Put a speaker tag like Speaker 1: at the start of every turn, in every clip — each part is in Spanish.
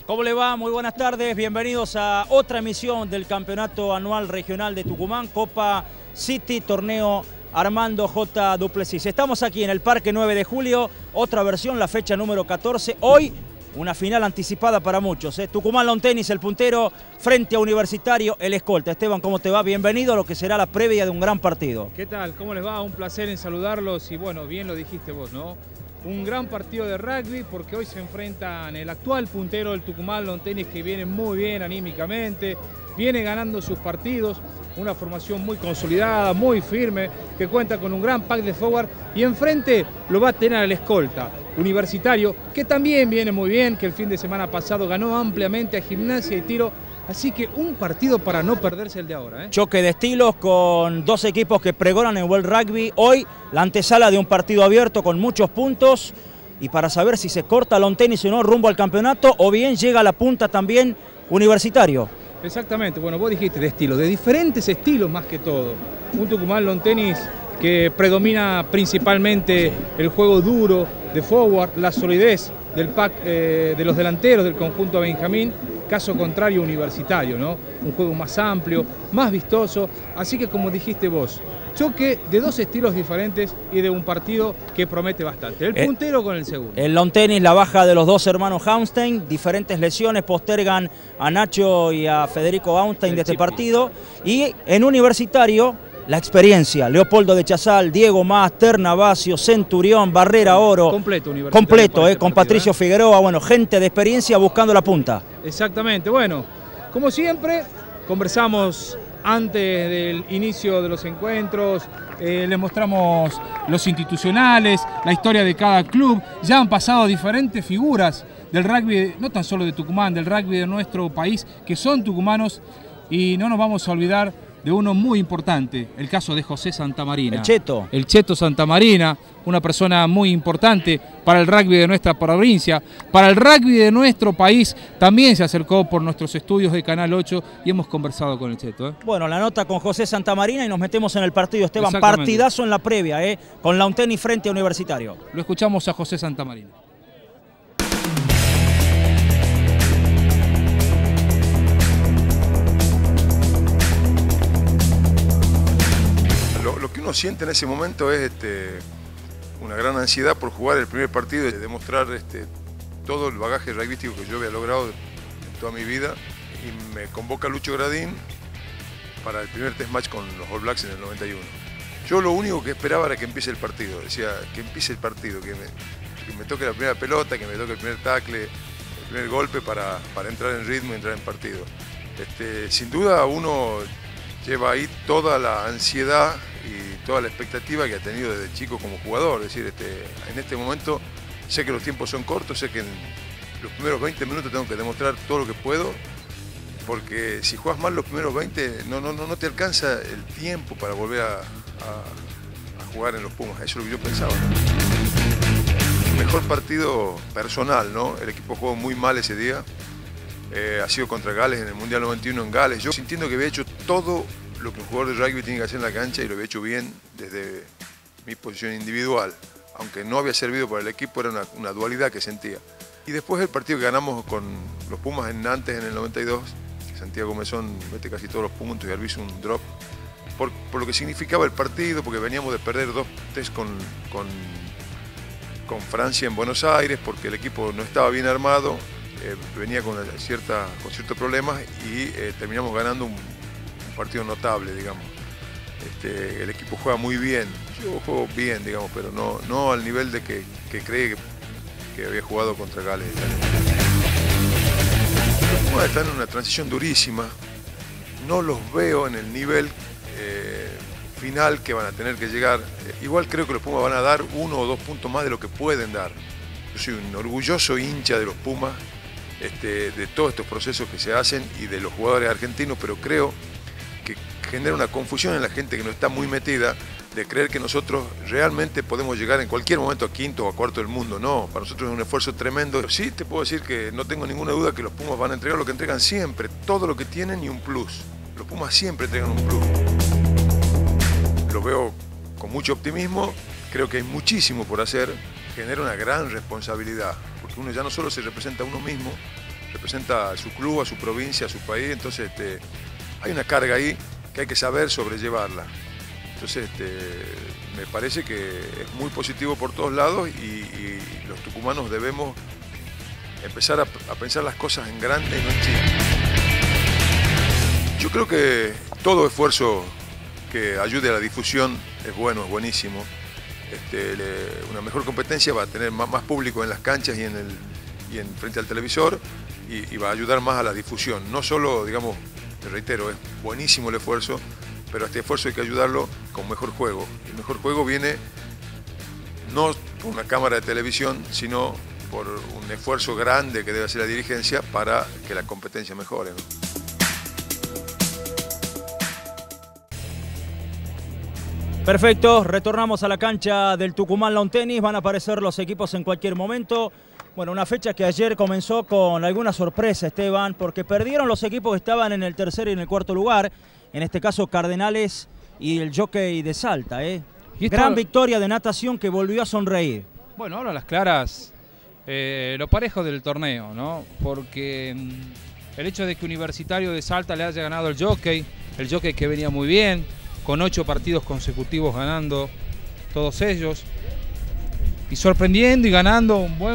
Speaker 1: ¿Cómo le va? Muy buenas tardes, bienvenidos a otra emisión del Campeonato Anual Regional de Tucumán, Copa City, torneo Armando J. Duplessis. Estamos aquí en el Parque 9 de Julio, otra versión, la fecha número 14. Hoy una final anticipada para muchos. Tucumán Lawn Tennis, el puntero, frente a Universitario, el escolta. Esteban, ¿cómo te va? Bienvenido a lo que será la previa de un gran partido.
Speaker 2: ¿Qué tal? ¿Cómo les va? Un placer en saludarlos y bueno, bien lo dijiste vos, ¿no? Un gran partido de rugby porque hoy se enfrentan el actual puntero del Tucumán Lawn Tennis, que viene muy bien anímicamente, viene ganando sus partidos, una formación muy consolidada, muy firme, que cuenta con un gran pack de forward, y enfrente lo va a tener el escolta Universitario, que también viene muy bien, que el fin de semana pasado ganó ampliamente a Gimnasia y Tiro. Así que un partido para no perderse el de ahora, ¿eh?
Speaker 1: Choque de estilos con dos equipos que pregonan en World Rugby. Hoy la antesala de un partido abierto con muchos puntos. Y para saber si se corta Lawn Tennis o no rumbo al campeonato, o bien llega a la punta también Universitario.
Speaker 2: Exactamente, bueno, vos dijiste de estilo, de diferentes estilos más que todo. Un Tucumán Lawn Tennis que predomina principalmente el juego duro de forward, la solidez del pack de los delanteros del conjunto Benjamín. Caso contrario Universitario, ¿no? Un juego más amplio, más vistoso, así que como dijiste vos, choque de dos estilos diferentes y de un partido que promete bastante. El puntero con el segundo.
Speaker 1: El Lawn Tennis, la baja de los dos hermanos Haunstein, diferentes lesiones postergan a Nacho y a Federico Haunstein de este partido. Y en Universitario, la experiencia, Leopoldo de Chazal, Diego Más, Ternavasio, Centurión, Barrera Oro.
Speaker 2: Completo Universitario.
Speaker 1: Completo,
Speaker 2: este
Speaker 1: con
Speaker 2: partido,
Speaker 1: Patricio Figueroa, bueno, gente de experiencia buscando la punta.
Speaker 2: Exactamente, bueno, como siempre, conversamos antes del inicio de los encuentros, les mostramos los institucionales, la historia de cada club. Ya han pasado diferentes figuras del rugby, no tan solo de Tucumán, del rugby de nuestro país, que son tucumanos, y no nos vamos a olvidar de uno muy importante, el caso de José Santamarina.
Speaker 1: El Cheto.
Speaker 2: El Cheto Santamarina, una persona muy importante para el rugby de nuestra provincia, para el rugby de nuestro país. También se acercó por nuestros estudios de Canal 8 y hemos conversado con el Cheto.
Speaker 1: Bueno, la nota con José Santamarina y nos metemos en el partido, Esteban. Partidazo en la previa, con Lawn Tennis frente a Universitario.
Speaker 2: Lo escuchamos a José Santamarina.
Speaker 3: Lo que uno siente en ese momento es una gran ansiedad por jugar el primer partido y demostrar todo el bagaje rugbyístico que yo había logrado en toda mi vida. Y me convoca Lucho Gradín para el primer test match con los All Blacks en el 91. Yo lo único que esperaba era que empiece el partido, decía que empiece el partido, que me toque la primera pelota, que me toque el primer tackle, el primer golpe para entrar en ritmo y entrar en partido. Sin duda uno lleva ahí toda la ansiedad y toda la expectativa que ha tenido desde chico como jugador. Es decir, en este momento sé que los tiempos son cortos, sé que en los primeros 20 minutos tengo que demostrar todo lo que puedo, porque si juegas mal los primeros 20 no te alcanza el tiempo para volver a jugar en los Pumas. Eso es lo que yo pensaba, ¿no? El mejor partido personal, ¿no? El equipo jugó muy mal ese día. Ha sido contra Gales en el Mundial 91 en Gales. Yo sintiendo que había hecho todo lo que un jugador de rugby tiene que hacer en la cancha y lo había hecho bien desde mi posición individual. Aunque no había servido para el equipo, era una dualidad que sentía. Y después el partido que ganamos con los Pumas en Nantes en el 92, Santiago Mesón mete casi todos los puntos y Albi hizo un drop, por lo que significaba el partido, porque veníamos de perder 2 tests con Francia en Buenos Aires, porque el equipo no estaba bien armado. Venía con ciertos problemas y terminamos ganando un partido notable, digamos. El equipo juega muy bien, yo juego bien, digamos, pero no al nivel de que cree que había jugado contra Gales. Los Pumas están en una transición durísima, no los veo en el nivel final que van a tener que llegar. Igual creo que los Pumas van a dar 1 o 2 puntos más de lo que pueden dar. Yo soy un orgulloso hincha de los Pumas, de todos estos procesos que se hacen y de los jugadores argentinos, pero creo que genera una confusión en la gente que no está muy metida de creer que nosotros realmente podemos llegar en cualquier momento a quinto o a cuarto del mundo. No, para nosotros es un esfuerzo tremendo. Sí te puedo decir que no tengo ninguna duda que los Pumas van a entregar lo que entregan siempre, todo lo que tienen y un plus. Los Pumas siempre entregan un plus. Lo veo con mucho optimismo, creo que hay muchísimo por hacer, genera una gran responsabilidad, porque uno ya no solo se representa a uno mismo, representa a su club, a su provincia, a su país, entonces hay una carga ahí que hay que saber sobrellevarla. Entonces me parece que es muy positivo por todos lados y los tucumanos debemos empezar a pensar las cosas en grande y no en chico. Yo creo que todo esfuerzo que ayude a la difusión es bueno, es buenísimo. Una mejor competencia va a tener más público en las canchas y en frente al televisor y va a ayudar más a la difusión. No solo, digamos, te reitero, es buenísimo el esfuerzo, pero a este esfuerzo hay que ayudarlo con mejor juego. El mejor juego viene no por una cámara de televisión, sino por un esfuerzo grande que debe hacer la dirigencia para que la competencia mejore, ¿no?
Speaker 1: Perfecto, retornamos a la cancha del Tucumán Lawn Tennis, van a aparecer los equipos en cualquier momento. Bueno, una fecha que ayer comenzó con alguna sorpresa, Esteban, porque perdieron los equipos que estaban en el tercer y en el cuarto lugar, en este caso Cardenales y el Jockey de Salta. Gran victoria de Natación que volvió a sonreír.
Speaker 2: Bueno, ahora las claras, lo parejo del torneo, ¿no? Porque el hecho de que Universitario de Salta le haya ganado el Jockey que venía muy bien, con 8 partidos consecutivos ganando todos ellos, y sorprendiendo y ganando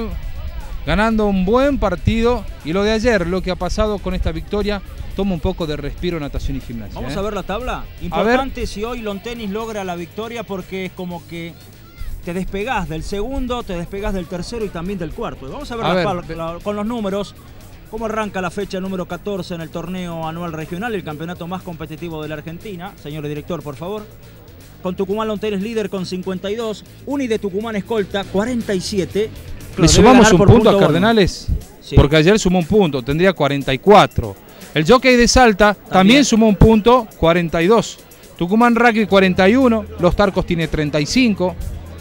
Speaker 2: un buen partido, y lo de ayer, lo que ha pasado con esta victoria, toma un poco de respiro Natación y Gimnasia.
Speaker 1: Vamos a ver la tabla. Importante si hoy Lawn Tennis logra la victoria, porque es como que te despegás del segundo, te despegás del tercero y también del cuarto. Vamos a ver, con los números. ¿Cómo arranca la fecha número 14 en el torneo anual regional, el campeonato más competitivo de la Argentina? Señor director, por favor. Con Tucumán Lawn Tennis líder con 52, Uni de Tucumán escolta 47.
Speaker 2: ¿Le sumamos un punto a Cardenales? Sí. Porque ayer sumó un punto, tendría 44. El Jockey de Salta también sumó un punto, 42. Tucumán Rugby 41, Los Tarcos tiene 35.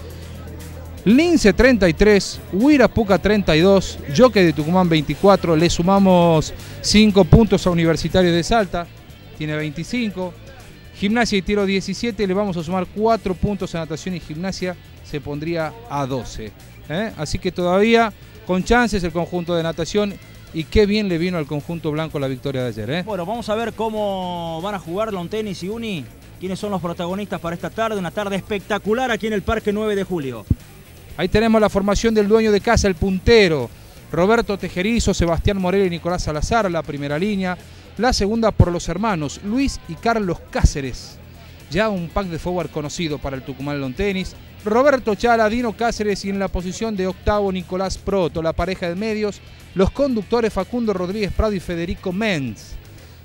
Speaker 2: Lince 33, Huirapuca 32, Jockey de Tucumán 24, le sumamos 5 puntos a Universitario de Salta, tiene 25, Gimnasia y Tiro 17, le vamos a sumar 4 puntos a Natación y Gimnasia, se pondría a 12. Así que todavía con chances el conjunto de Natación, y qué bien le vino al conjunto blanco la victoria de ayer.
Speaker 1: Bueno, vamos a ver cómo van a jugar Lawn Tennis y Uni, quiénes son los protagonistas para esta tarde, una tarde espectacular aquí en el Parque 9 de Julio.
Speaker 2: Ahí tenemos la formación del dueño de casa, el puntero. Roberto Tejerizo, Sebastián Morel y Nicolás Salazar, la primera línea. La segunda por los hermanos Luis y Carlos Cáceres. Ya un pack de forward conocido para el Tucumán Lawn Tennis. Roberto Chala, Dino Cáceres y en la posición de octavo Nicolás Proto. La pareja de medios, los conductores Facundo Rodríguez Prado y Federico Menz.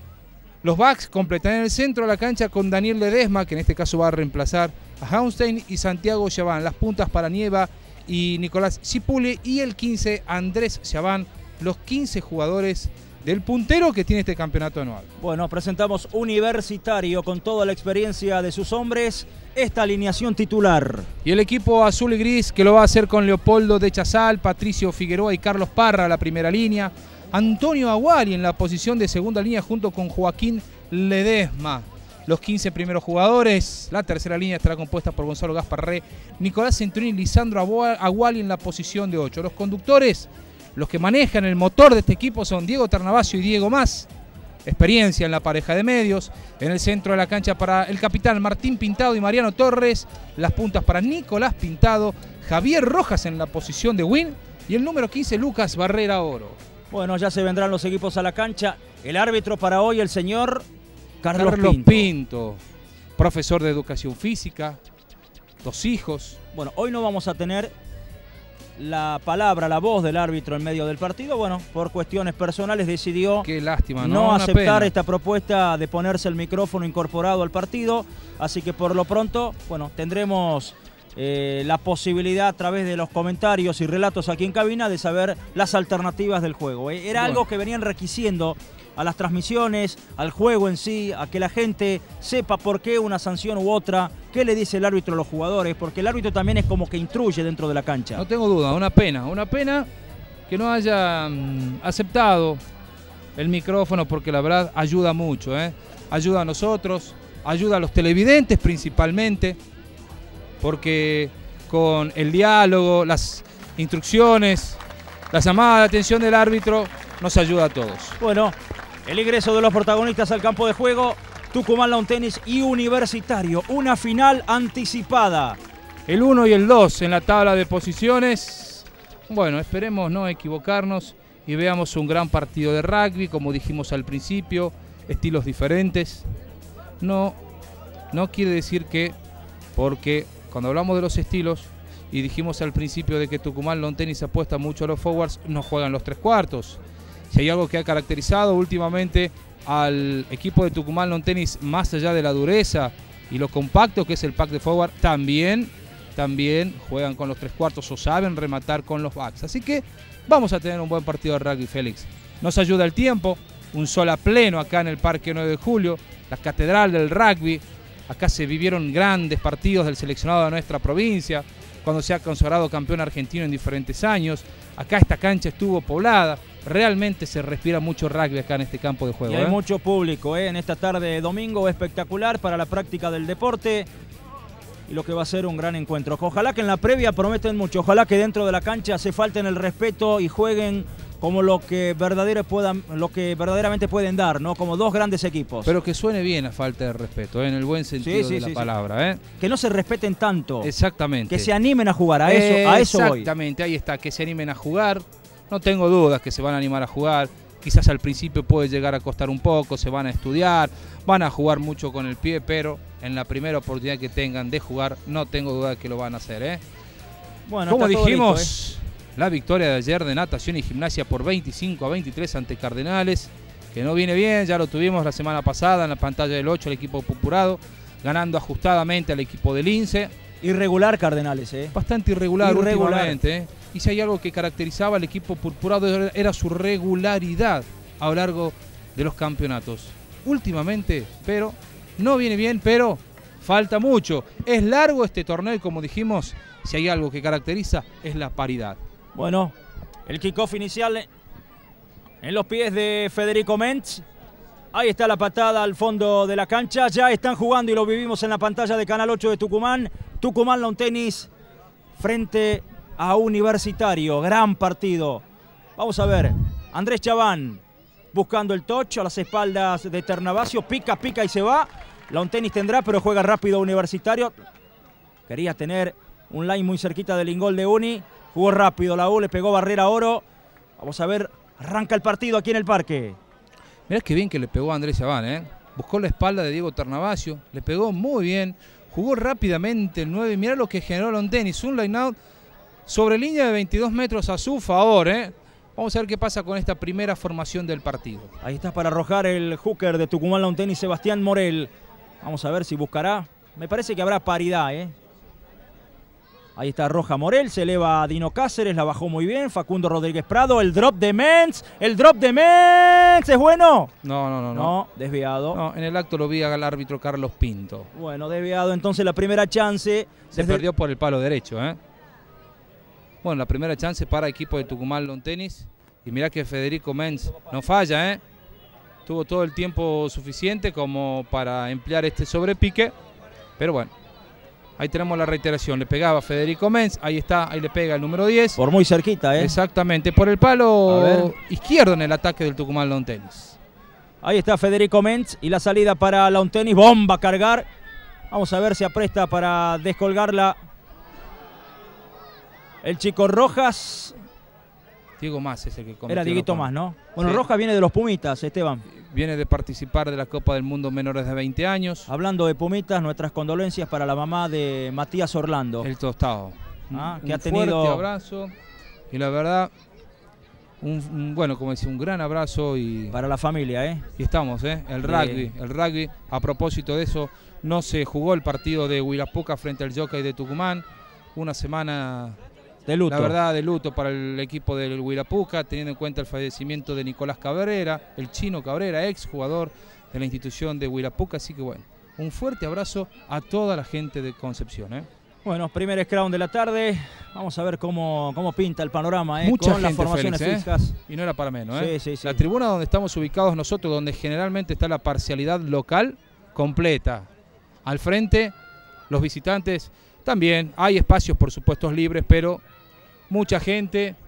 Speaker 2: Los backs completan en el centro de la cancha con Daniel Ledesma, que en este caso va a reemplazar a Haunstein, y Santiago Chaván. Las puntas para Nieva y Nicolás Cipule, y el 15 Andrés Chaván, los 15 jugadores del puntero que tiene este campeonato anual.
Speaker 1: Bueno, presentamos Universitario con toda la experiencia de sus hombres, esta alineación titular.
Speaker 2: Y el equipo azul y gris que lo va a hacer con Leopoldo de Chazal, Patricio Figueroa y Carlos Parra, la primera línea. Antonio Aguari en la posición de segunda línea junto con Joaquín Ledesma. Los 15 primeros jugadores. La tercera línea estará compuesta por Gonzalo Gasparré, Nicolás Centurión y Lisandro Aguali en la posición de 8. Los conductores, los que manejan el motor de este equipo, son Diego Ternavasio y Diego Más. Experiencia en la pareja de medios. En el centro de la cancha para el capitán Martín Pintado y Mariano Torres. Las puntas para Nicolás Pintado, Javier Rojas en la posición de win. Y el número 15, Lucas Barrera Oro.
Speaker 1: Bueno, ya se vendrán los equipos a la cancha. El árbitro para hoy, el señor Carlos
Speaker 2: Pinto, profesor de educación física, 2 hijos.
Speaker 1: Bueno, hoy no vamos a tener la palabra, la voz del árbitro en medio del partido. Bueno, por cuestiones personales decidió
Speaker 2: Qué lástima,
Speaker 1: no aceptar esta propuesta de ponerse el micrófono incorporado al partido. Así que por lo pronto, bueno, tendremos la posibilidad a través de los comentarios y relatos aquí en cabina de saber las alternativas del juego. Era algo que venían requiriendo a las transmisiones, al juego en sí, a que la gente sepa por qué una sanción u otra, qué le dice el árbitro a los jugadores, porque el árbitro también es como que instruye dentro de la cancha.
Speaker 2: No tengo duda, una pena que no haya aceptado el micrófono, porque la verdad ayuda mucho, ayuda a nosotros, ayuda a los televidentes principalmente, porque con el diálogo, las instrucciones, la llamada de atención del árbitro, nos ayuda a todos.
Speaker 1: Bueno, el ingreso de los protagonistas al campo de juego, Tucumán Lawn Tennis y Universitario, una final anticipada.
Speaker 2: El 1 y el 2 en la tabla de posiciones. Bueno, esperemos no equivocarnos y veamos un gran partido de rugby, como dijimos al principio, estilos diferentes. No quiere decir que, porque cuando hablamos de los estilos y dijimos al principio de que Tucumán Lawn Tennis apuesta mucho a los forwards, no juegan los 3/4. Si hay algo que ha caracterizado últimamente al equipo de Tucumán Lawn Tennis, más allá de la dureza y lo compacto que es el pack de forward, también juegan con los 3/4 o saben rematar con los backs. Así que vamos a tener un buen partido de rugby, Félix. Nos ayuda el tiempo, un sol a pleno acá en el Parque 9 de Julio, la catedral del rugby. Acá se vivieron grandes partidos del seleccionado de nuestra provincia, cuando se ha consagrado campeón argentino en diferentes años. Acá esta cancha estuvo poblada. Realmente se respira mucho rugby acá en este campo de juego.
Speaker 1: Y hay mucho público en esta tarde de domingo espectacular para la práctica del deporte y lo que va a ser un gran encuentro. Ojalá que en la previa prometen mucho, ojalá que dentro de la cancha se falten el respeto y jueguen como lo que verdaderamente pueden dar, ¿no? Como dos grandes equipos.
Speaker 2: Pero que suene bien a falta de respeto, en el buen sentido de la palabra.
Speaker 1: Que no se respeten tanto.
Speaker 2: Exactamente.
Speaker 1: Que se animen a jugar, a eso voy.
Speaker 2: Exactamente, ahí está, que se animen a jugar. No tengo dudas que se van a animar a jugar. Quizás al principio puede llegar a costar un poco, se van a estudiar, van a jugar mucho con el pie, pero en la primera oportunidad que tengan de jugar, no tengo duda de que lo van a hacer. Bueno, como dijimos, listo, la victoria de ayer de Natación y Gimnasia por 25-23 ante Cardenales, que no viene bien, ya lo tuvimos la semana pasada en la pantalla del 8, el equipo pupurado, ganando ajustadamente al equipo del Lince.
Speaker 1: Irregular Cardenales,
Speaker 2: Bastante irregular últimamente, Y si hay algo que caracterizaba al equipo purpurado era su regularidad a lo largo de los campeonatos. Últimamente, pero no viene bien, pero falta mucho. Es largo este torneo y como dijimos, si hay algo que caracteriza es la paridad.
Speaker 1: Bueno, el kickoff inicial en los pies de Federico Mentz. Ahí está la patada al fondo de la cancha. Ya están jugando y lo vivimos en la pantalla de Canal 8 de Tucumán. Tucumán Lawn Tennis frente a Universitario. Gran partido. Vamos a ver. Andrés Chaván buscando el touch a las espaldas de Ternavasio. Pica y se va. Lawn Tennis tendrá, pero juega rápido Universitario. Quería tener un line muy cerquita del ingol de Uni. Jugó rápido la U, le pegó barrera a oro. Vamos a ver. Arranca el partido aquí en el parque.
Speaker 2: Mirá qué bien que le pegó a Andrés Chaván, Buscó la espalda de Diego Ternavasio. Le pegó muy bien. Jugó rápidamente el 9. Mirá lo que generó Lawn Tennis. Un line-out sobre línea de 22 metros a su favor, Vamos a ver qué pasa con esta primera formación del partido.
Speaker 1: Ahí está para arrojar el hooker de Tucumán Lawn Tennis, Sebastián Morel. Vamos a ver si buscará. Me parece que habrá paridad, Ahí está Roja Morel, se eleva a Dino Cáceres, la bajó muy bien. Facundo Rodríguez Prado, el drop de Mentz. El drop de Mentz, ¿es bueno?
Speaker 2: No,
Speaker 1: desviado.
Speaker 2: No, en el acto lo vi al árbitro Carlos Pinto.
Speaker 1: Bueno, desviado, entonces la primera chance.
Speaker 2: Se perdió por el palo derecho, Bueno, la primera chance para el equipo de Tucumán Lawn Tennis. Y mirá que Federico Mentz no falla, Tuvo todo el tiempo suficiente como para emplear este sobrepique. Pero bueno, ahí tenemos la reiteración. Le pegaba Federico Mentz. Ahí está, ahí le pega el número 10.
Speaker 1: Por muy cerquita,
Speaker 2: Exactamente, por el palo izquierdo en el ataque del Tucumán Lawn Tennis.
Speaker 1: Ahí está Federico Mentz y la salida para Lawn Tennis. Bomba a cargar. Vamos a ver si apresta para descolgarla el chico Rojas.
Speaker 2: Diego Más es el que cometió.
Speaker 1: Era Dieguito Más, ¿no? Bueno, sí. Rojas viene de los Pumitas, Esteban.
Speaker 2: Viene de participar de la Copa del Mundo menores de 20 años.
Speaker 1: Hablando de Pumitas, nuestras condolencias para la mamá de Matías Orlando.
Speaker 2: El tostado.
Speaker 1: Que ha tenido...
Speaker 2: fuerte abrazo. Y la verdad, bueno, como decía, un gran abrazo.
Speaker 1: Para la familia,
Speaker 2: Y estamos, el rugby. A propósito de eso, no se jugó el partido de Huirapuca frente al Jockey de Tucumán. Una semana...
Speaker 1: de luto.
Speaker 2: La verdad, de luto para el equipo del Huirapuca, teniendo en cuenta el fallecimiento de Nicolás Cabrera, el chino Cabrera, ex jugador de la institución de Huirapuca. Así que bueno, un fuerte abrazo a toda la gente de Concepción.
Speaker 1: Bueno, primer scrum de la tarde. Vamos a ver cómo pinta el panorama
Speaker 2: Mucha
Speaker 1: con
Speaker 2: gente,
Speaker 1: las formaciones
Speaker 2: Félix,
Speaker 1: fijas.
Speaker 2: Y no era para menos.
Speaker 1: Sí.
Speaker 2: La tribuna donde estamos ubicados nosotros, donde generalmente está la parcialidad local, completa. Al frente, los visitantes también. Hay espacios, por supuesto, libres, pero... mucha gente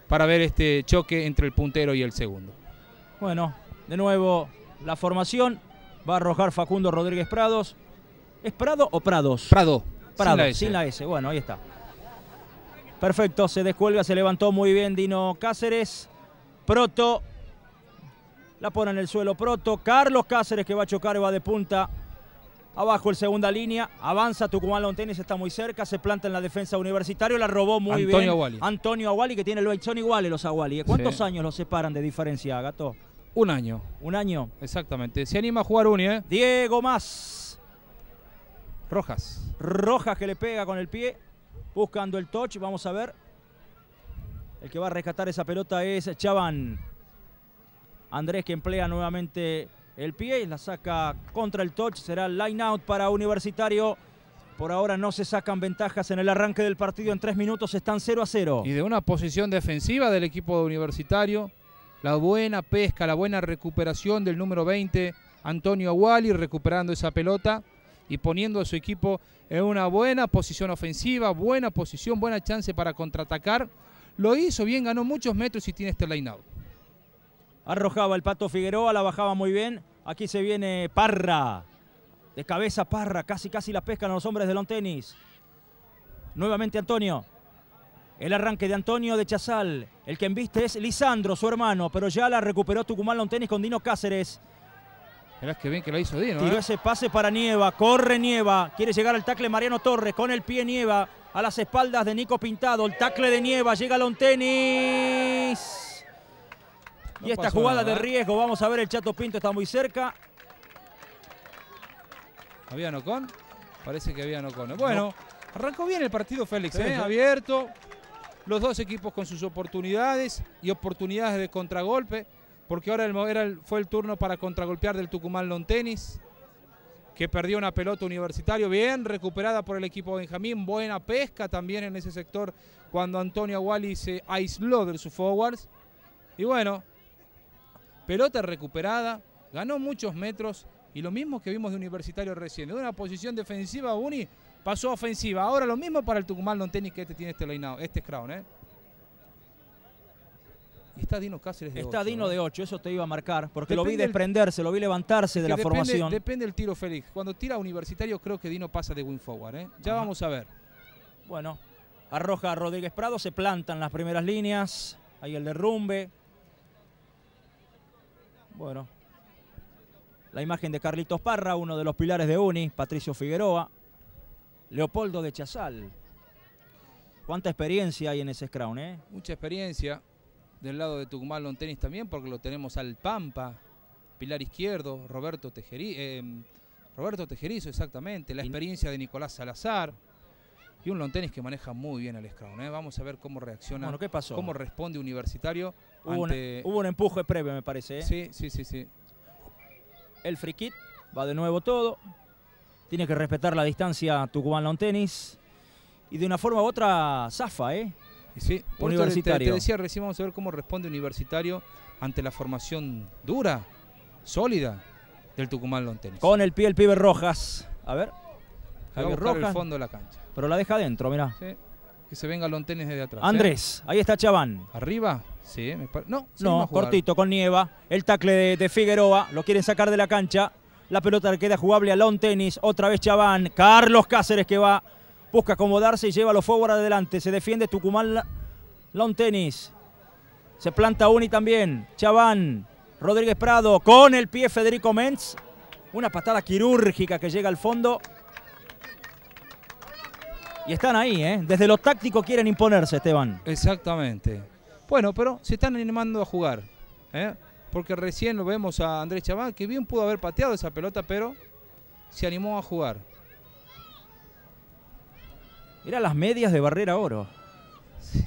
Speaker 2: para ver este choque entre el puntero y el segundo.
Speaker 1: Bueno, de nuevo la formación. Va a arrojar Facundo Rodríguez Prados. ¿Es Prado o Prados?
Speaker 2: Prado.
Speaker 1: Prado, sin la S. Bueno, ahí está. Perfecto, se descuelga, se levantó muy bien Dino Cáceres. Proto. La pone en el suelo Proto. Carlos Cáceres que va a chocar y va de punta. Abajo el segunda línea. Avanza Tucumán Lawn Tennis, está muy cerca. Se planta en la defensa Universitario. La robó muy bien.
Speaker 2: Aguali.
Speaker 1: Antonio Aguali, que tiene son iguales los Aguali. ¿Cuántos años los separan de diferencia, Gato?
Speaker 2: Un año.
Speaker 1: Un año.
Speaker 2: Exactamente. Se anima a jugar Uni, ¿eh?
Speaker 1: Diego Más.
Speaker 2: Rojas.
Speaker 1: Rojas que le pega con el pie. Buscando el touch. Vamos a ver. El que va a rescatar esa pelota es Chaván. Andrés que emplea nuevamente el pie y la saca contra el touch. Será line out para Universitario. Por ahora no se sacan ventajas en el arranque del partido. En 3 minutos están 0-0.
Speaker 2: Y de una posición defensiva del equipo de Universitario. La buena pesca, la buena recuperación del número 20, Antonio Aguali, recuperando esa pelota y poniendo a su equipo en una buena posición ofensiva, buena posición, buena chance para contraatacar. Lo hizo bien, ganó muchos metros y tiene este line-out.
Speaker 1: Arrojaba el Pato Figueroa, la bajaba muy bien. Aquí se viene Parra. De cabeza Parra, casi la pescan a los hombres de Lawn Tennis. Nuevamente Antonio. El arranque de Antonio de Chazal. El que embiste es Lisandro, su hermano, pero ya la recuperó Tucumán Lawn Tennis con Dino Cáceres.
Speaker 2: Mirá que bien que la hizo Dino.
Speaker 1: Tiró ese pase para Nieva, corre Nieva. Quiere llegar al tackle Mariano Torres, con el pie Nieva a las espaldas de Nico Pintado. El tackle de Nieva, llega Lawn Tennis. Y esta jugada de riesgo, vamos a ver, el Chato Pinto está muy cerca.
Speaker 2: ¿Había Nocón? Parece que había Nocón. Bueno, arrancó bien el partido Félix,
Speaker 1: sí.
Speaker 2: Abierto. Los dos equipos con sus oportunidades y oportunidades de contragolpe, porque ahora fue el turno para contragolpear del Tucumán Lawn Tennis, que perdió una pelota Universitario, bien recuperada por el equipo Benjamín, buena pesca también en ese sector cuando Antonio Aguali se aisló de sus forwards. Y bueno, pelota recuperada, ganó muchos metros y lo mismo que vimos de Universitario recién, de una posición defensiva Uni, pasó a ofensiva. Ahora lo mismo para el Tucumán Lawn Tennis, que tiene este line-out, este crown, Y está Dino Cáceres de 8.
Speaker 1: Está Dino de 8, eso te iba a marcar, porque
Speaker 2: Depende
Speaker 1: lo vi desprenderse, lo vi levantarse de la formación.
Speaker 2: Depende del tiro, Félix. Cuando tira Universitario creo que Dino pasa de wing forward, Ya vamos a ver.
Speaker 1: Bueno, arroja a Rodríguez Prado, se plantan las primeras líneas. Ahí el derrumbe. Bueno, la imagen de Carlitos Parra, uno de los pilares de Uni, Patricio Figueroa. Leopoldo de Chazal. ¿Cuánta experiencia hay en ese scrum,
Speaker 2: Mucha experiencia del lado de Tucumán Lawn Tennis también, porque lo tenemos al Pampa, pilar izquierdo, Roberto Tejerizo, exactamente. La experiencia de Nicolás Salazar. Y un Lawn Tennis que maneja muy bien el scrum, Vamos a ver cómo reacciona.
Speaker 1: Bueno, ¿qué pasó?
Speaker 2: Cómo responde Universitario.
Speaker 1: Hubo un empuje previo, me parece.
Speaker 2: Sí.
Speaker 1: El free kick, va de nuevo todo. Tiene que respetar la distancia Tucumán Lawn Tennis. Y de una forma u otra, zafa,
Speaker 2: Sí,
Speaker 1: Universitario.
Speaker 2: Te decía recién, vamos a ver cómo responde Universitario ante la formación dura, sólida del Tucumán Lawn Tennis.
Speaker 1: Con el pie el pibe Rojas. A ver.
Speaker 2: Javier Rojas. El fondo de la cancha.
Speaker 1: Pero la deja adentro, mirá.
Speaker 2: Sí. Que se venga Lawn Tennis desde atrás.
Speaker 1: Andrés, ahí está Chaván.
Speaker 2: ¿Arriba? Sí. No,
Speaker 1: cortito con Nieva. El tackle de Figueroa. Lo quieren sacar de la cancha. La pelota queda jugable a Lawn Tennis. Otra vez Chaván. Carlos Cáceres que va. Busca acomodarse y lleva a los forward adelante. Se defiende Tucumán Lawn Tennis. Se planta Uni también. Chaván. Rodríguez Prado. Con el pie Federico Mentz. Una patada quirúrgica que llega al fondo. Y están ahí, Desde lo táctico quieren imponerse, Esteban.
Speaker 2: Exactamente. Bueno, pero se están animando a jugar. Porque recién lo vemos a Andrés Chaván, que bien pudo haber pateado esa pelota, pero se animó a jugar.
Speaker 1: Mira las medias de Barrera Oro.
Speaker 2: Sí.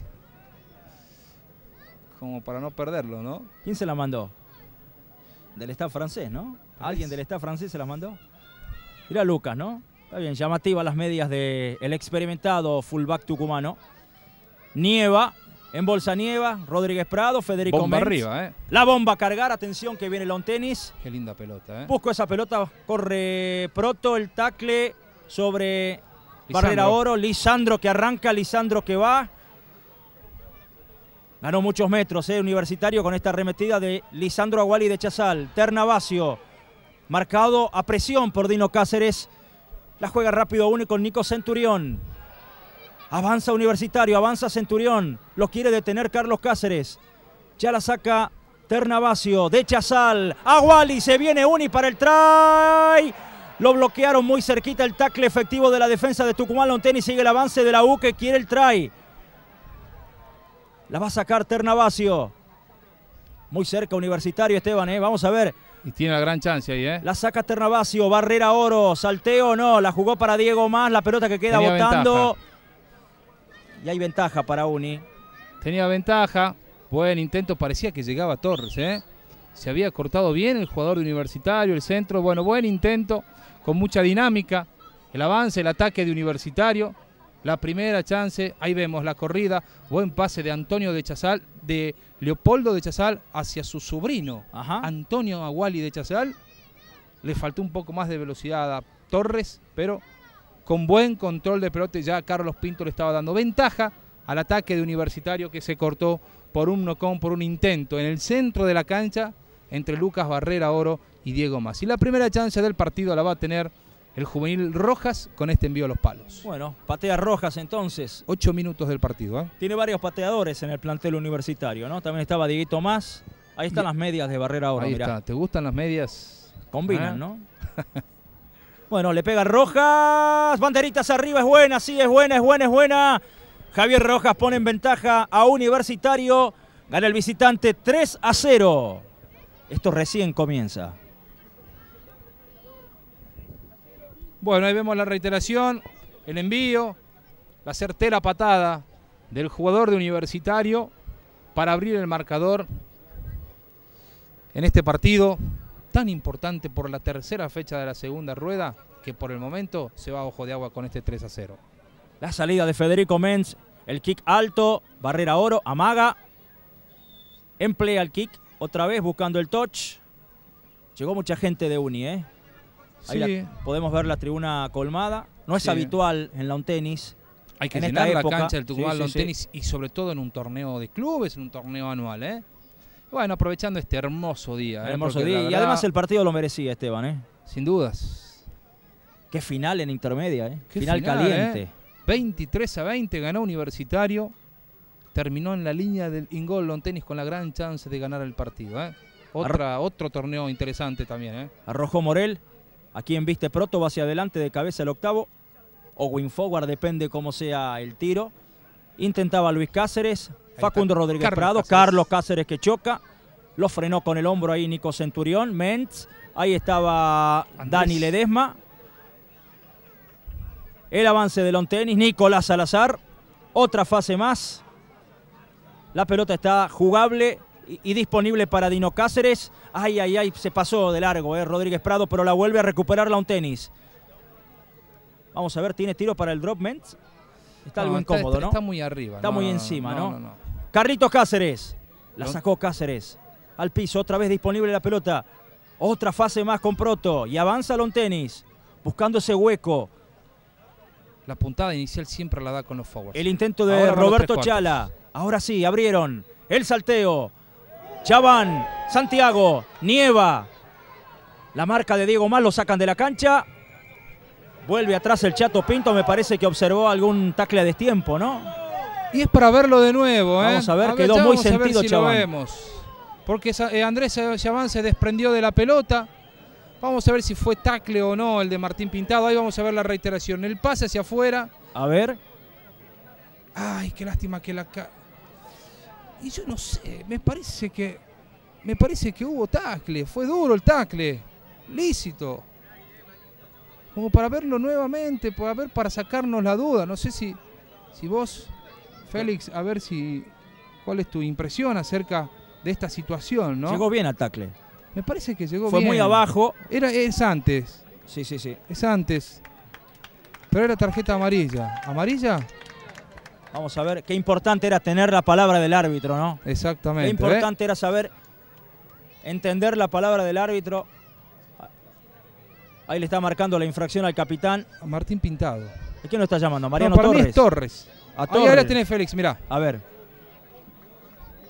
Speaker 2: Como para no perderlo, ¿no?
Speaker 1: ¿Quién se la mandó? Del staff francés, ¿no? ¿Alguien del staff francés se las mandó? Mira Lucas, ¿no? Está bien, llamativas las medias del experimentado fullback tucumano. Nieva, en bolsa Nieva, Rodríguez Prado, Federico
Speaker 2: Bomba
Speaker 1: Mentz.
Speaker 2: Arriba,
Speaker 1: La bomba a cargar, atención que viene Lawn Tennis.
Speaker 2: Qué linda pelota,
Speaker 1: Busco esa pelota, corre Proto, el tackle sobre
Speaker 2: Lisandro.
Speaker 1: Barrera Oro. Lisandro que arranca, Lisandro que va. Ganó muchos metros, Universitario, con esta arremetida de Lisandro Aguali de Chazal. Ternavasio, marcado a presión por Dino Cáceres. La juega rápido uno con Nico Centurión. Avanza Universitario, avanza Centurión. Lo quiere detener Carlos Cáceres. Ya la saca Ternavasio de Chazal. Aguali, se viene Uni para el try. Lo bloquearon muy cerquita el tackle efectivo de la defensa de Tucumán Long Tennis. Sigue el avance de la U que quiere el try. La va a sacar Ternavasio. Muy cerca Universitario, Esteban, Vamos a ver.
Speaker 2: Y tiene la gran chance ahí,
Speaker 1: La saca Ternavasio, Barrera Oro, salteo no, la jugó para Diego Más, la pelota que queda botando. Ventaja. Y hay ventaja para Uni.
Speaker 2: Tenía ventaja, buen intento, parecía que llegaba Torres, Se había cortado bien el jugador de Universitario, el centro, bueno, buen intento, con mucha dinámica. El avance, el ataque de Universitario. La primera chance, ahí vemos la corrida, buen pase de Antonio de Chazal, de Leopoldo de Chazal hacia su sobrino, Antonio Aguali de Chazal. Le faltó un poco más de velocidad a Torres, pero con buen control de pelota ya Carlos Pinto le estaba dando ventaja al ataque de Universitario, que se cortó por un knock-on, por un intento en el centro de la cancha entre Lucas Barrera Oro y Diego Más. Y la primera chance del partido la va a tener el juvenil Rojas con este envío a los palos.
Speaker 1: Bueno, patea Rojas entonces.
Speaker 2: 8 minutos del partido.
Speaker 1: Tiene varios pateadores en el plantel Universitario, ¿no? También estaba Dieguito Más. Ahí están las medias de Barrera Oro.
Speaker 2: Ahí está. ¿Te gustan las medias?
Speaker 1: Combinan, ¿no? Bueno, le pega Rojas. Banderitas arriba, es buena, sí, es buena, es buena, es buena. Javier Rojas pone en ventaja a Universitario. Gana el visitante 3-0. Esto recién comienza.
Speaker 2: Bueno, ahí vemos la reiteración, el envío, la certera patada del jugador de Universitario para abrir el marcador en este partido tan importante por la tercera fecha de la segunda rueda, que por el momento se va a ojo de agua con este 3-0.
Speaker 1: La salida de Federico Menz, el kick alto, Barrera Oro, amaga, emplea el kick, otra vez buscando el touch. Llegó mucha gente de Uni, Ahí podemos ver la tribuna colmada. No es habitual en Long Tennis.
Speaker 2: Hay que llenar la cancha del Tucumán Long Tennis y sobre todo en un torneo de clubes, en un torneo anual, Bueno, aprovechando este hermoso día.
Speaker 1: Hermoso día. Verdad, y además el partido lo merecía, Esteban,
Speaker 2: Sin dudas.
Speaker 1: Qué final en intermedia, Final caliente.
Speaker 2: 23-20 ganó Universitario. Terminó en la línea del in-goal Long Tennis con la gran chance de ganar el partido, Otro torneo interesante también,
Speaker 1: Arrojó Morel. Aquí en Viste Proto va hacia adelante de cabeza el octavo. O win forward, depende cómo sea el tiro. Intentaba Luis Cáceres. Facundo Rodríguez Prado. Carlos Cáceres que choca. Lo frenó con el hombro ahí Nico Centurión. Mentz. Ahí estaba Andrés. Dani Ledesma. El avance de Long Tennis. Nicolás Salazar. Otra fase más. La pelota está jugable y disponible para Dino Cáceres. Ay, ay, ay, se pasó de largo, Rodríguez Prado, pero la vuelve a recuperar Long Tennis. Vamos a ver, tiene tiro para el drop Mentz. Está algo incómodo, ¿no?
Speaker 2: Está muy arriba.
Speaker 1: Está muy encima, ¿no? Carlitos Cáceres. La sacó Cáceres. Al piso, otra vez disponible la pelota. Otra fase más con Proto. Y avanza Long Tennis, buscando ese hueco.
Speaker 2: La puntada inicial siempre la da con los forwards.
Speaker 1: El intento de Roberto Chala. Ahora sí, abrieron. El salteo. Chaván, Santiago, Nieva. La marca de Diego Más, lo sacan de la cancha. Vuelve atrás el Chato Pinto, me parece que observó algún tackle a destiempo, ¿no?
Speaker 2: Y es para verlo de nuevo,
Speaker 1: Vamos a ver, quedó muy sentido Chaván.
Speaker 2: Lo vemos. Porque Andrés Chaván se desprendió de la pelota. Vamos a ver si fue tackle o no el de Martín Pintado. Ahí vamos a ver la reiteración. El pase hacia afuera.
Speaker 1: A ver.
Speaker 2: Ay, qué lástima que la... Y yo no sé, me parece que hubo tackle, fue duro el tackle, lícito. Como para verlo nuevamente, para sacarnos la duda. No sé si vos, Félix, a ver cuál es tu impresión acerca de esta situación, ¿no?
Speaker 1: Llegó bien al tackle.
Speaker 2: Me parece que llegó bien.
Speaker 1: Fue muy abajo.
Speaker 2: Es antes.
Speaker 1: Sí.
Speaker 2: Es antes. Pero era tarjeta amarilla. ¿Amarilla?
Speaker 1: Vamos a ver, qué importante era tener la palabra del árbitro, ¿no?
Speaker 2: Exactamente.
Speaker 1: Qué importante era saber entender la palabra del árbitro. Ahí le está marcando la infracción al capitán.
Speaker 2: A Martín Pintado.
Speaker 1: ¿De quién lo está llamando? Mariano
Speaker 2: Torres.
Speaker 1: Para
Speaker 2: mí es Torres.
Speaker 1: A Torres.
Speaker 2: Ahí la tiene Félix, mirá.
Speaker 1: A ver.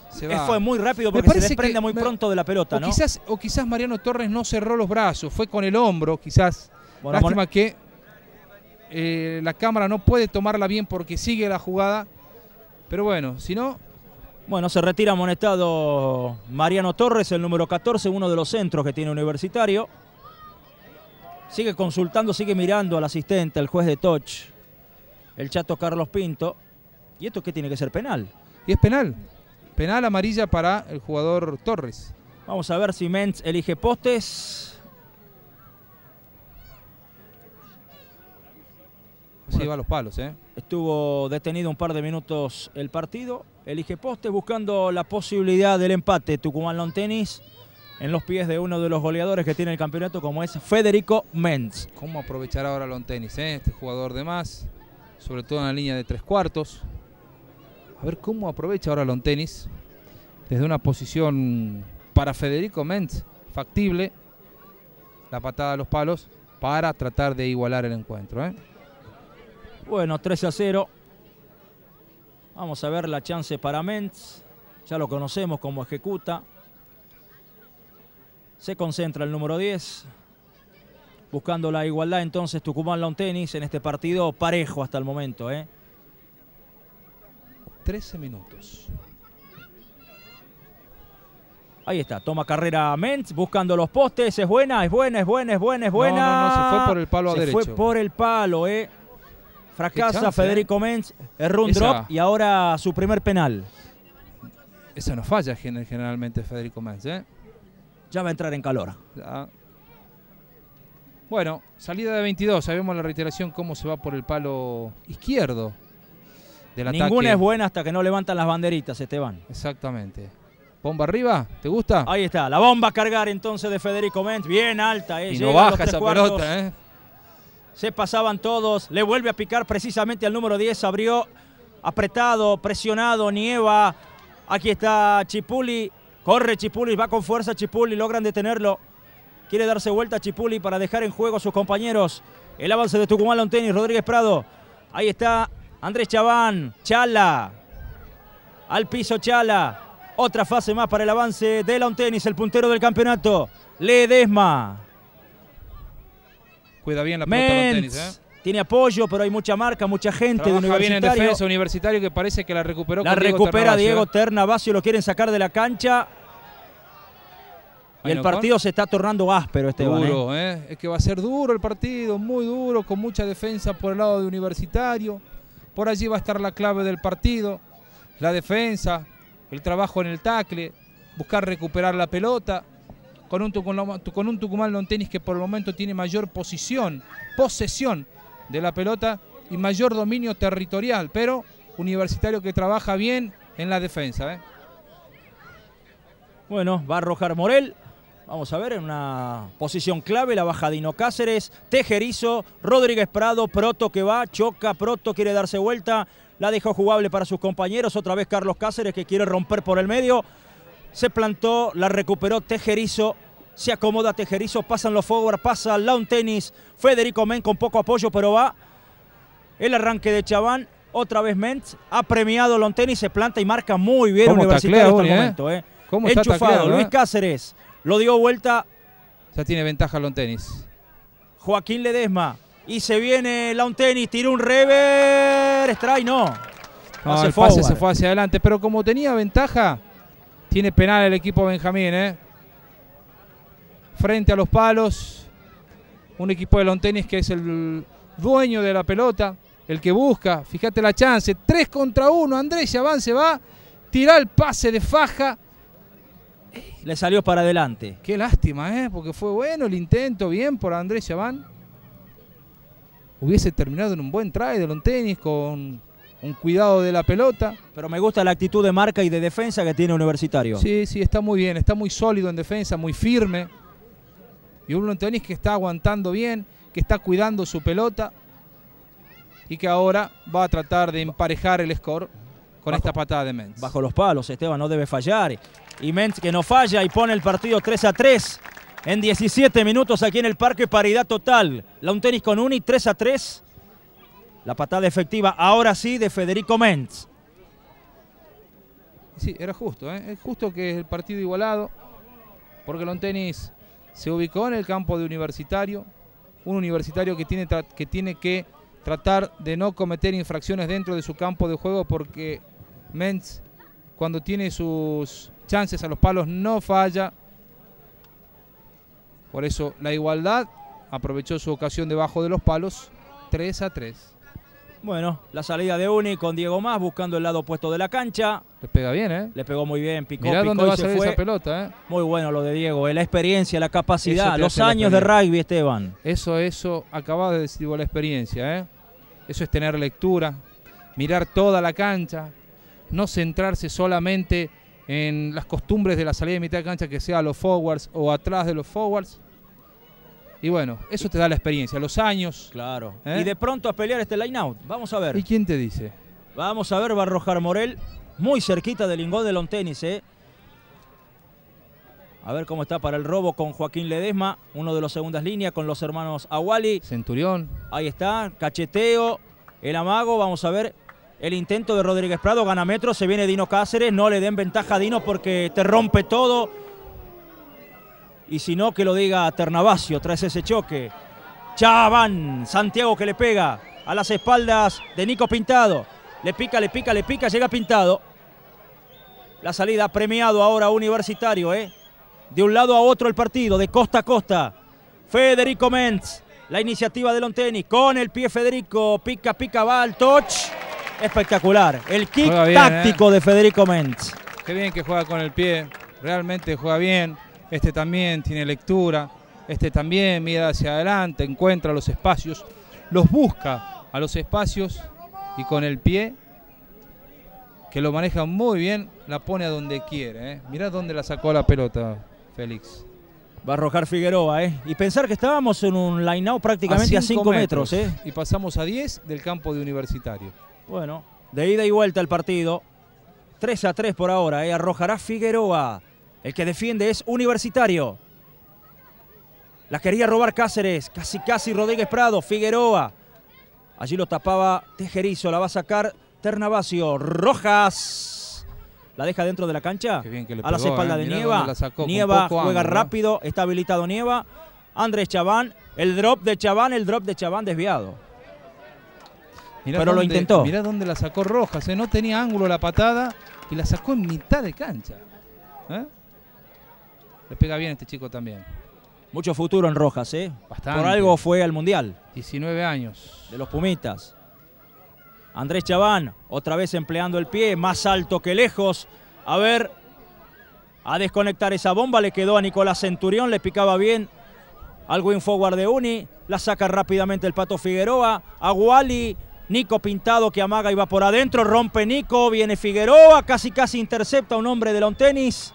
Speaker 2: Se va.
Speaker 1: Fue muy rápido porque se desprende muy pronto de la pelota, ¿no?
Speaker 2: Quizás Mariano Torres no cerró los brazos, fue con el hombro, quizás. Bueno, lástima que la cámara no puede tomarla bien porque sigue la jugada. Pero bueno, si no...
Speaker 1: Bueno, se retira amonestado Mariano Torres, el número 14, uno de los centros que tiene Universitario. Sigue consultando, sigue mirando al asistente, el juez de touch, el chato Carlos Pinto. ¿Y esto qué tiene que ser? Penal.
Speaker 2: Y es penal. Penal amarilla para el jugador Torres.
Speaker 1: Vamos a ver si Mentz elige postes.
Speaker 2: Sí, va a los palos, ¿eh?
Speaker 1: Estuvo detenido un par de minutos el partido. Elige postes buscando la posibilidad del empate. Tucumán Lawn Tennis en los pies de uno de los goleadores que tiene el campeonato, como es Federico Mentz.
Speaker 2: ¿Cómo aprovechar ahora Lawn Tennis, este jugador de más? Sobre todo en la línea de 3/4. A ver cómo aprovecha ahora Lawn Tennis. Desde una posición para Federico Mentz factible. La patada a los palos para tratar de igualar el encuentro, ¿eh?
Speaker 1: Bueno, 3-0. Vamos a ver la chance para Mentz. Ya lo conocemos cómo ejecuta. Se concentra el número 10. Buscando la igualdad entonces Tucumán Lawn Tennis en este partido parejo hasta el momento, ¿eh?
Speaker 2: 13 minutos.
Speaker 1: Ahí está, toma carrera Mentz, buscando los postes. Es buena, es buena, es buena, es buena, es buena.
Speaker 2: No, se fue por el palo a derecho.
Speaker 1: Se fue por el palo, Fracasa chance, Federico Mentz, erró un drop y ahora su primer penal.
Speaker 2: Eso no falla generalmente Federico Mentz, ¿eh?
Speaker 1: Ya va a entrar en calor.
Speaker 2: Ya. Bueno, salida de 22. Sabemos la reiteración cómo se va por el palo izquierdo del ataque.
Speaker 1: Ninguna es buena hasta que no levantan las banderitas, Esteban.
Speaker 2: Exactamente. Bomba arriba, ¿te gusta?
Speaker 1: Ahí está, la bomba a cargar entonces de Federico Mentz. Bien alta,
Speaker 2: y no baja esa pelota, ¿eh?
Speaker 1: Se pasaban todos, le vuelve a picar precisamente al número 10, abrió apretado, presionado, Nieva. Aquí está Chipuli, corre Chipuli, va con fuerza Chipuli, logran detenerlo. Quiere darse vuelta Chipuli para dejar en juego a sus compañeros. El avance de Tucumán Lawn Tennis, Rodríguez Prado. Ahí está Andrés Chaván, Chala. Al piso Chala. Otra fase más para el avance de Lawn Tennis, el puntero del campeonato. Ledesma.
Speaker 2: Cuida bien la pelota Lawn Tennis, ¿eh?
Speaker 1: Tiene apoyo, pero hay mucha marca, mucha gente.
Speaker 2: Trabaja
Speaker 1: de Universitario.
Speaker 2: Bien en defensa, Universitario, que parece que la recuperó.
Speaker 1: La recupera Diego Ternavasio, lo quieren sacar de la cancha. Y el partido se está tornando áspero, Esteban.
Speaker 2: Duro, es que va a ser duro el partido, muy duro, con mucha defensa por el lado de Universitario. Por allí va a estar la clave del partido. La defensa, el trabajo en el tackle, buscar recuperar la pelota. Con un Tucumán Lawn Tennis que por el momento tiene mayor posesión de la pelota y mayor dominio territorial, pero Universitario que trabaja bien en la defensa.
Speaker 1: Bueno, va a arrojar Morel. Vamos a ver, en una posición clave, la baja Dino Cáceres, Tejerizo, Rodríguez Prado, Proto que va, choca, Proto quiere darse vuelta, la dejó jugable para sus compañeros, otra vez Carlos Cáceres que quiere romper por el medio. Se plantó, la recuperó Tejerizo, se acomoda Tejerizo, pasan los forward, pasa Lawn Tennis, Federico Mentz con poco apoyo, pero va el arranque de Chaván, otra vez Mentz, ha premiado Lawn Tennis, se planta y marca muy bien Universitario hasta el momento.
Speaker 2: ¿Cómo está
Speaker 1: enchufado,
Speaker 2: tacleado,
Speaker 1: Luis Cáceres, lo dio vuelta.
Speaker 2: Ya tiene ventaja Lawn Tennis.
Speaker 1: Joaquín Ledesma, y se viene Lawn Tennis, tiró un rever, strike, no
Speaker 2: el pase se fue hacia adelante, pero como tenía ventaja... Tiene penal el equipo Benjamín, frente a los palos. Un equipo de Lawn Tennis que es el dueño de la pelota, el que busca. Fíjate la chance, 3 contra 1. Andrés Chaván se va, tira el pase de faja.
Speaker 1: Le salió para adelante.
Speaker 2: Qué lástima, porque fue bueno el intento, bien por Andrés Chaván. Hubiese terminado en un buen try de Lawn Tennis con... un cuidado de la pelota.
Speaker 1: Pero me gusta la actitud de marca y de defensa que tiene Universitario.
Speaker 2: Sí, está muy bien, está muy sólido en defensa, muy firme. Y un Lawn Tennis que está aguantando bien, que está cuidando su pelota y que ahora va a tratar de emparejar el score con esta patada de Mentz.
Speaker 1: Bajo los palos, Esteban no debe fallar. Y Mentz que no falla y pone el partido 3-3 en 17 minutos aquí en el Parque, paridad total. Lawn Tennis con Uni, 3-3. La patada efectiva, ahora sí, de Federico Mentz.
Speaker 2: Sí, era justo, ¿eh? Es justo que es el partido igualado, porque Lontenis se ubicó en el campo de Universitario, un Universitario que tiene que tratar de no cometer infracciones dentro de su campo de juego, porque Menz, cuando tiene sus chances a los palos, no falla. Por eso la igualdad aprovechó su ocasión debajo de los palos, 3-3.
Speaker 1: Bueno, la salida de Uni con Diego Mas buscando el lado opuesto de la cancha.
Speaker 2: Le pega bien, ¿eh?
Speaker 1: Le pegó muy bien, picó,
Speaker 2: Mirá
Speaker 1: picó
Speaker 2: dónde va a
Speaker 1: y se
Speaker 2: salir
Speaker 1: fue.
Speaker 2: esa pelota, ¿eh?
Speaker 1: Muy bueno lo de Diego, la experiencia, la capacidad, los
Speaker 2: Eso
Speaker 1: años de rugby, Esteban.
Speaker 2: Eso, acababa de decir la experiencia, ¿eh? Eso es tener lectura, mirar toda la cancha, no centrarse solamente en las costumbres de la salida de mitad de cancha, que sea a los forwards o atrás de los forwards. Y bueno, eso te da la experiencia, los años.
Speaker 1: Claro.
Speaker 2: ¿Eh?
Speaker 1: Y de pronto a pelear este line out. Vamos a ver.
Speaker 2: ¿Y quién te dice?
Speaker 1: Vamos a ver, va a arrojar Morel, muy cerquita del lingón de Lontenis, ¿eh? A ver cómo está para el robo con Joaquín Ledesma, uno de los segundas líneas con los hermanos Aguali.
Speaker 2: Centurión.
Speaker 1: Ahí está, cacheteo, el amago, vamos a ver el intento de Rodríguez Prado, gana metros, se viene Dino Cáceres, no le den ventaja a Dino porque te rompe todo. Y si no, que lo diga Ternavasio tras ese choque. Chaván, Santiago que le pega a las espaldas de Nico Pintado. Le pica, llega Pintado. La salida premiado ahora Universitario, ¿eh? De un lado a otro el partido, de costa a costa. Federico Menz, la iniciativa de Lontenis, con el pie Federico, pica, va al touch. Espectacular, el kick
Speaker 2: bien,
Speaker 1: táctico de Federico Menz.
Speaker 2: Qué bien que juega con el pie, realmente juega bien. Este también tiene lectura, este también mira hacia adelante, encuentra los espacios, los busca a los espacios y con el pie, que lo maneja muy bien, la pone a donde quiere, ¿eh? Mirá dónde la sacó la pelota, Félix.
Speaker 1: Va a arrojar Figueroa, ¿eh? Y pensar que estábamos en un line-out prácticamente a 5 metros, ¿eh?
Speaker 2: Y pasamos a 10 del campo de Universitario.
Speaker 1: Bueno, de ida y vuelta el partido. 3-3 por ahora, ¿eh? Arrojará Figueroa. El que defiende es Universitario. La quería robar Cáceres. Casi Rodríguez Prado. Figueroa. Allí lo tapaba Tejerizo. La va a sacar Ternavasio. Rojas. La deja dentro de la cancha.
Speaker 2: Qué bien que le
Speaker 1: a las
Speaker 2: pegó,
Speaker 1: espaldas de
Speaker 2: mirá
Speaker 1: Nieva.
Speaker 2: dónde la sacó,
Speaker 1: Nieva
Speaker 2: con poco
Speaker 1: juega
Speaker 2: ángulo,
Speaker 1: rápido. Está habilitado Nieva. Andrés Chaván. El drop de Chaván desviado.
Speaker 2: Mirá
Speaker 1: pero lo intentó.
Speaker 2: Mirá dónde la sacó Rojas. No tenía ángulo la patada y la sacó en mitad de cancha. ¿Eh? Le pega bien este chico también.
Speaker 1: Mucho futuro en Rojas, ¿eh?
Speaker 2: Bastante.
Speaker 1: Por algo fue al Mundial.
Speaker 2: 19 años.
Speaker 1: De los Pumitas. Andrés Chaván, otra vez empleando el pie, más alto que lejos. A ver, a desconectar esa bomba, le quedó a Nicolás Centurión, le picaba bien. Algo en forward de Uni, la saca rápidamente el Pato Figueroa. Aguali, Nico Pintado que amaga y va por adentro, rompe Nico, viene Figueroa, casi intercepta a un hombre de Lontenis.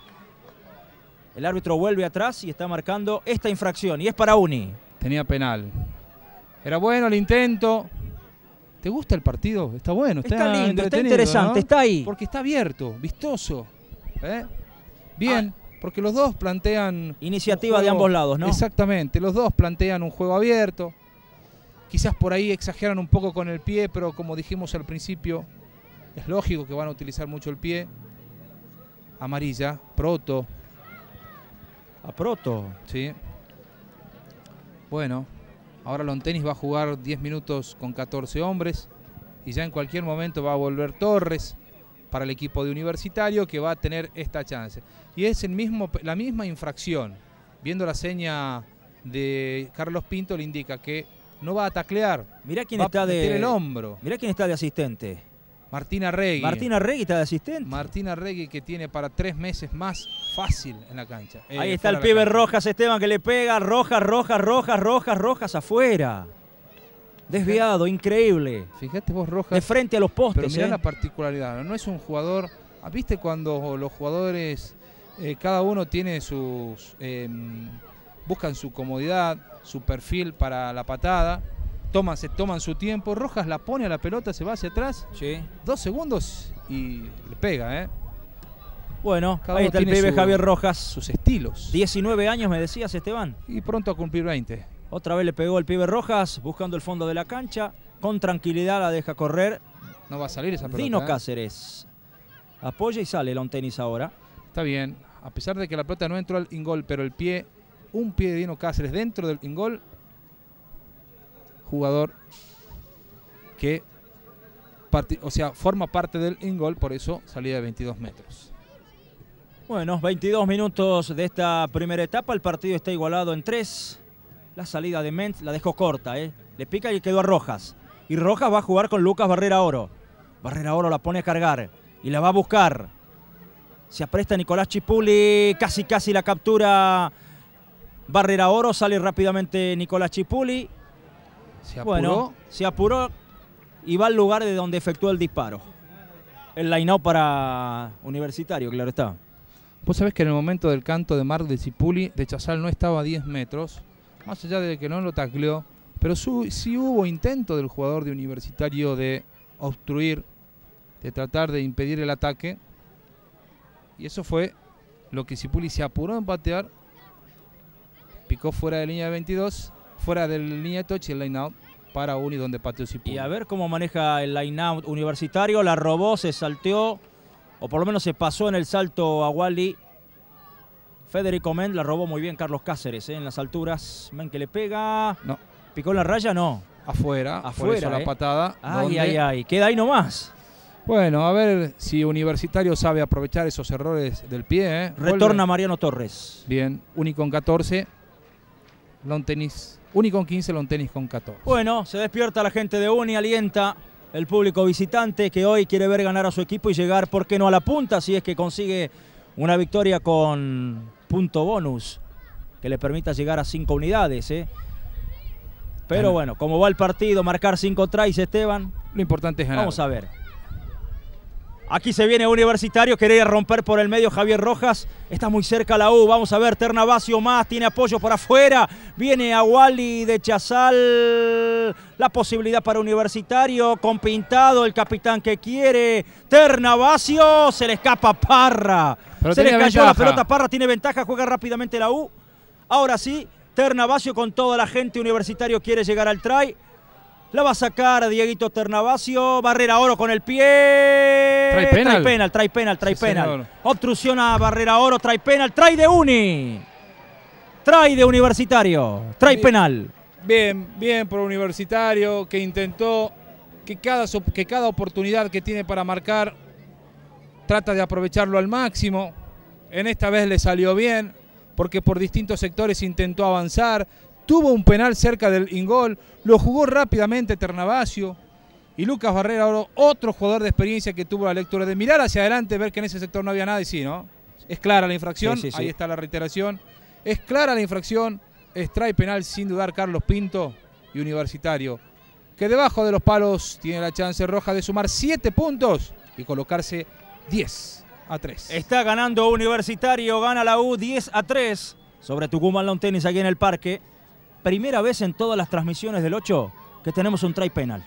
Speaker 1: El árbitro vuelve atrás y está marcando esta infracción y es para Uni.
Speaker 2: Tenía penal. Era bueno el intento. ¿Te gusta el partido? Está bueno,
Speaker 1: está lindo, está interesante, ¿no? Está ahí.
Speaker 2: Porque está abierto, vistoso. Bien, porque los dos plantean...
Speaker 1: Iniciativa de ambos lados, ¿no?
Speaker 2: Exactamente, los dos plantean un juego abierto. Quizás por ahí exageran un poco con el pie, pero como dijimos al principio, es lógico que van a utilizar mucho el pie. Amarilla, Proto.
Speaker 1: A Proto.
Speaker 2: Sí. Bueno, ahora Lontenis va a jugar 10 minutos con 14 hombres y ya en cualquier momento va a volver Torres para el equipo de Universitario, que va a tener esta chance. Y es la misma infracción. Viendo la seña de Carlos Pinto le indica que no va a taclear.
Speaker 1: Mirá quién está
Speaker 2: el hombro.
Speaker 1: Mirá quién está de asistente.
Speaker 2: Martín Arregui.
Speaker 1: Martín Arregui está de asistente.
Speaker 2: Martín Arregui, que tiene para 3 meses más fácil en la cancha.
Speaker 1: Ahí está el pibe Rojas, Esteban, que le pega. Rojas afuera. Desviado, increíble.
Speaker 2: Fíjate vos, Rojas.
Speaker 1: De frente a los postes.
Speaker 2: Pero mirá la particularidad. No es un jugador... ¿Viste cuando los jugadores, cada uno tiene sus... buscan su comodidad, su perfil para la patada? Se toman su tiempo, Rojas la pone a la pelota, se va hacia atrás,
Speaker 1: sí.
Speaker 2: 2 segundos y le pega,
Speaker 1: Bueno, ahí está el pibe Javier Rojas.
Speaker 2: Sus estilos.
Speaker 1: 19 años me decías, Esteban.
Speaker 2: Y pronto a cumplir 20.
Speaker 1: Otra vez le pegó el pibe Rojas, buscando el fondo de la cancha, con tranquilidad la deja correr.
Speaker 2: No va a salir esa pelota.
Speaker 1: Dino Cáceres. Apoya y sale Lawn Tennis ahora.
Speaker 2: Está bien. A pesar de que la pelota no entró al ingol, pero el pie, un pie de Dino Cáceres dentro del ingol. Jugador que forma parte del ingol, por eso salida de 22 metros.
Speaker 1: Bueno, 22 minutos de esta primera etapa. El partido está igualado en 3. La salida de Mentz la dejó corta, Le pica y quedó a Rojas. Y Rojas va a jugar con Lucas Barrera Oro. Barrera Oro la pone a cargar y la va a buscar. Se apresta Nicolás Chipuli, casi la captura Barrera Oro. Sale rápidamente Nicolás Chipuli.
Speaker 2: Se apuró.
Speaker 1: Bueno, se apuró y va al lugar de donde efectuó el disparo. El line-out para Universitario, claro está.
Speaker 2: Vos sabés que en el momento del canto de Marc de Chipuli, de Chazal no estaba a 10 metros, más allá de que no lo tacleó, pero sí hubo intento del jugador de Universitario de obstruir, de tratar de impedir el ataque, y eso fue lo que Chipuli se apuró en patear, picó fuera de línea de 22, fuera de la línea de touch y el line out para Uni donde pateó Chipuli.
Speaker 1: Y a ver cómo maneja el line out Universitario, la robó, se salteó, o por lo menos se pasó en el salto a Wally. Federico Mentz la robó muy bien Carlos Cáceres, en las alturas. Men que le pega.
Speaker 2: No.
Speaker 1: ¿Picó en la raya? No.
Speaker 2: Afuera, por eso la patada.
Speaker 1: Ay. Queda ahí nomás.
Speaker 2: Bueno, a ver si Universitario sabe aprovechar esos errores del pie.
Speaker 1: Retorna Vuelve. Mariano Torres.
Speaker 2: Bien, Uni con 14. Lawn Tennis. Uni con 15, Lawn Tennis con 14.
Speaker 1: Bueno, se despierta la gente de Uni, alienta el público visitante que hoy quiere ver ganar a su equipo y llegar, ¿por qué no?, a la punta, si es que consigue una victoria con punto bonus que le permita llegar a 5 unidades. Pero bueno, como va el partido, marcar 5 tries, Esteban.
Speaker 2: Lo importante es ganar.
Speaker 1: Vamos a ver. Aquí se viene Universitario, quería romper por el medio Javier Rojas. Está muy cerca la U. Vamos a ver, Ternavasio más, tiene apoyo por afuera. Viene a Wally de Chazal. La posibilidad para Universitario, con Pintado, el capitán que quiere. Ternavasio, se le escapa Parra.
Speaker 2: Pero
Speaker 1: se le cayó
Speaker 2: ventaja.
Speaker 1: La pelota, Parra tiene ventaja, juega rápidamente la U. Ahora sí, Ternavasio con toda la gente. Universitario quiere llegar al try. La va a sacar a Dieguito Ternavasio. Barrera Oro con el pie. Trae penal. Obstrucción a Barrera Oro, trae penal. Trae de Uni. Trae de Universitario. Trae penal.
Speaker 2: Bien por Universitario, que intentó que cada oportunidad que tiene para marcar trata de aprovecharlo al máximo. En esta vez le salió bien, porque por distintos sectores intentó avanzar. Tuvo un penal cerca del ingol, lo jugó rápidamente Ternavasio. Y Lucas Barrera Oro, otro jugador de experiencia que tuvo la lectura de mirar hacia adelante, ver que en ese sector no había nada y sí, ¿no? Es clara la infracción,
Speaker 1: sí.
Speaker 2: Ahí está la reiteración. Es clara la infracción, extrae penal sin dudar Carlos Pinto y Universitario, que debajo de los palos tiene la chance roja de sumar 7 puntos y colocarse 10-3.
Speaker 1: Está ganando Universitario, gana la U 10-3 sobre Tucumán Lawn Tennis aquí en el parque. Primera vez en todas las transmisiones del 8 que tenemos un try penal.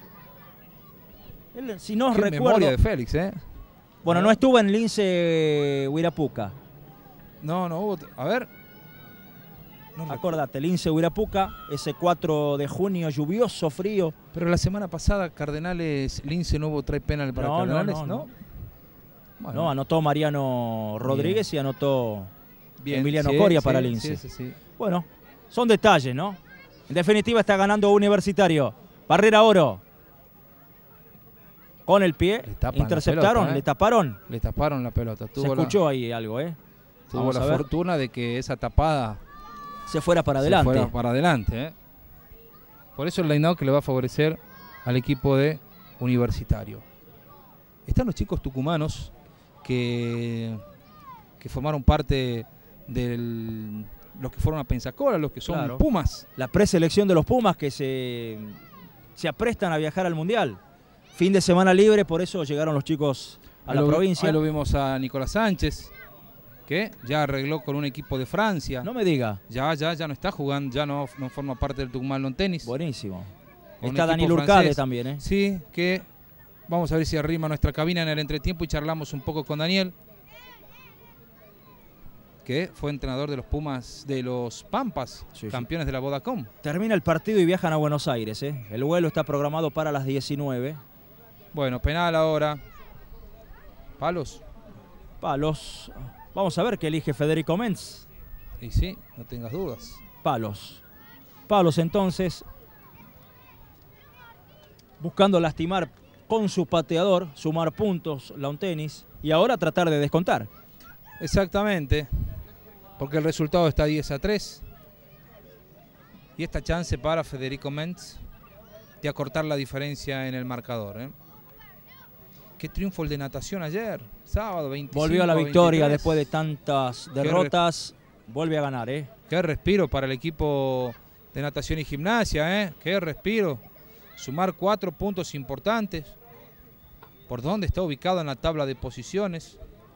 Speaker 1: Si no
Speaker 2: Qué
Speaker 1: recuerdo.
Speaker 2: memoria de Félix,
Speaker 1: Bueno, no estuvo en Lince Huirapuca.
Speaker 2: No hubo. A ver.
Speaker 1: Acordate, Lince Huirapuca, ese 4 de junio, lluvioso, frío.
Speaker 2: Pero la semana pasada, Cardenales Lince no hubo try penal para Cardenales, ¿no?
Speaker 1: Bueno. No, anotó Mariano Rodríguez y anotó Emiliano Coria para Lince.
Speaker 2: Sí.
Speaker 1: Bueno, son detalles, ¿no? En definitiva está ganando Universitario. Barrera Oro. Con el pie. Interceptaron,
Speaker 2: pelota,
Speaker 1: le taparon.
Speaker 2: Le taparon la pelota.
Speaker 1: Se escuchó ahí algo,
Speaker 2: Tuvo la fortuna de que esa tapada
Speaker 1: se fuera para adelante.
Speaker 2: Por eso el line-out que le va a favorecer al equipo de Universitario. Están los chicos tucumanos que formaron parte de los que fueron a Pensacola, los que son Pumas.
Speaker 1: La preselección de los Pumas que se aprestan a viajar al Mundial. Fin de semana libre, por eso llegaron los chicos a la provincia.
Speaker 2: Ahí lo vimos a Nicolás Sánchez, que ya arregló con un equipo de Francia.
Speaker 1: No me diga.
Speaker 2: Ya no está jugando, ya no forma parte del Tucumán Lawn Tennis.
Speaker 1: Buenísimo. Está Daniel Urcade también,
Speaker 2: Sí, que vamos a ver si arrima nuestra cabina en el entretiempo y charlamos un poco con Daniel, que fue entrenador de los Pumas, de los Pampas, campeones de la Vodacom.
Speaker 1: Termina el partido y viajan a Buenos Aires. El vuelo está programado para las 19.
Speaker 2: Bueno, penal ahora. ¿Palos?
Speaker 1: Palos. Vamos a ver qué elige Federico Menz.
Speaker 2: Y sí, no tengas dudas.
Speaker 1: Palos. Palos entonces, buscando lastimar con su pateador, sumar puntos, Lawn-Tennis, y ahora tratar de descontar.
Speaker 2: Exactamente, porque el resultado está 10-3. Y esta chance para Federico Menz de acortar la diferencia en el marcador, ¿eh? Qué triunfo el de natación ayer, sábado 25.
Speaker 1: Volvió a la victoria
Speaker 2: 23.
Speaker 1: después de tantas derrotas, vuelve a ganar, ¿eh?
Speaker 2: Qué respiro para el equipo de natación y gimnasia, ¿eh? Qué respiro. Sumar 4 puntos importantes. ¿Por dónde está ubicado en la tabla de posiciones?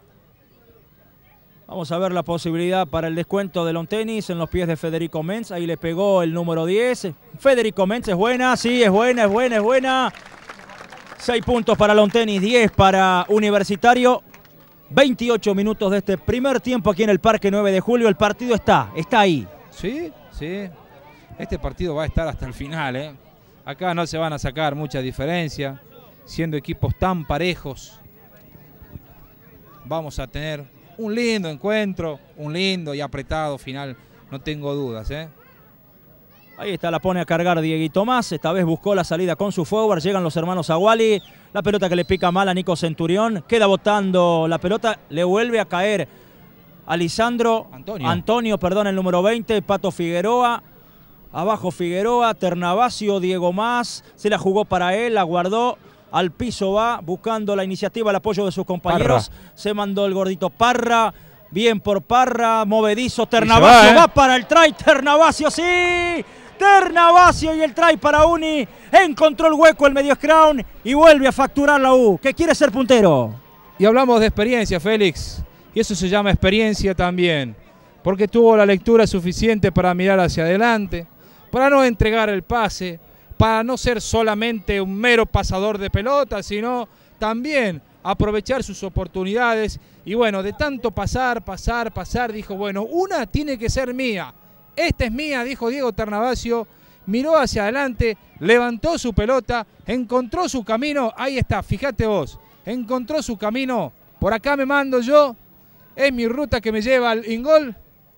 Speaker 1: Vamos a ver la posibilidad para el descuento de Lawn-Tennis en los pies de Federico Menz. Ahí le pegó el número 10. Federico Menz es buena, sí, es buena, es buena, es buena. 6 puntos para Lawn-Tennis, 10 para Universitario. 28 minutos de este primer tiempo aquí en el Parque 9 de Julio. El partido está ahí.
Speaker 2: Sí, sí. Este partido va a estar hasta el final, ¿eh? Acá no se van a sacar mucha diferencia. Siendo equipos tan parejos, vamos a tener un lindo encuentro, un lindo y apretado final, no tengo dudas, ¿eh?
Speaker 1: Ahí está, la pone a cargar Dieguito Más. Esta vez buscó la salida con su forward. Llegan los hermanos Aguali. La pelota que le pica mal a Nico Centurión. Queda botando la pelota. Le vuelve a caer a Lisandro. Antonio, perdón, el número 20. Pato Figueroa. Abajo Figueroa. Ternavasio, Diego Más. Se la jugó para él, la guardó. Al piso va, buscando la iniciativa, el apoyo de sus compañeros. Parra. Se mandó el gordito Parra. Bien por Parra, movedizo. Ternavasio va para el try. Ternavasio, sí. Ternavasio y el try para Uni. Encontró el hueco el medio Crown y vuelve a facturar la U, que quiere ser puntero.
Speaker 2: Y hablamos de experiencia, Félix. Y eso se llama experiencia también. Porque tuvo la lectura suficiente para mirar hacia adelante, para no entregar el pase, para no ser solamente un mero pasador de pelota, sino también aprovechar sus oportunidades. Y bueno, de tanto pasar, dijo, bueno, una tiene que ser mía. Esta es mía, dijo Diego Ternavasio. Miró hacia adelante, levantó su pelota, encontró su camino. Ahí está, fíjate vos, encontró su camino. Por acá me mando yo, es mi ruta que me lleva al in-goal.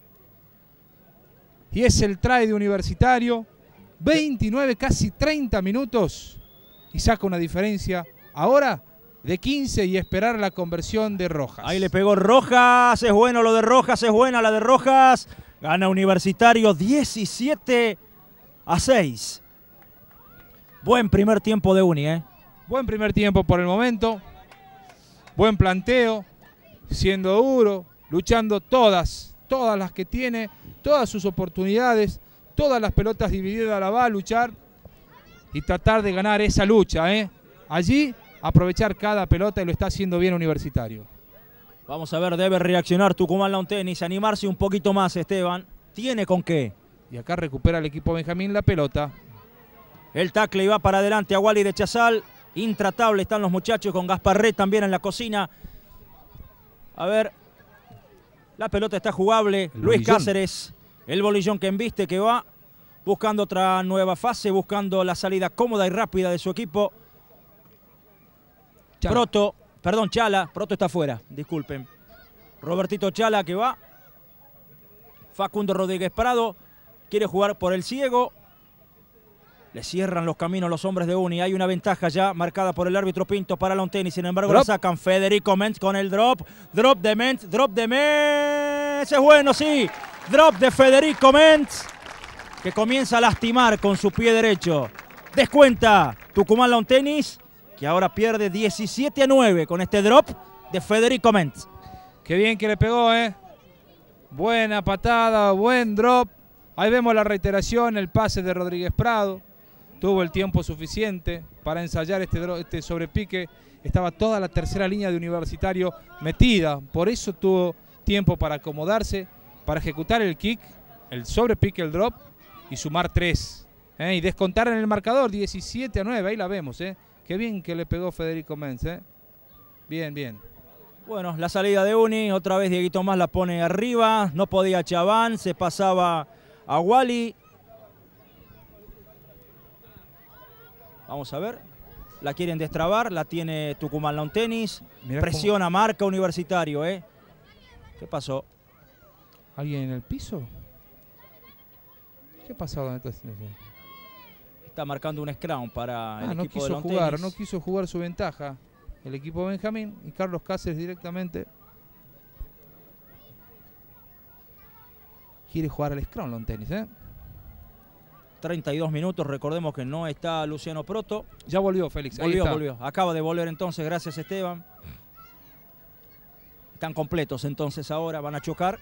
Speaker 2: Y es el try de Universitario. 29, casi 30 minutos. Y saca una diferencia ahora de 15 y esperar la conversión de Rojas.
Speaker 1: Ahí le pegó Rojas, es bueno lo de Rojas, es buena la de Rojas. Gana Universitario 17-6. Buen primer tiempo de Uni, ¿eh?
Speaker 2: Buen primer tiempo por el momento. Buen planteo, siendo duro, luchando todas las que tiene, todas sus oportunidades, todas las pelotas divididas la va a luchar y tratar de ganar esa lucha, ¿eh? Allí aprovechar cada pelota y lo está haciendo bien Universitario.
Speaker 1: Vamos a ver, debe reaccionar Tucumán Lawn-Tennis, animarse un poquito más, Esteban. Tiene con qué.
Speaker 2: Y acá recupera el equipo Benjamín la pelota.
Speaker 1: El tackle y va para adelante a Wally de Chazal. Intratable están los muchachos con Gasparré también en la cocina. A ver, la pelota está jugable. Luis Cáceres, el bolillón que embiste, que va buscando otra nueva fase, buscando la salida cómoda y rápida de su equipo. Chala, Proto está afuera, disculpen. Robertito Chala que va. Facundo Rodríguez Prado quiere jugar por el ciego. Le cierran los caminos los hombres de Uni. Hay una ventaja ya marcada por el árbitro Pinto para Lawn-Tennis. Sin embargo, la sacan Federico Menz con el drop. Drop de Menz. Es bueno, sí. Drop de Federico Menz, que comienza a lastimar con su pie derecho. Descuenta Tucumán Lawn-Tennis, que ahora pierde 17-9 con este drop de Federico Menz.
Speaker 2: Qué bien que le pegó, ¿eh? Buena patada, buen drop. Ahí vemos la reiteración, el pase de Rodríguez Prado. Tuvo el tiempo suficiente para ensayar este sobrepique. Estaba toda la tercera línea de Universitario metida. Por eso tuvo tiempo para acomodarse, para ejecutar el kick, el sobrepique, el drop y sumar 3. Y descontar en el marcador 17-9. Ahí la vemos, ¿eh? Qué bien que le pegó Federico Menz, ¿eh? Bien, bien.
Speaker 1: Bueno, la salida de Uni, otra vez Dieguito Más la pone arriba. No podía Chaván, se pasaba a Wally. Vamos a ver. La quieren destrabar, la tiene Tucumán Lawn Tennis.
Speaker 2: Mirá
Speaker 1: presiona, marca Universitario, ¿eh? ¿Qué pasó?
Speaker 2: ¿Alguien en el piso? ¿Qué ha pasado?
Speaker 1: Está marcando un scrum para el
Speaker 2: no
Speaker 1: equipo
Speaker 2: quiso
Speaker 1: de Lawn
Speaker 2: jugar,
Speaker 1: Tennis.
Speaker 2: no quiso jugar su ventaja el equipo Benjamín, y Carlos Cáceres directamente quiere jugar al scrum Lawn Tennis,
Speaker 1: 32 minutos, recordemos que no está Luciano Proto.
Speaker 2: Ya volvió Félix, ahí está.
Speaker 1: Volvió. Acaba de volver entonces, gracias Esteban. Están completos entonces ahora, van a chocar.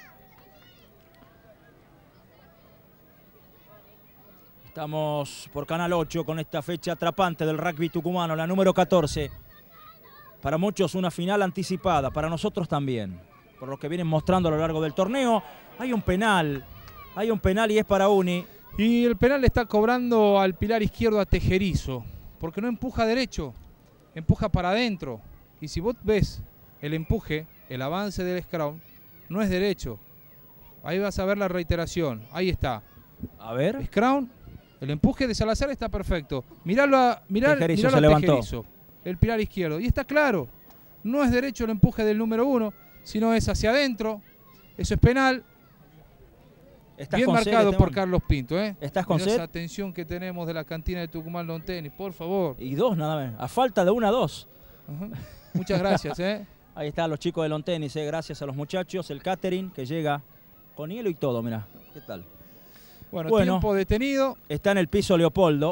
Speaker 1: Estamos por Canal 8 con esta fecha atrapante del rugby tucumano, la número 14. Para muchos una final anticipada, para nosotros también. Por lo que vienen mostrando a lo largo del torneo. Hay un penal y es para Uni.
Speaker 2: Y el penal le está cobrando al pilar izquierdo a Tejerizo, porque no empuja derecho, empuja para adentro. Y si vos ves el empuje, el avance del scrum, no es derecho. Ahí vas a ver la reiteración, ahí está.
Speaker 1: A ver.
Speaker 2: Scrum, el empuje de Salazar está perfecto. Miralo a
Speaker 1: Tejerizo se levantó.
Speaker 2: Tejerizo, el pilar izquierdo. Y está claro, no es derecho el empuje del número 1, sino es hacia adentro. Eso es penal. Bien marcado por Carlos Pinto,
Speaker 1: ¿Estás con
Speaker 2: esa atención que tenemos de la cantina de Tucumán Lawn Tennis, por favor.
Speaker 1: Y 2 nada más, a falta de 1-2.
Speaker 2: Muchas gracias,
Speaker 1: Ahí están los chicos de Lawn Tennis, gracias a los muchachos, el catering que llega con hielo y todo, mirá. ¿Qué tal?
Speaker 2: Bueno, tiempo detenido.
Speaker 1: Está en el piso Leopoldo.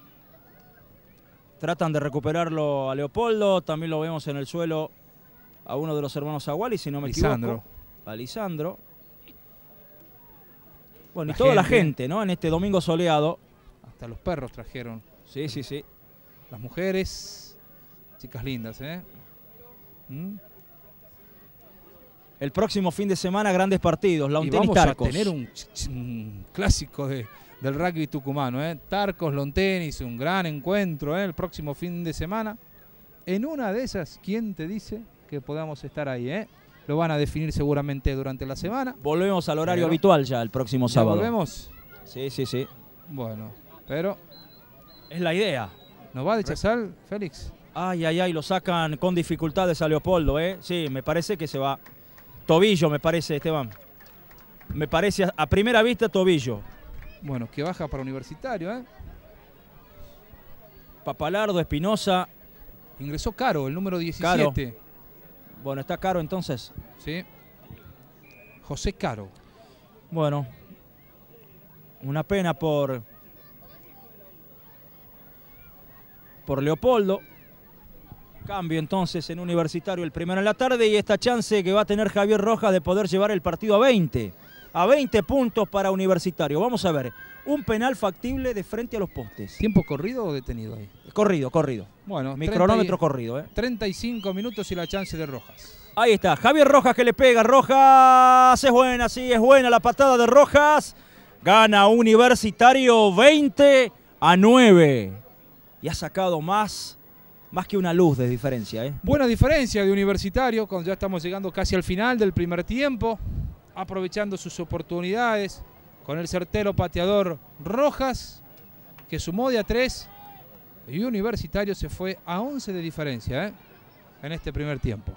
Speaker 1: Tratan de recuperarlo a Leopoldo, también lo vemos en el suelo a uno de los hermanos Aguali, si no me equivoco. A Lisandro. Bueno, y toda la gente, ¿no? En este domingo soleado.
Speaker 2: Hasta los perros trajeron.
Speaker 1: Sí.
Speaker 2: Las mujeres, chicas lindas,
Speaker 1: El próximo fin de semana, grandes partidos. Lawn Tennis
Speaker 2: Tarcos.
Speaker 1: Tarcos.
Speaker 2: Vamos a tener un clásico del rugby tucumano, Tarcos, Lawn Tennis, un gran encuentro, el próximo fin de semana. En una de esas, ¿quién te dice que podamos estar ahí, Lo van a definir seguramente durante la semana.
Speaker 1: Volvemos al horario habitual ya el próximo sábado.
Speaker 2: ¿Volvemos?
Speaker 1: Sí.
Speaker 2: Bueno, pero...
Speaker 1: es la idea.
Speaker 2: ¿Nos va de Chazal, Félix?
Speaker 1: Ay, lo sacan con dificultades a Leopoldo, Sí, me parece que se va. Tobillo, me parece, Esteban. Me parece a primera vista tobillo.
Speaker 2: Bueno, que baja para Universitario,
Speaker 1: Papalardo, Espinosa.
Speaker 2: Ingresó Caro, el número 17.
Speaker 1: Caro. Bueno, está Caro entonces.
Speaker 2: Sí. José Caro.
Speaker 1: Bueno, una pena por Leopoldo. Cambio entonces en Universitario, el primero en la tarde, y esta chance que va a tener Javier Rojas de poder llevar el partido a 20. A 20 puntos para Universitario. Vamos a ver, un penal factible de frente a los postes.
Speaker 2: ¿Tiempo corrido o detenido ahí?
Speaker 1: Corrido.
Speaker 2: Bueno,
Speaker 1: mi cronómetro corrido.
Speaker 2: 35 minutos y la chance de Rojas.
Speaker 1: Ahí está, Javier Rojas que le pega. Rojas, es buena, sí, es buena la patada de Rojas. Gana Universitario 20-9. Y ha sacado más que una luz de diferencia.
Speaker 2: Buena diferencia de Universitario cuando ya estamos llegando casi al final del primer tiempo. Aprovechando sus oportunidades con el certero pateador Rojas, que sumó de a 3. Y Universitario se fue a 11 de diferencia en este primer tiempo.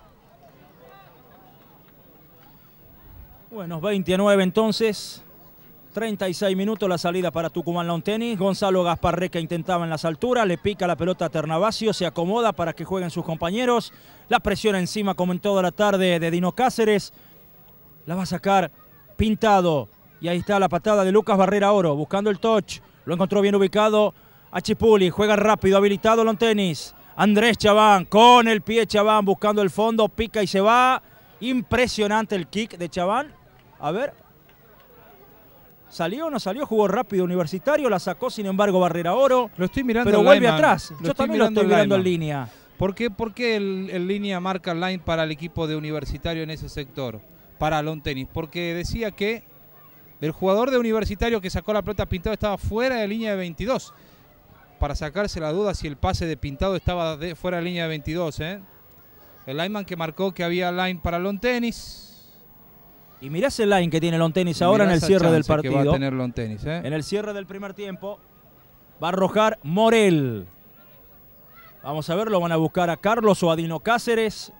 Speaker 1: Bueno, 20-9 entonces. 36 minutos la salida para Tucumán Lawn Tennis. Gonzalo Gasparreca intentaba en las alturas, le pica la pelota a Ternavasio, se acomoda para que jueguen sus compañeros. La presión encima como en toda la tarde de Dino Cáceres. La va a sacar Pintado. Y ahí está la patada de Lucas Barrera Oro, buscando el touch. Lo encontró bien ubicado a Chipuli. Juega rápido, habilitado Lawn Tennis. Andrés Chaván, con el pie Chaván, buscando el fondo, pica y se va. Impresionante el kick de Chaván. A ver. ¿Salió o no salió? Jugó rápido Universitario, la sacó sin embargo Barrera Oro.
Speaker 2: Lo estoy mirando,
Speaker 1: pero vuelve atrás. Yo también lo estoy mirando en línea.
Speaker 2: ¿Por qué el línea marca el line para el equipo de Universitario en ese sector? Para Lawn Tennis. Porque decía que el jugador de Universitario que sacó la pelota Pintado estaba fuera de línea de 22. Para sacarse la duda si el pase de Pintado estaba fuera de línea de 22. El lineman que marcó que había line para Lawn Tennis.
Speaker 1: Y mirá ese line que tiene Lawn Tennis ahora en el cierre del partido.
Speaker 2: Que va a tener Lawn Tennis,
Speaker 1: En el cierre del primer tiempo va a arrojar Morel. Vamos a ver, lo van a buscar a Carlos o a Dino Cáceres.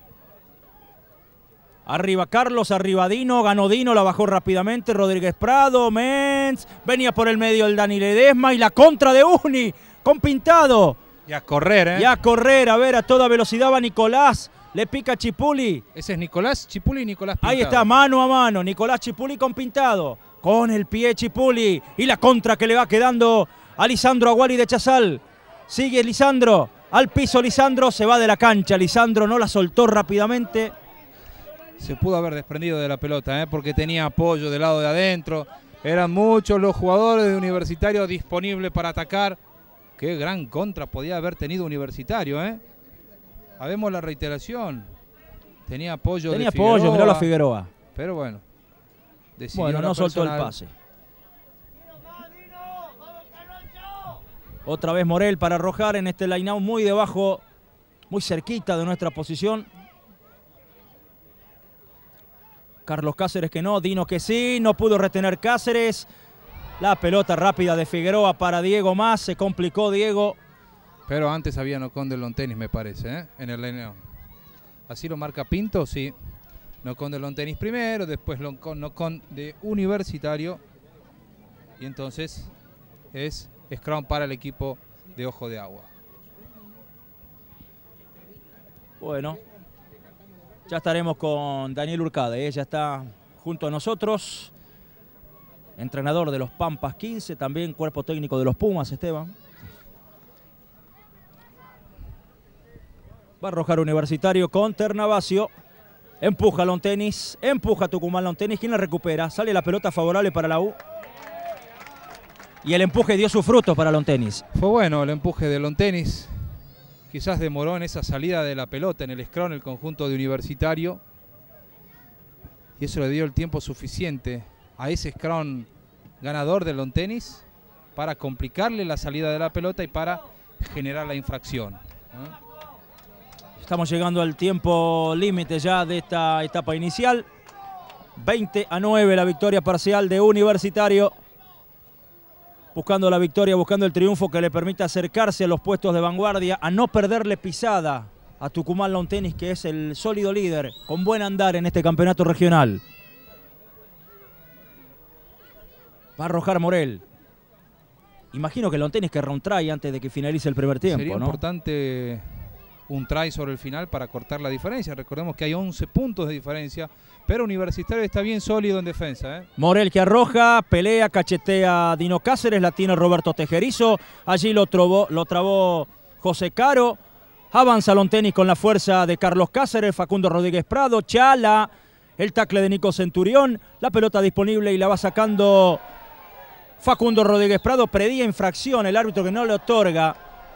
Speaker 1: Arriba Carlos, arriba Dino, ganó Dino, la bajó rápidamente, Rodríguez Prado, Menz, venía por el medio el Dani Ledesma y la contra de Uni, con Pintado.
Speaker 2: Y a correr, ¿eh?
Speaker 1: Y a correr, a ver, a toda velocidad va Nicolás, le pica Chipuli.
Speaker 2: Ese es Nicolás Chipuli y Nicolás Pintado.
Speaker 1: Ahí está, mano a mano, Nicolás Chipuli con Pintado, con el pie Chipuli y la contra que le va quedando a Lisandro Aguali de Chazal. Sigue Lisandro, al piso Lisandro, se va de la cancha, Lisandro no la soltó rápidamente.
Speaker 2: Se pudo haber desprendido de la pelota, porque tenía apoyo del lado de adentro. Eran muchos los jugadores de Universitario disponibles para atacar. Qué gran contra podía haber tenido Universitario, Habemos la reiteración. Tenía apoyo de Figueroa.
Speaker 1: Tenía apoyo, miró la Figueroa.
Speaker 2: Pero bueno.
Speaker 1: Bueno, no soltó el pase. Otra vez Morel para arrojar en este line-out muy debajo, muy cerquita de nuestra posición. Carlos Cáceres que no, Dino que sí, no pudo retener Cáceres. La pelota rápida de Figueroa para Diego Más, se complicó Diego.
Speaker 2: Pero antes había Nocón de Lontenis, me parece, en el line-out. Así lo marca Pinto, sí. Nocón de Lontenis primero, después Nocón de Universitario. Y entonces es scrum para el equipo de Ojo de Agua.
Speaker 1: Bueno, ya estaremos con Daniel Urcade, ya está junto a nosotros. Entrenador de los Pampas 15, también cuerpo técnico de los Pumas, Esteban. Va a arrojar Universitario con Ternavasio. Empuja Lontenis, empuja Tucumán Lontenis. ¿Quién la recupera? Sale la pelota favorable para la U. Y el empuje dio sus frutos para Lontenis.
Speaker 2: Fue bueno el empuje de Lontenis. Quizás demoró en esa salida de la pelota en el scrum el conjunto de Universitario. Y eso le dio el tiempo suficiente a ese scrum ganador de Lontenis para complicarle la salida de la pelota y para generar la infracción.
Speaker 1: Estamos llegando al tiempo límite ya de esta etapa inicial. 20-9 la victoria parcial de Universitario. Buscando la victoria, buscando el triunfo que le permita acercarse a los puestos de vanguardia, a no perderle pisada a Tucumán Lontenis, que es el sólido líder, con buen andar en este campeonato regional. Va a arrojar Morel. Imagino que Lontenis querrá un try antes de que finalice el primer tiempo,
Speaker 2: Sería
Speaker 1: ¿no?
Speaker 2: Importante un try sobre el final para cortar la diferencia. Recordemos que hay 11 puntos de diferencia, pero Universitario está bien sólido en defensa.
Speaker 1: Morel que arroja, pelea, cachetea a Dino Cáceres, la tiene Roberto Tejerizo. Allí lo trabó José Caro. Avanza Lontenis con la fuerza de Carlos Cáceres, Facundo Rodríguez Prado, Chala, el tackle de Nico Centurión, la pelota disponible y la va sacando Facundo Rodríguez Prado. Predía infracción, el árbitro que no le otorga,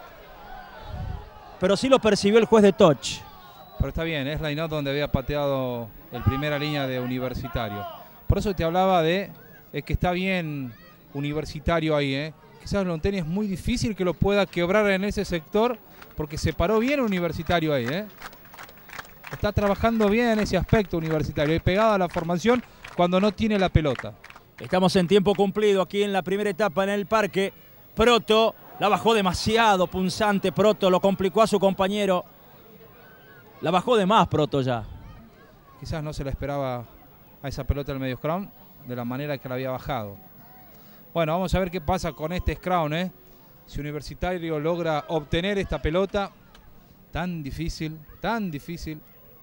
Speaker 1: pero sí lo percibió el juez de touch.
Speaker 2: Pero está bien, es line-out donde había pateado el primera línea de Universitario. Por eso te hablaba de que está bien Universitario ahí. Quizás Lontenis es muy difícil que lo pueda quebrar en ese sector porque se paró bien Universitario ahí. Está trabajando bien en ese aspecto Universitario y pegado a la formación cuando no tiene la pelota.
Speaker 1: Estamos en tiempo cumplido aquí en la primera etapa en el parque. Proto la bajó demasiado punzante, Proto lo complicó a su compañero. La bajó de más Proto ya.
Speaker 2: Quizás no se la esperaba a esa pelota del medio scrum de la manera que la había bajado. Bueno, vamos a ver qué pasa con este scrum, Si Universitario logra obtener esta pelota tan difícil, tan difícil.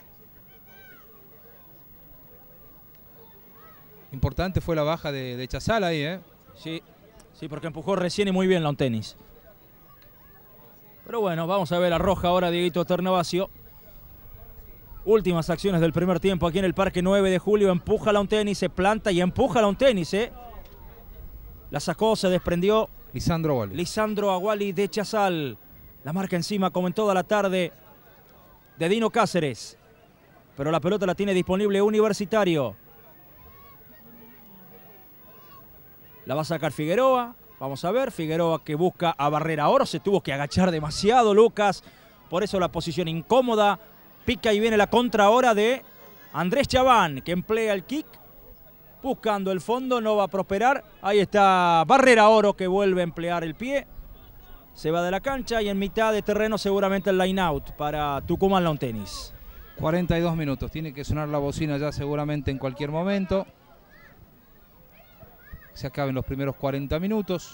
Speaker 2: Importante fue la baja de Chazal ahí,
Speaker 1: Sí, porque empujó recién y muy bien Lontenis. Pero bueno, vamos a ver, arroja ahora Dieguito Ternavasio. Últimas acciones del primer tiempo aquí en el Parque 9 de Julio. Empuja Lontenis, se planta y empuja Lontenis, La sacó, se desprendió.
Speaker 2: Lisandro Aguali.
Speaker 1: Lisandro Aguali de Chazal. La marca encima, como en toda la tarde, de Dino Cáceres. Pero la pelota la tiene disponible Universitario. La va a sacar Figueroa. Vamos a ver, Figueroa que busca a Barrera Oro. Se tuvo que agachar demasiado Lucas. Por eso la posición incómoda. Pica y viene la contra ahora de Andrés Chaván, que emplea el kick. Buscando el fondo, no va a prosperar. Ahí está Barrera Oro que vuelve a emplear el pie. se va de la cancha y en mitad de terreno seguramente el line out para Tucumán Lawn Tennis.
Speaker 2: 42 minutos, tiene que sonar la bocina ya seguramente en cualquier momento. Se acaben los primeros 40 minutos.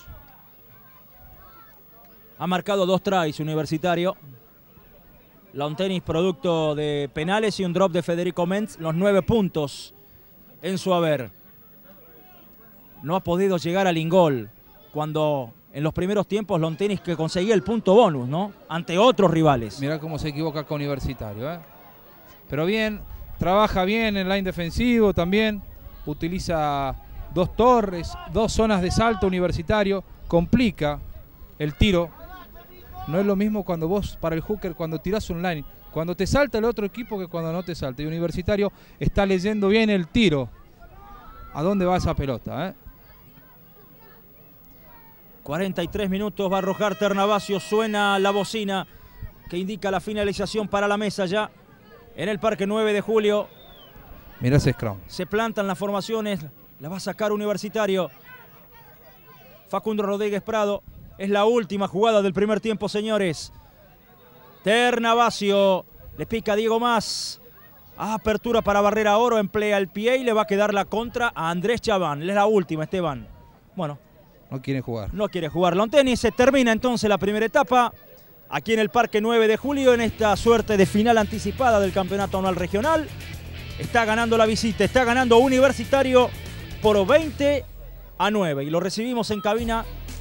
Speaker 1: Ha marcado 2 tries Universitario. Lawn Tennis producto de penales y un drop de Federico Mentz, los 9 puntos en su haber. No ha podido llegar al ingol cuando en los primeros tiempos Lawn Tennis que conseguía el punto bonus, ¿no? Ante otros rivales.
Speaker 2: Mirá cómo se equivoca con Universitario, ¿eh? Pero bien, trabaja bien en line defensivo también. Utiliza 2 torres, 2 zonas de salto Universitario. Complica el tiro. No es lo mismo cuando vos, para el hooker, cuando tirás un line, cuando te salta el otro equipo que cuando no te salta. Y Universitario está leyendo bien el tiro. ¿A dónde va esa pelota,
Speaker 1: 43 minutos va a arrojar Ternavasio. Suena la bocina que indica la finalización para la mesa ya en el Parque 9 de Julio.
Speaker 2: Mirá ese scrum.
Speaker 1: Se plantan las formaciones. La va a sacar Universitario. Facundo Rodríguez Prado. Es la última jugada del primer tiempo, señores. Ternavasio. Le pica Diego Más. Apertura para Barrera Oro. Emplea el pie y le va a quedar la contra a Andrés Chaván. Es la última, Esteban. Bueno.
Speaker 2: No quiere jugar.
Speaker 1: No quiere jugar Lawn Tennis. Se termina entonces la primera etapa. Aquí en el Parque 9 de Julio. En esta suerte de final anticipada del Campeonato Anual Regional. Está ganando la visita. Está ganando Universitario por 20-9. Y lo recibimos en cabina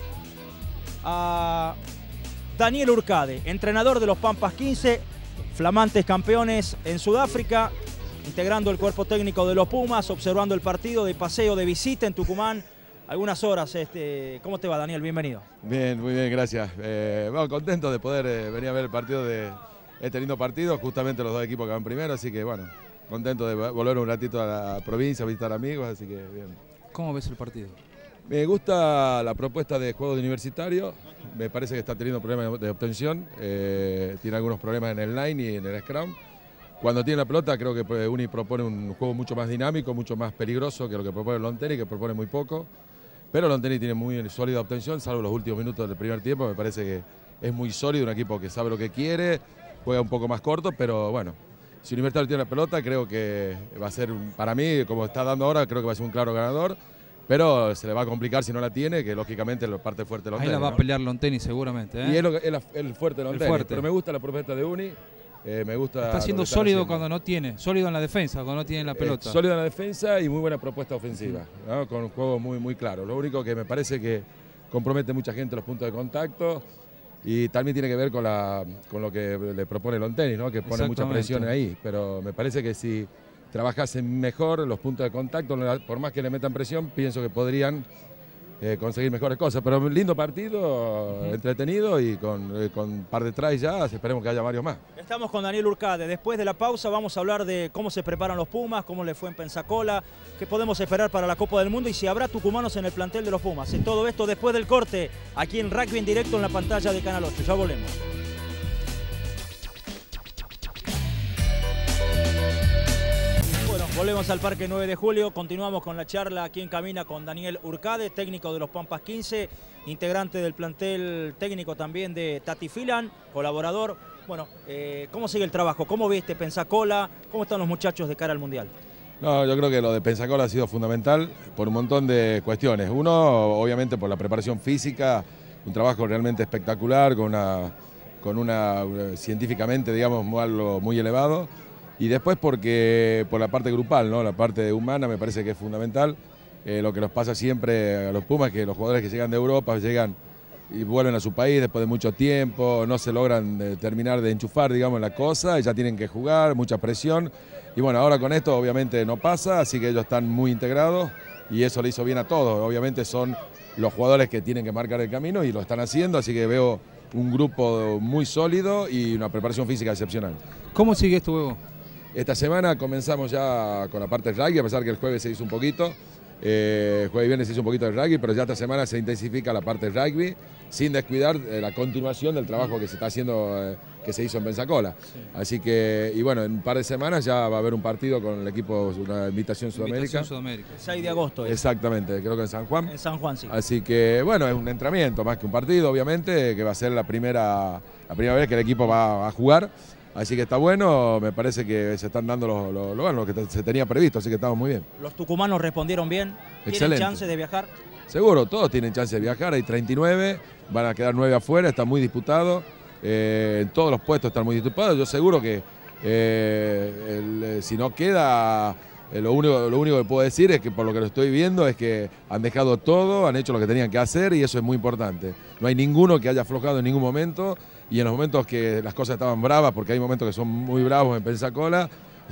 Speaker 1: a Daniel Urcade, entrenador de los Pampas 15, flamantes campeones en Sudáfrica, integrando el cuerpo técnico de los Pumas, observando el partido de paseo de visita en Tucumán. Algunas horas. ¿Cómo te va, Daniel? Bienvenido.
Speaker 4: Bien, muy bien, gracias. Bueno, contento de poder venir a ver el partido de este lindo partido, justamente los 2 equipos que van primero, así que bueno, contento de volver un ratito a la provincia, a visitar amigos, así que bien.
Speaker 2: ¿Cómo ves el partido?
Speaker 4: Me gusta la propuesta de juego de Universitario, me parece que está teniendo problemas de obtención, tiene algunos problemas en el line y en el scrum. Cuando tiene la pelota creo que Uni propone un juego mucho más dinámico, mucho más peligroso que lo que propone Lawn Tennis, que propone muy poco. Pero Lawn Tennis tiene muy sólida obtención, salvo los últimos minutos del primer tiempo, me parece que es muy sólido, un equipo que sabe lo que quiere, juega un poco más corto, pero bueno, si Universitario tiene la pelota creo que va a ser, para mí, como está dando ahora, creo que va a ser un claro ganador. Pero se le va a complicar si no la tiene, que lógicamente es la parte fuerte de Lawn Tennis.
Speaker 2: Ahí la va a pelear Lawn Tennis seguramente.
Speaker 4: Y es el fuerte de Lawn Tennis. Pero me gusta la propuesta de Uni. Me gusta.
Speaker 2: Está siendo sólido cuando no tiene. Sólido en la defensa, cuando no tiene la pelota.
Speaker 4: Sólido en la defensa y muy buena propuesta ofensiva, ¿no? Con un juego muy, muy claro. Lo único que me parece que compromete mucha gente los puntos de contacto. Y también tiene que ver con lo que le propone Lawn Tennis, ¿no? Que pone mucha presión ahí. Pero me parece que si trabajasen mejor los puntos de contacto, por más que le metan presión, pienso que podrían conseguir mejores cosas. Pero un lindo partido, entretenido y con un par de tries ya, esperemos que haya varios más.
Speaker 1: Estamos con Daniel Urcade. Después de la pausa vamos a hablar de cómo se preparan los Pumas, cómo le fue en Pensacola, qué podemos esperar para la Copa del Mundo y si habrá tucumanos en el plantel de los Pumas. Todo esto después del corte, aquí en Rugby en directo en la pantalla de Canal 8. Ya volvemos. Volvemos al Parque 9 de Julio, continuamos con la charla aquí en cabina con Daniel Urcade, técnico de los Pampas 15, integrante del plantel técnico también de Tati Filan, colaborador. Bueno, ¿cómo sigue el trabajo? ¿Cómo viste Pensacola? ¿Cómo están los muchachos de cara al Mundial?
Speaker 4: No, yo creo que lo de Pensacola ha sido fundamental por un montón de cuestiones. Uno, obviamente por la preparación física, un trabajo realmente espectacular, con una científicamente, digamos, algo muy elevado. Y después porque por la parte grupal, ¿no? La parte humana me parece que es fundamental. Lo que nos pasa siempre a los Pumas, que los jugadores que llegan de Europa llegan y vuelven a su país después de mucho tiempo, no se logran terminar de enchufar, digamos, la cosa, y ya tienen que jugar, mucha presión. Y bueno, ahora con esto obviamente no pasa, así que ellos están muy integrados y eso le hizo bien a todos. Obviamente son los jugadores que tienen que marcar el camino y lo están haciendo, así que veo un grupo muy sólido y una preparación física excepcional.
Speaker 2: ¿Cómo sigue esto, Hugo?
Speaker 4: Esta semana comenzamos ya con la parte de rugby, a pesar que el jueves se hizo un poquito. Jueves y viernes se hizo un poquito de rugby, pero ya esta semana se intensifica la parte de rugby, sin descuidar la continuación del trabajo que se está haciendo, que se hizo en Pensacola. Sí. Así que, y bueno, en un par de semanas ya va a haber un partido con el equipo, una invitación Sudamérica.
Speaker 1: 6 de agosto.
Speaker 4: Exactamente, creo que en San Juan.
Speaker 1: En San Juan, sí.
Speaker 4: Así que, bueno, es un entrenamiento más que un partido, obviamente, que va a ser la primera vez que el equipo va a jugar. Así que está bueno, me parece que se están dando lo que se tenía previsto, así que estamos muy bien.
Speaker 1: ¿Los tucumanos respondieron bien? ¿Tienen chance de viajar?
Speaker 4: Seguro, todos tienen chance de viajar, hay 39, van a quedar 9 afuera, está muy disputado, en todos los puestos están muy disputados. Yo seguro que si no queda, lo único que puedo decir es que por lo que lo estoy viendo es que han dejado todo, han hecho lo que tenían que hacer y eso es muy importante. No hay ninguno que haya aflojado en ningún momento. Y en los momentos que las cosas estaban bravas, porque hay momentos que son muy bravos en Pensacola,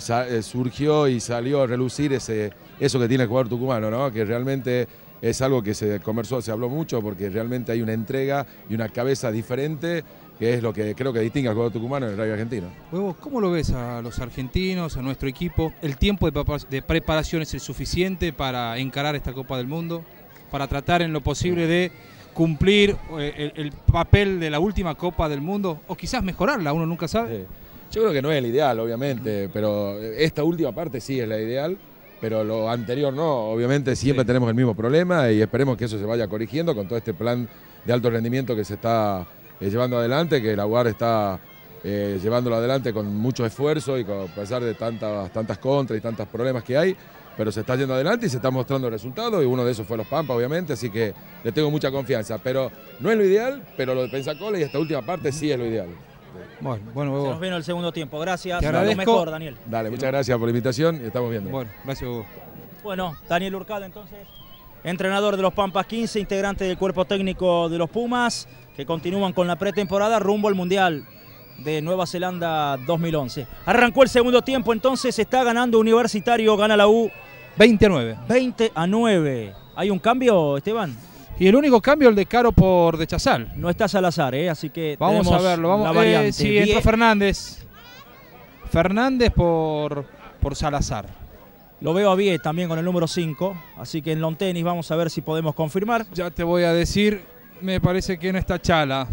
Speaker 4: surgió y salió a relucir eso que tiene el jugador tucumano, ¿no? Que realmente es algo que se conversó, se habló mucho, porque realmente hay una entrega y una cabeza diferente, que es lo que creo que distingue al jugador tucumano en el rugby argentino.
Speaker 5: Huevo, ¿cómo lo ves a los argentinos, a nuestro equipo? ¿El tiempo de preparación es el suficiente para encarar esta Copa del Mundo? Para tratar en lo posible de cumplir el papel de la última Copa del Mundo, o quizás mejorarla, uno nunca sabe.
Speaker 4: Sí. Yo creo que no es el ideal, obviamente, pero esta última parte sí es la ideal, pero lo anterior no. Obviamente siempre tenemos el mismo problema y esperemos que eso se vaya corrigiendo con todo este plan de alto rendimiento que se está llevando adelante, que la UAR está llevándolo adelante con mucho esfuerzo y a pesar de tantas contras y tantos problemas que hay, pero se está yendo adelante y se está mostrando resultados y uno de esos fue los Pampas, obviamente, así que le tengo mucha confianza, pero no es lo ideal, pero lo de Pensacola y esta última parte sí es lo ideal.
Speaker 1: Bueno, se nos vino el segundo tiempo, gracias,
Speaker 5: te agradezco.
Speaker 1: Lo mejor, Daniel.
Speaker 4: Dale, muchas gracias por la invitación y estamos viendo.
Speaker 5: Bueno, gracias, Hugo.
Speaker 1: Bueno, Daniel Hurcado entonces, entrenador de los Pampas 15, integrante del cuerpo técnico de los Pumas, que continúan con la pretemporada rumbo al Mundial de Nueva Zelanda 2011. Arrancó el segundo tiempo, entonces está ganando Universitario, gana la U.
Speaker 5: 20-9.
Speaker 1: 20-9. ¿Hay un cambio, Esteban?
Speaker 5: Y el único cambio el de Caro por de Chazal.
Speaker 1: No está Salazar, así que
Speaker 5: vamos a verlo. Vamos
Speaker 1: la variante.
Speaker 5: Sí, entró Fernández. Fernández por Salazar.
Speaker 1: Lo veo a Vie también con el número 5, así que en lawn tenis vamos a ver si podemos confirmar.
Speaker 5: Ya te voy a decir, me parece que no está Chala.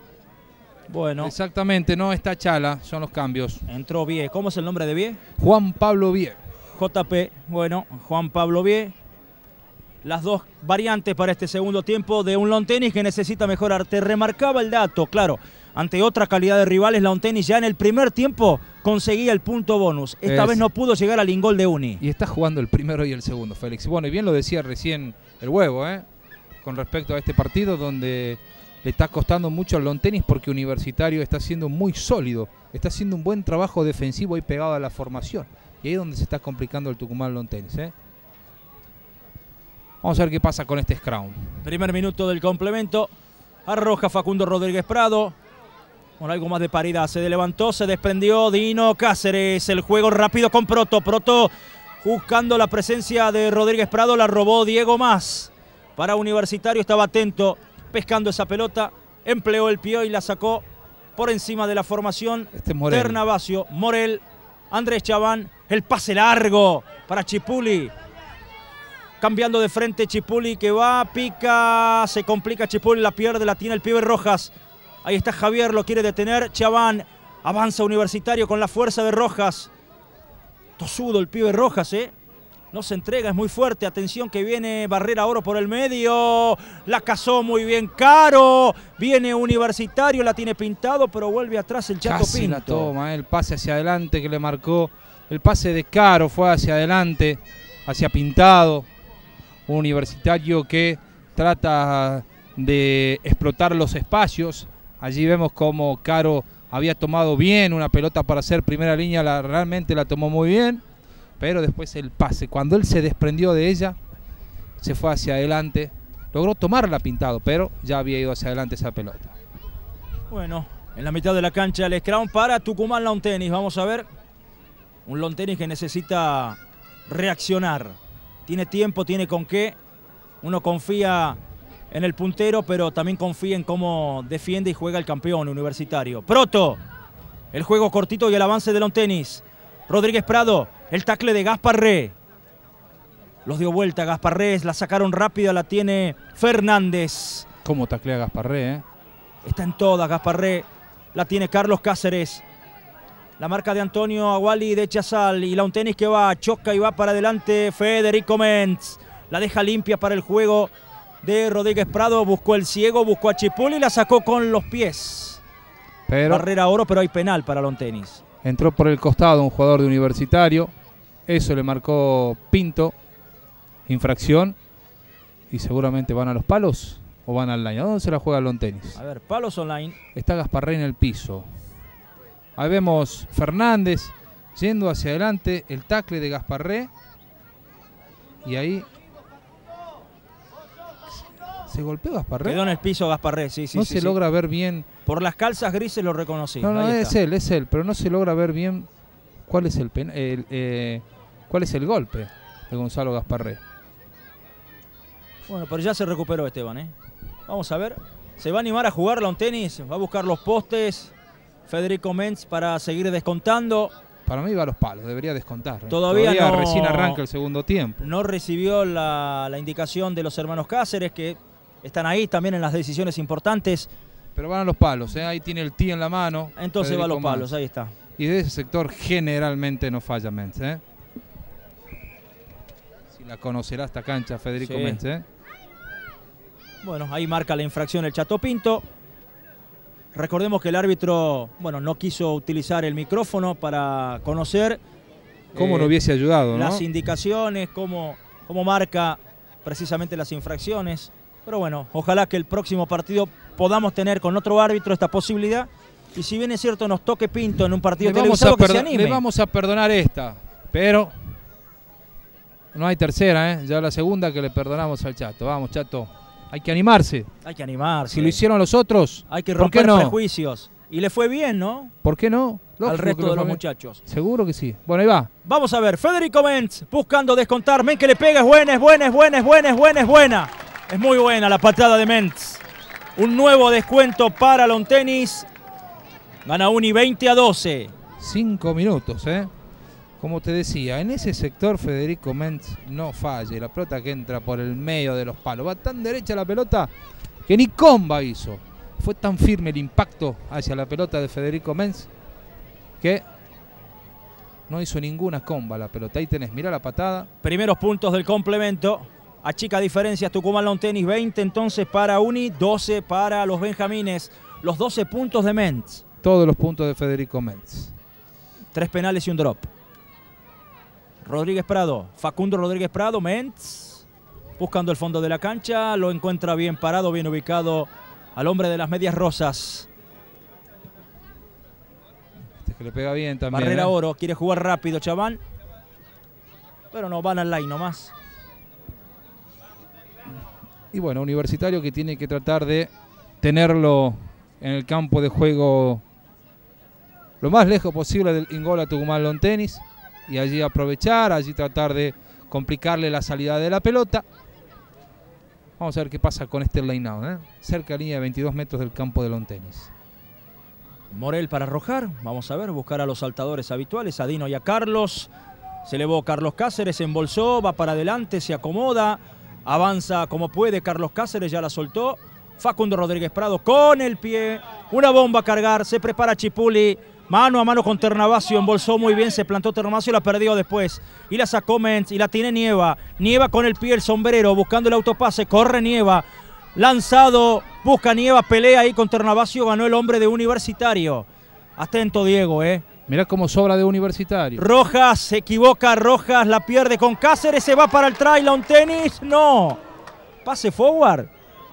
Speaker 1: Bueno.
Speaker 5: Exactamente, no está Chala, son los cambios.
Speaker 1: Entró Vie. ¿Cómo es el nombre de Vie?
Speaker 5: Juan Pablo Vie.
Speaker 1: JP, bueno, Juan Pablo Vie. Las dos variantes para este segundo tiempo de un lawn tenis que necesita mejorar. Te remarcaba el dato, claro, ante otra calidad de rivales, lawn tenis ya en el primer tiempo conseguía el punto bonus. Esta vez no pudo llegar al ingol de Uni.
Speaker 5: Y está jugando el primero y el segundo, Félix. Bueno, y bien lo decía recién el Huevo, con respecto a este partido donde le está costando mucho al lawn tenis porque Universitario está siendo muy sólido, está haciendo un buen trabajo defensivo y pegado a la formación. Y ahí es donde se está complicando el Tucumán lawn tenis. Vamos a ver qué pasa con este scrum.
Speaker 1: Primer minuto del complemento. Arroja Facundo Rodríguez Prado. Con algo más de paridad. Se levantó, se desprendió Dino Cáceres. El juego rápido con Proto. Proto buscando la presencia de Rodríguez Prado. La robó Diego Más. Para Universitario estaba atento, pescando esa pelota. Empleó el pie y la sacó por encima de la formación. Ternavasio, Morel, Andrés Chaván. El pase largo para Chipuli. Cambiando de frente Chipuli que va, pica, se complica Chipuli, la pierde, la tiene el pibe Rojas. Ahí está Javier, lo quiere detener. Chaván, avanza Universitario con la fuerza de Rojas. Tosudo el pibe Rojas, No se entrega, es muy fuerte. Atención que viene Barrera Oro por el medio. La cazó muy bien Caro. Viene Universitario, la tiene Pintado, pero vuelve atrás el Chato
Speaker 5: Casi
Speaker 1: Pinto.
Speaker 5: La toma, el pase hacia adelante que le marcó. El pase de Caro fue hacia adelante, hacia Pintado. Un Universitario que trata de explotar los espacios. Allí vemos como Caro había tomado bien una pelota para hacer primera línea, realmente la tomó muy bien, pero después el pase, cuando él se desprendió de ella, se fue hacia adelante, logró tomarla Pintado, pero ya había ido hacia adelante esa pelota.
Speaker 1: Bueno, en la mitad de la cancha el scrum para Tucumán Lawn Tenis, vamos a ver, un lawn tenis que necesita reaccionar, tiene tiempo, tiene con qué, uno confía en el puntero, pero también confía en cómo defiende y juega el campeón Universitario. Proto, el juego cortito y el avance de lawn tenis. Rodríguez Prado, el tackle de Gasparré. Los dio vuelta Gasparré, la sacaron rápida, la tiene Fernández.
Speaker 5: Cómo taclea Gasparré, ¿eh?
Speaker 1: Está en todas Gasparré, la tiene Carlos Cáceres. La marca de Antonio Aguali de Chazal y Launtenis que va, choca y va para adelante Federico Mentz. La deja limpia para el juego de Rodríguez Prado, buscó el ciego, buscó a Chipuli y la sacó con los pies. Barrera oro, pero hay penal para Launtenis.
Speaker 5: Entró por el costado un jugador de Universitario, eso le marcó Pinto, infracción, y seguramente van a los palos o van al line. ¿A dónde se la juega Launtenis?
Speaker 1: A ver, palos online.
Speaker 5: Está Gasparré en el piso. Ahí vemos Fernández yendo hacia adelante, el tacle de Gasparré. Y ahí se golpeó Gasparré.
Speaker 1: Quedó en el piso Gasparré, sí.
Speaker 5: No se logra ver bien.
Speaker 1: Por las calzas grises lo reconocí.
Speaker 5: No, es él, pero no se logra ver bien cuál es el golpe de Gonzalo Gasparré.
Speaker 1: Bueno, pero ya se recuperó Esteban, ¿eh? Vamos a ver. Se va a animar a jugar Launtenis, va a buscar los postes. Federico Mentz para seguir descontando.
Speaker 5: Para mí va a los palos, debería descontar.
Speaker 1: Todavía no,
Speaker 5: recién arranca el segundo tiempo.
Speaker 1: No recibió la indicación de los hermanos Cáceres, que están ahí también en las decisiones importantes.
Speaker 5: Pero van a los palos, ¿eh? Ahí tiene el tee en la mano.
Speaker 1: Entonces Federico va a los palos, ahí está.
Speaker 5: Y de ese sector generalmente no falla Mentz, ¿eh? Si la conocerá esta cancha Federico Mentz, ¿eh?
Speaker 1: Bueno, ahí marca la infracción el Chato Pinto. Recordemos que el árbitro, bueno, no quiso utilizar el micrófono para conocer
Speaker 5: cómo no hubiese ayudado, ¿no?
Speaker 1: Las indicaciones, cómo marca precisamente las infracciones. Pero bueno, ojalá que el próximo partido podamos tener con otro árbitro esta posibilidad. Y si bien es cierto nos toque Pinto en un partido televisado, que se anime.
Speaker 5: Le vamos a perdonar esta, pero no hay tercera, ¿eh? Ya la segunda que le perdonamos al Chato. Vamos, Chato. Hay que animarse.
Speaker 1: Hay que animarse.
Speaker 5: Si lo hicieron los otros,
Speaker 1: hay que romper prejuicios. Y le fue bien, ¿no?
Speaker 5: ¿Por qué no?
Speaker 1: Al resto de los muchachos.
Speaker 5: Seguro que sí. Bueno, ahí va.
Speaker 1: Vamos a ver. Federico Mentz buscando descontar. Men que le pega. Es buena, es buena, es buena, es buena, es buena, es buena. Es muy buena la patada de Mentz. Un nuevo descuento para Launtenis. Gana Uni 20-12.
Speaker 5: 5 minutos, ¿eh? Como te decía, en ese sector Federico Mentz no falle. La pelota que entra por el medio de los palos. Va tan derecha la pelota que ni comba hizo. Fue tan firme el impacto hacia la pelota de Federico Mentz que no hizo ninguna comba la pelota. Ahí tenés, mirá la patada.
Speaker 1: Primeros puntos del complemento. Achica diferencias Tucumán Launtenis. 20 entonces para Uni, 12 para los benjamines. Los 12 puntos de Mentz.
Speaker 5: Todos los puntos de Federico Mentz.
Speaker 1: 3 penales y un drop. Rodríguez Prado, Facundo Rodríguez Prado, Mentz, buscando el fondo de la cancha, lo encuentra bien parado, bien ubicado al hombre de las medias rosas.
Speaker 5: Este que le pega bien también.
Speaker 1: Barrera oro, quiere jugar rápido Chaván, pero no, van al line nomás.
Speaker 5: Y bueno, Universitario que tiene que tratar de tenerlo en el campo de juego lo más lejos posible del Ingola Tucumán Launtenis. Y allí aprovechar, allí tratar de complicarle la salida de la pelota. Vamos a ver qué pasa con este line-out, ¿eh? Cerca de línea de 22 metros del campo de Launtenis.
Speaker 1: Morel para arrojar, vamos a ver, buscar a los saltadores habituales, a Dino y a Carlos. Se elevó Carlos Cáceres, embolsó, va para adelante, se acomoda, avanza como puede Carlos Cáceres, ya la soltó. Facundo Rodríguez Prado con el pie, una bomba a cargar, se prepara Chipuli. Mano a mano con Ternavasio, embolsó muy bien, se plantó Ternavasio, la perdió después. Y la sacó Mentz y la tiene Nieva. Nieva con el pie, el sombrero, buscando el autopase, corre Nieva. Lanzado, busca Nieva, pelea ahí con Ternavasio, ganó el hombre de Universitario. Atento Diego,
Speaker 5: Mirá cómo sobra de Universitario.
Speaker 1: Rojas, se equivoca Rojas, la pierde con Cáceres, se va para el try, Launtenis, no. Pase forward.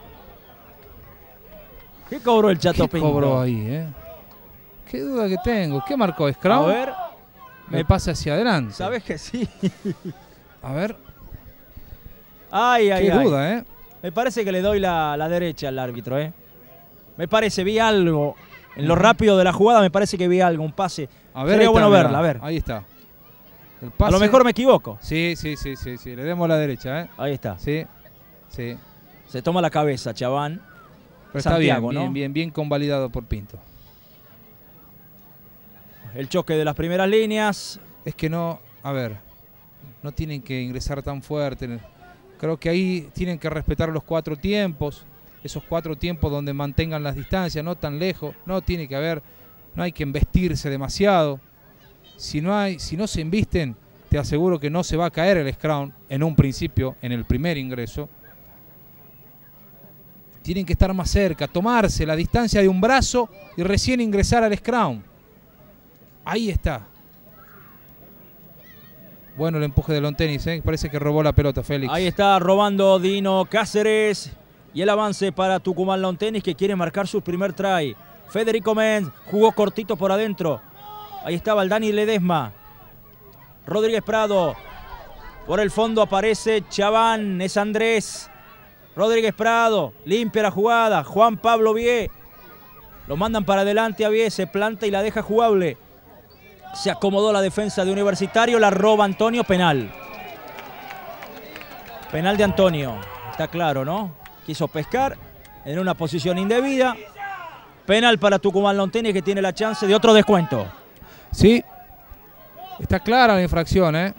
Speaker 1: ¿Qué cobró el Chato Pinto?
Speaker 5: ¿Qué cobró ahí, Qué duda que tengo. ¿Qué marcó? ¿Scrum?
Speaker 1: A ver.
Speaker 5: Me pasa hacia adelante.
Speaker 1: Sabes que sí.
Speaker 5: A ver.
Speaker 1: Ay.
Speaker 5: Qué duda,
Speaker 1: Me parece que le doy la derecha al árbitro, Me parece, vi algo. En lo rápido de la jugada me parece que vi algo, un pase.
Speaker 5: A ver,
Speaker 1: sería bueno verla, a ver.
Speaker 5: Ahí está. El pase.
Speaker 1: A lo mejor me equivoco.
Speaker 5: Sí. Le demos la derecha,
Speaker 1: Ahí está.
Speaker 5: Sí.
Speaker 1: Se toma la cabeza, Chaván.
Speaker 5: Pero
Speaker 1: Santiago,
Speaker 5: está
Speaker 1: ¿no?
Speaker 5: bien convalidado por Pinto.
Speaker 1: El choque de las primeras líneas.
Speaker 5: Es que no, a ver, no tienen que ingresar tan fuerte. Creo que ahí tienen que respetar los 4 tiempos, esos 4 tiempos donde mantengan las distancias, no tan lejos, no tiene que haber, no hay que embestirse demasiado. Si no se embisten, te aseguro que no se va a caer el scrum en un principio, en el primer ingreso. Tienen que estar más cerca, tomarse la distancia de un brazo y recién ingresar al scrum. Ahí está. Bueno el empuje de Lawn Tennis, parece que robó la pelota, Félix.
Speaker 1: Ahí está robando Dino Cáceres. Y el avance para Tucumán Lawn Tennis, que quiere marcar su primer try. Federico Menz jugó cortito por adentro. Ahí estaba el Dani Ledesma. Rodríguez Prado. Por el fondo aparece Chaván, es Andrés. Rodríguez Prado, limpia la jugada. Juan Pablo Vie. Lo mandan para adelante a Vie, se planta y la deja jugable. Se acomodó la defensa de Universitario, la roba Antonio, penal. Penal de Antonio, está claro, ¿no? Quiso pescar en una posición indebida. Penal para Tucumán Lawn Tennis, que tiene la chance de otro descuento.
Speaker 5: Sí, está clara la infracción, ¿eh?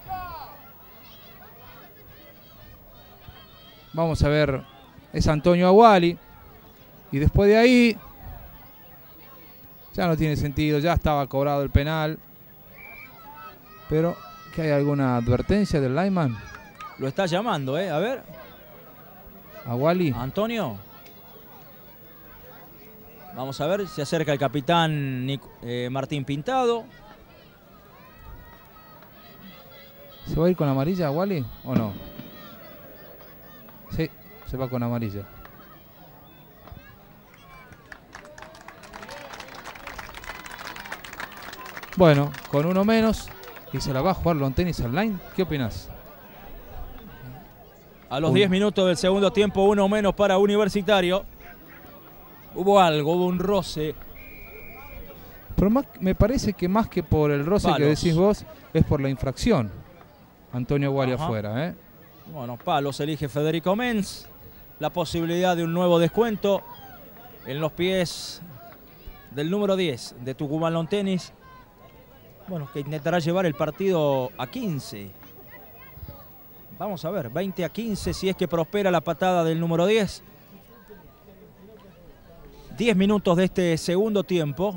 Speaker 5: Vamos a ver, es Antonio Aguali. Y después de ahí, ya no tiene sentido, ya estaba cobrado el penal. Pero, ¿que hay alguna advertencia del lineman?
Speaker 1: Lo está llamando, a ver.
Speaker 5: Aguali.
Speaker 1: Antonio. Vamos a ver, se acerca el capitán Martín Pintado.
Speaker 5: ¿Se va a ir con amarilla Aguali o no? Sí, se va con amarilla. Bueno, con uno menos y se la va a jugar Lawn Tennis online. ¿Qué opinas?
Speaker 1: A los 10 minutos del segundo tiempo, uno menos para Universitario. Hubo algo, hubo un roce.
Speaker 5: Pero me parece que más que por el roce que decís vos, es por la infracción. Antonio Aguali afuera,
Speaker 1: Bueno, palos elige Federico Menz. La posibilidad de un nuevo descuento en los pies del número 10 de Tucumán Lawn Tennis. Bueno, que intentará llevar el partido a 15. Vamos a ver, 20-15 si es que prospera la patada del número 10. 10 minutos de este segundo tiempo.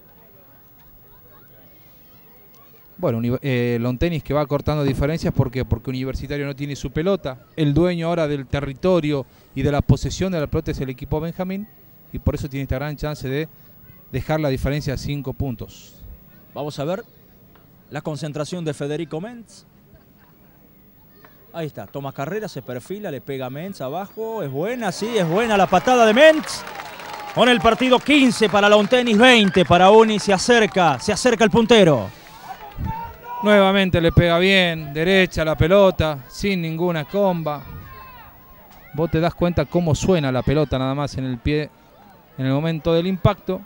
Speaker 5: Bueno, Lawn Tennis que va cortando diferencias porque Universitario no tiene su pelota. El dueño ahora del territorio y de la posesión de la pelota es el equipo Benjamín. Y por eso tiene esta gran chance de dejar la diferencia a 5 puntos.
Speaker 1: Vamos a ver la concentración de Federico Menz. Ahí está, toma carrera, se perfila, le pega a Menz abajo. Es buena, sí, es buena la patada de Menz. Con el partido 15 para Lawn Tennis, 20 para Uni. Se acerca el puntero.
Speaker 5: Nuevamente le pega bien, derecha la pelota, sin ninguna comba. Vos te das cuenta cómo suena la pelota nada más en el pie, en el momento del impacto.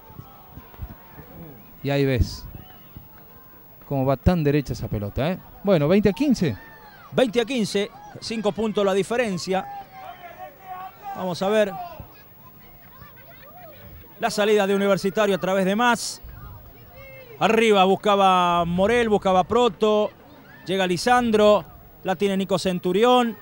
Speaker 5: Y ahí ves cómo va tan derecha esa pelota, Bueno, 20-15.
Speaker 1: 20-15, 5 puntos la diferencia. Vamos a ver. La salida de Universitario a través de Más. Arriba buscaba Morel, buscaba Proto. Llega Lisandro. La tiene Nico Centurión.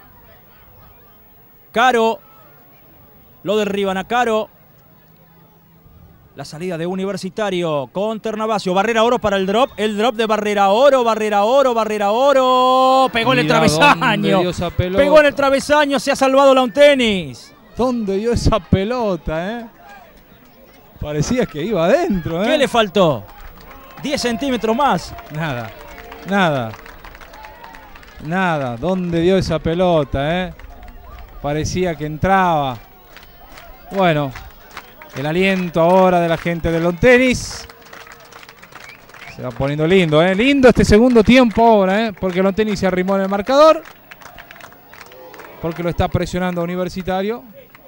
Speaker 1: Caro. Lo derriban a Caro. La salida de Universitario con Ternavasio. Barrera Oro para el drop. El drop de Barrera Oro. Barrera Oro. Barrera Oro. Pegó en el travesaño. Pegó en el travesaño. Se ha salvado Lawn Tennis.
Speaker 5: ¿Dónde dio esa pelota, Parecía que iba adentro,
Speaker 1: ¿Qué le faltó? 10 centímetros más.
Speaker 5: Nada. Nada. Nada. ¿Dónde dio esa pelota, Parecía que entraba. Bueno. El aliento ahora de la gente de Lawn Tennis. Se va poniendo lindo, Lindo este segundo tiempo ahora, porque Lawn Tennis se arrimó en el marcador. Porque lo está presionando a Universitario.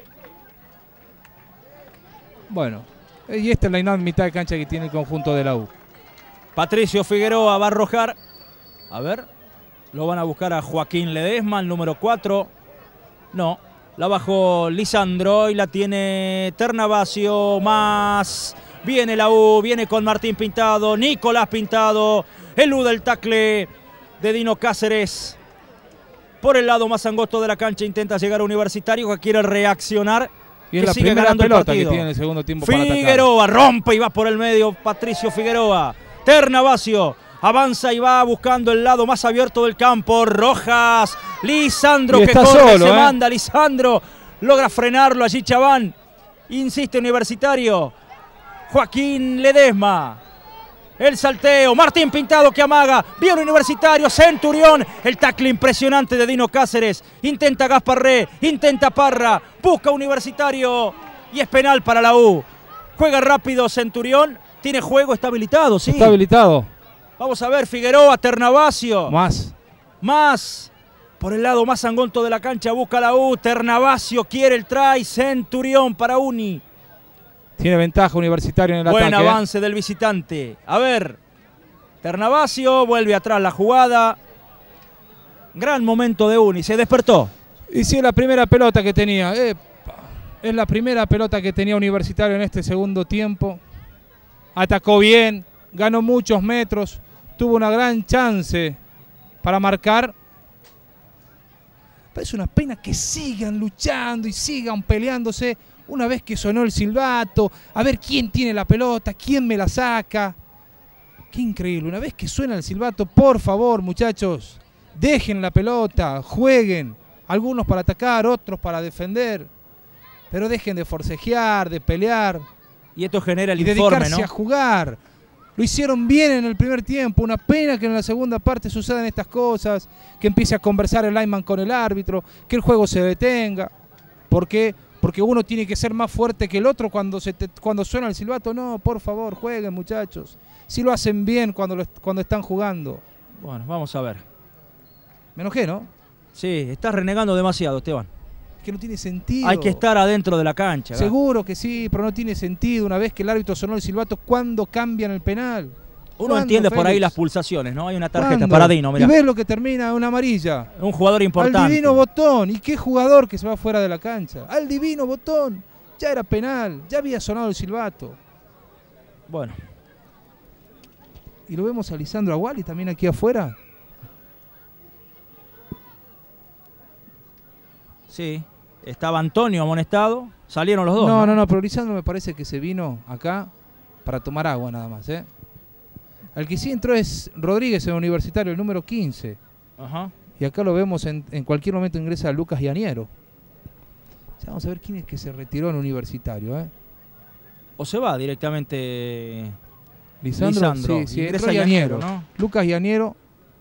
Speaker 5: Bueno. Y esta es la mitad de cancha que tiene el conjunto de la U.
Speaker 1: Patricio Figueroa va a arrojar. A ver. Lo van a buscar a Joaquín Ledesma, el número 4. No. La bajó Lisandro y la tiene Ternavasio. Más. Viene la U, viene con Martín Pintado, Nicolás Pintado. Eluda el tacle de Dino Cáceres. Por el lado más angosto de la cancha intenta llegar a Universitario, que quiere reaccionar.
Speaker 5: Y es
Speaker 1: que
Speaker 5: la
Speaker 1: sigue
Speaker 5: primera
Speaker 1: ganando el
Speaker 5: pelota que
Speaker 1: partido.
Speaker 5: tiene en el segundo tiempo para atacar.
Speaker 1: Figueroa rompe y va por el medio. Patricio Figueroa. Ternavasio avanza y va buscando el lado más abierto del campo. Rojas. Lisandro
Speaker 5: Y
Speaker 1: que
Speaker 5: está
Speaker 1: corre,
Speaker 5: solo,
Speaker 1: se manda. Lisandro logra frenarlo. Allí Chaván. Insiste Universitario. Joaquín Ledesma. El salteo, Martín Pintado que amaga, viene Universitario, Centurión, el tackle impresionante de Dino Cáceres, intenta Gasparré, intenta Parra, busca Universitario y es penal para la U. Juega rápido Centurión, tiene juego, está habilitado, sí.
Speaker 5: Está habilitado.
Speaker 1: Vamos a ver, Figueroa, Ternavasio.
Speaker 5: Más.
Speaker 1: Por el lado más angosto de la cancha busca la U, Ternavasio quiere el try, Centurión para Uni.
Speaker 5: Tiene ventaja Universitario en el
Speaker 1: Buen
Speaker 5: ataque.
Speaker 1: avance del visitante. A ver, Ternavasio vuelve atrás la jugada. Gran momento de Uni, se despertó.
Speaker 5: Y sí, es la primera pelota que tenía. Es la primera pelota que tenía Universitario en este segundo tiempo. Atacó bien, ganó muchos metros, tuvo una gran chance para marcar. Pero es una pena que sigan luchando y sigan peleándose. Una vez que sonó el silbato, a ver quién tiene la pelota, quién me la saca. Qué increíble, una vez que suena el silbato, por favor, muchachos, dejen la pelota, jueguen. Algunos para atacar, otros para defender. Pero dejen de forcejear, de pelear.
Speaker 1: Y esto genera el
Speaker 5: y
Speaker 1: informe,
Speaker 5: dedicarse
Speaker 1: ¿no?
Speaker 5: a jugar. Lo hicieron bien en el primer tiempo. Una pena que en la segunda parte sucedan estas cosas, que empiece a conversar el lineman con el árbitro, que el juego se detenga. ¿Por qué? Porque uno tiene que ser más fuerte que el otro cuando suena el silbato. No, por favor, jueguen, muchachos. Si lo hacen bien cuando están jugando.
Speaker 1: Bueno, vamos a ver.
Speaker 5: Me enojé, ¿no?
Speaker 1: Sí, estás renegando demasiado, Esteban.
Speaker 5: Es que no tiene sentido.
Speaker 1: Hay que estar adentro de la cancha.
Speaker 5: Seguro que sí, pero no tiene sentido. Una vez que el árbitro sonó el silbato, ¿cuándo cambian el penal?
Speaker 1: Uno entiende por ahí las pulsaciones, ¿no? Hay una tarjeta
Speaker 5: ¿Cuándo?
Speaker 1: para Dino, mirá.
Speaker 5: Y ves lo que termina una amarilla.
Speaker 1: Un jugador importante.
Speaker 5: Al divino Botón. ¿Y qué jugador que se va fuera de la cancha? Al divino Botón. Ya era penal. Ya había sonado el silbato.
Speaker 1: Bueno.
Speaker 5: Y lo vemos a Lisandro Aguali también aquí afuera.
Speaker 1: Sí. Estaba Antonio amonestado. Salieron los dos.
Speaker 5: No, pero Lisandro me parece que se vino acá para tomar agua nada más, ¿eh? El que sí entró es Rodríguez en Universitario, el número 15.
Speaker 1: Ajá.
Speaker 5: Y acá lo vemos, en cualquier momento ingresa Lucas Yaniero. Ya vamos a ver quién es que se retiró en Universitario, ¿eh?
Speaker 1: O se va directamente
Speaker 5: Lisandro. Sí,
Speaker 1: ingresa
Speaker 5: entró Yaniero,
Speaker 1: ¿no?
Speaker 5: Lucas Yaniero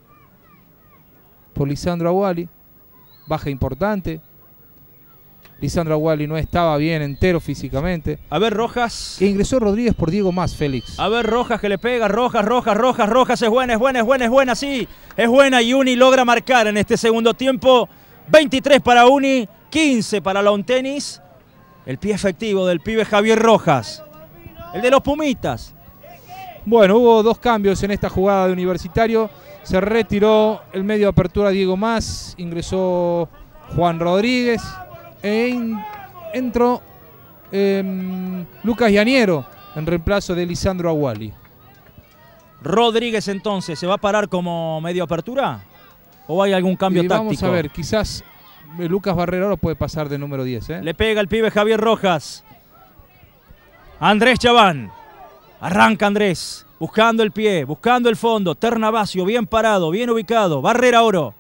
Speaker 5: por Lisandro Aguali. Baja importante. Lisandro Aguali no estaba bien entero físicamente.
Speaker 1: A ver, Rojas.
Speaker 5: E ingresó Rodríguez por Diego Más, Félix.
Speaker 1: A ver, Rojas que le pega. Rojas. Es buena, sí. Es buena y Uni logra marcar en este segundo tiempo. 23 para Uni, 15 para Lawn Tennis. El pie efectivo del pibe Javier Rojas. El de los Pumitas.
Speaker 5: Bueno, hubo dos cambios en esta jugada de Universitario. Se retiró el medio de apertura Diego Más. Ingresó Juan Rodríguez. Entró Lucas Yaniero en reemplazo de Lisandro Aguali.
Speaker 1: Rodríguez entonces, ¿se va a parar como medio apertura? ¿O hay algún cambio táctico?
Speaker 5: Vamos a ver, quizás Lucas Barrera lo puede pasar de número 10.
Speaker 1: Le pega el pibe Javier Rojas. Andrés Chaván. Arranca Andrés, buscando el pie, buscando el fondo. Ternavasio, bien parado, bien ubicado. Barrera Oro.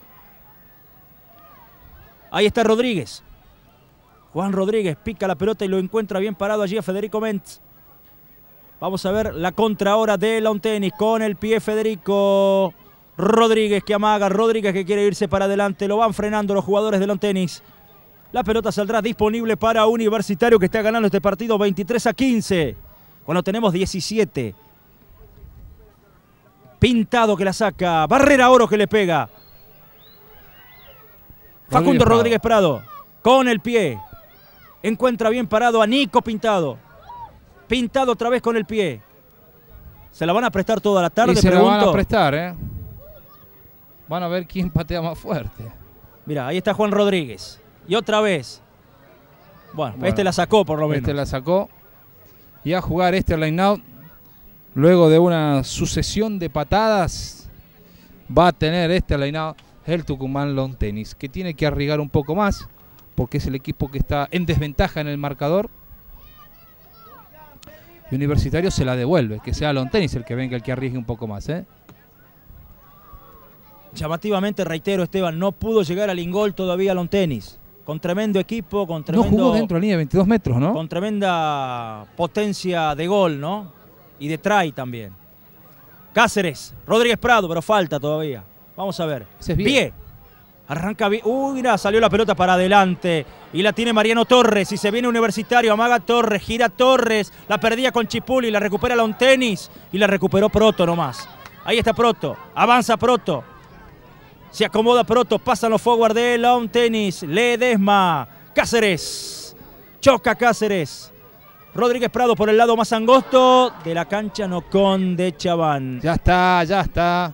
Speaker 1: Ahí está Rodríguez. Juan Rodríguez pica la pelota y lo encuentra bien parado allí a Federico Mentz. Vamos a ver la contra ahora de Lawn Tennis con el pie Federico Rodríguez que amaga. Rodríguez que quiere irse para adelante. Lo van frenando los jugadores de Lawn Tennis. La pelota saldrá disponible para Universitario que está ganando este partido 23-15. Cuando tenemos 17. Pintado que la saca. Barrera Oro que le pega. Facundo Rodríguez Prado con el pie. Encuentra bien parado a Nico Pintado. Pintado otra vez con el pie. ¿Se la van a prestar toda la tarde?
Speaker 5: Y se
Speaker 1: pregunto.
Speaker 5: la van a prestar, ¿eh? Van a ver quién patea más fuerte.
Speaker 1: Mira, ahí está Juan Rodríguez. Y otra vez. Bueno, este la sacó por lo menos.
Speaker 5: Este la sacó. Y a jugar este line out. Luego de una sucesión de patadas. va a tener este alineado el Tucumán Lawn Tennis, que tiene que arriesgar un poco más, porque es el equipo que está en desventaja en el marcador. Y Universitario se la devuelve, que sea Lawn Tennis el que venga, el que arriesgue un poco más, ¿eh?
Speaker 1: Llamativamente, reitero, Esteban, no pudo llegar al ingol todavía Lawn Tennis. Con tremendo equipo, con tremendo...
Speaker 5: No jugó dentro de la línea de 22 metros, ¿no?
Speaker 1: Con tremenda potencia de gol, ¿no? Y de try también. Cáceres, Rodríguez Prado, pero falta todavía. Vamos a ver.
Speaker 5: Ese es Vie.
Speaker 1: Arranca bien. Uy, mira, salió la pelota para adelante. Y la tiene Mariano Torres. Y se viene Universitario. Amaga Torres. Gira Torres. La perdía con Chipuli. La recupera Lawn Tennis. Y la recuperó Proto nomás. Ahí está Proto. Avanza Proto. Se acomoda Proto. Pasan los forward de Lawn Tennis. Ledesma. Cáceres. Choca Cáceres. Rodríguez Prado por el lado más angosto de la cancha. No con de Chaván.
Speaker 5: Ya está, ya está.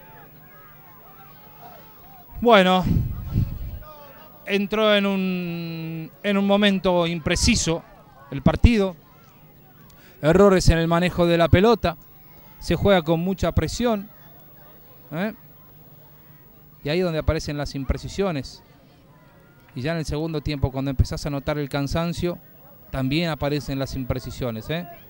Speaker 5: Bueno, entró en un momento impreciso el partido. Errores en el manejo de la pelota. Se juega con mucha presión. Y ahí es donde aparecen las imprecisiones. Y ya en el segundo tiempo, cuando empezás a notar el cansancio, también aparecen las imprecisiones.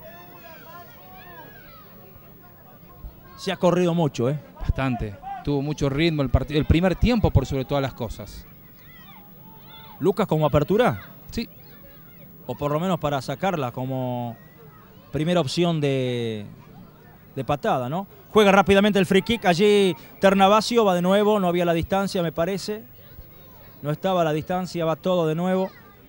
Speaker 1: Se ha corrido mucho,
Speaker 5: Bastante. Tuvo mucho ritmo el primer tiempo por sobre todas las cosas.
Speaker 1: ¿Lucas como apertura?
Speaker 5: Sí.
Speaker 1: O por lo menos para sacarla como primera opción de patada, ¿no? Juega rápidamente el free kick. Allí Ternavasio va de nuevo. No había la distancia, me parece. No estaba la distancia, va todo de nuevo.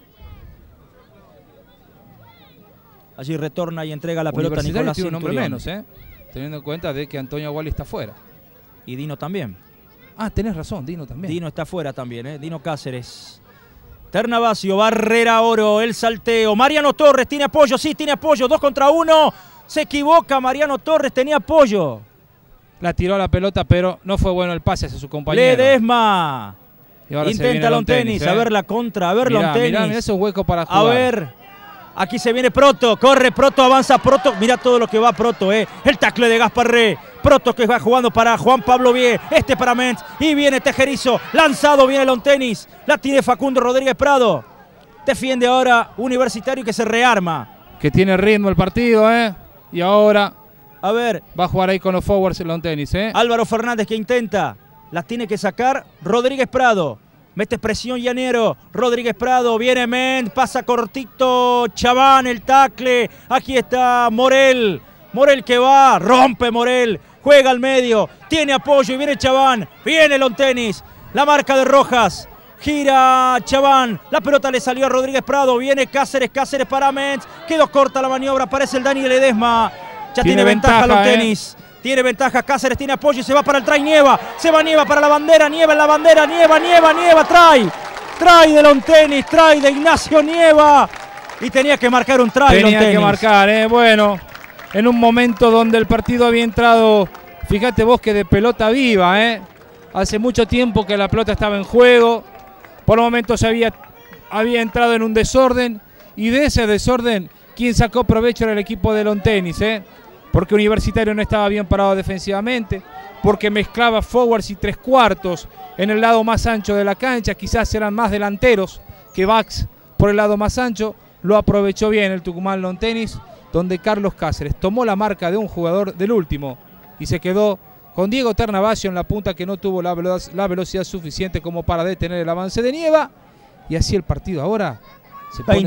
Speaker 1: Allí retorna y entrega la pelota a Nicolás
Speaker 5: tiene un hombre
Speaker 1: Centurión.
Speaker 5: menos, teniendo en cuenta de que Antonio Aguali está fuera.
Speaker 1: Y Dino también.
Speaker 5: Ah, tenés razón, Dino también.
Speaker 1: Dino está fuera también, Dino Cáceres. Ternavasio, Barrera Oro, el salteo. Mariano Torres tiene apoyo, sí, tiene apoyo. 2 contra 1. Se equivoca Mariano Torres, tenía apoyo.
Speaker 5: La tiró a la pelota, pero no fue bueno el pase hacia su compañero.
Speaker 1: Ledesma. Intenta Lawn Tennis, a ver la contra, a ver Lawn Tennis.
Speaker 5: Mirá, ese hueco para jugar.
Speaker 1: A ver. Aquí se viene Proto, corre Proto, avanza Proto. Mira todo lo que va Proto, El tackle de Gasparré. Proto que va jugando para Juan Pablo Vie. Este para Mentz. Y viene Tejerizo. Lanzado viene Lawn Tennis. La tiene Facundo Rodríguez Prado. Defiende ahora Universitario que se rearma.
Speaker 5: Que tiene ritmo el partido, Y ahora
Speaker 1: a ver.
Speaker 5: Va a jugar ahí con los forwards el Lawn Tennis,
Speaker 1: Álvaro Fernández que intenta. Las tiene que sacar Rodríguez Prado. Mete presión Llanero, Rodríguez Prado, viene Mentz, pasa cortito, Chaván, el tackle, aquí está Morel, Morel que va, rompe Morel, juega al medio, tiene apoyo y viene Chaván, viene Lawn Tennis, la marca de Rojas, gira Chaván, la pelota le salió a Rodríguez Prado, viene Cáceres, Cáceres para Mentz, quedó corta la maniobra, aparece el Dani Ledesma, ya tiene ventaja Lawn Tennis. Tiene ventaja, Cáceres tiene apoyo y se va para el try Nieva. Se va Nieva para la bandera, Nieva en la bandera, Nieva, try. Try de Lawn Tennis, try de Ignacio Nieva. Y tenía que marcar un try.
Speaker 5: Tenía que marcar, bueno. En un momento donde el partido había entrado, fíjate vos que de pelota viva, Hace mucho tiempo que la pelota estaba en juego. Por momentos había entrado en un desorden. Y de ese desorden, quien sacó provecho era el equipo de Lawn Tennis, Porque Universitario no estaba bien parado defensivamente, porque mezclaba forwards y 3/4 en el lado más ancho de la cancha, quizás eran más delanteros que backs por el lado más ancho. Lo aprovechó bien el Tucumán Lawn Tennis, donde Carlos Cáceres tomó la marca de un jugador del último y se quedó con Diego Ternavasio en la punta, que no tuvo la velocidad suficiente como para detener el avance de Nieva, y así el partido ahora se pone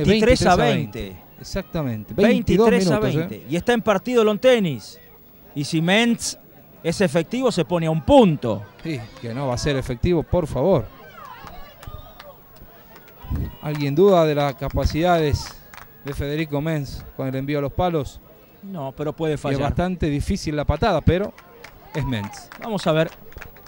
Speaker 1: 23-20.
Speaker 5: Exactamente,
Speaker 1: 23-20. Y está en partido Lawn Tennis. Y si Mentz es efectivo, se pone a un punto.
Speaker 5: Sí, que no va a ser efectivo, por favor. ¿Alguien duda de las capacidades de Federico Mentz con el envío a los palos?
Speaker 1: No, pero puede fallar.
Speaker 5: Es bastante difícil la patada, pero es Mentz.
Speaker 1: Vamos a ver.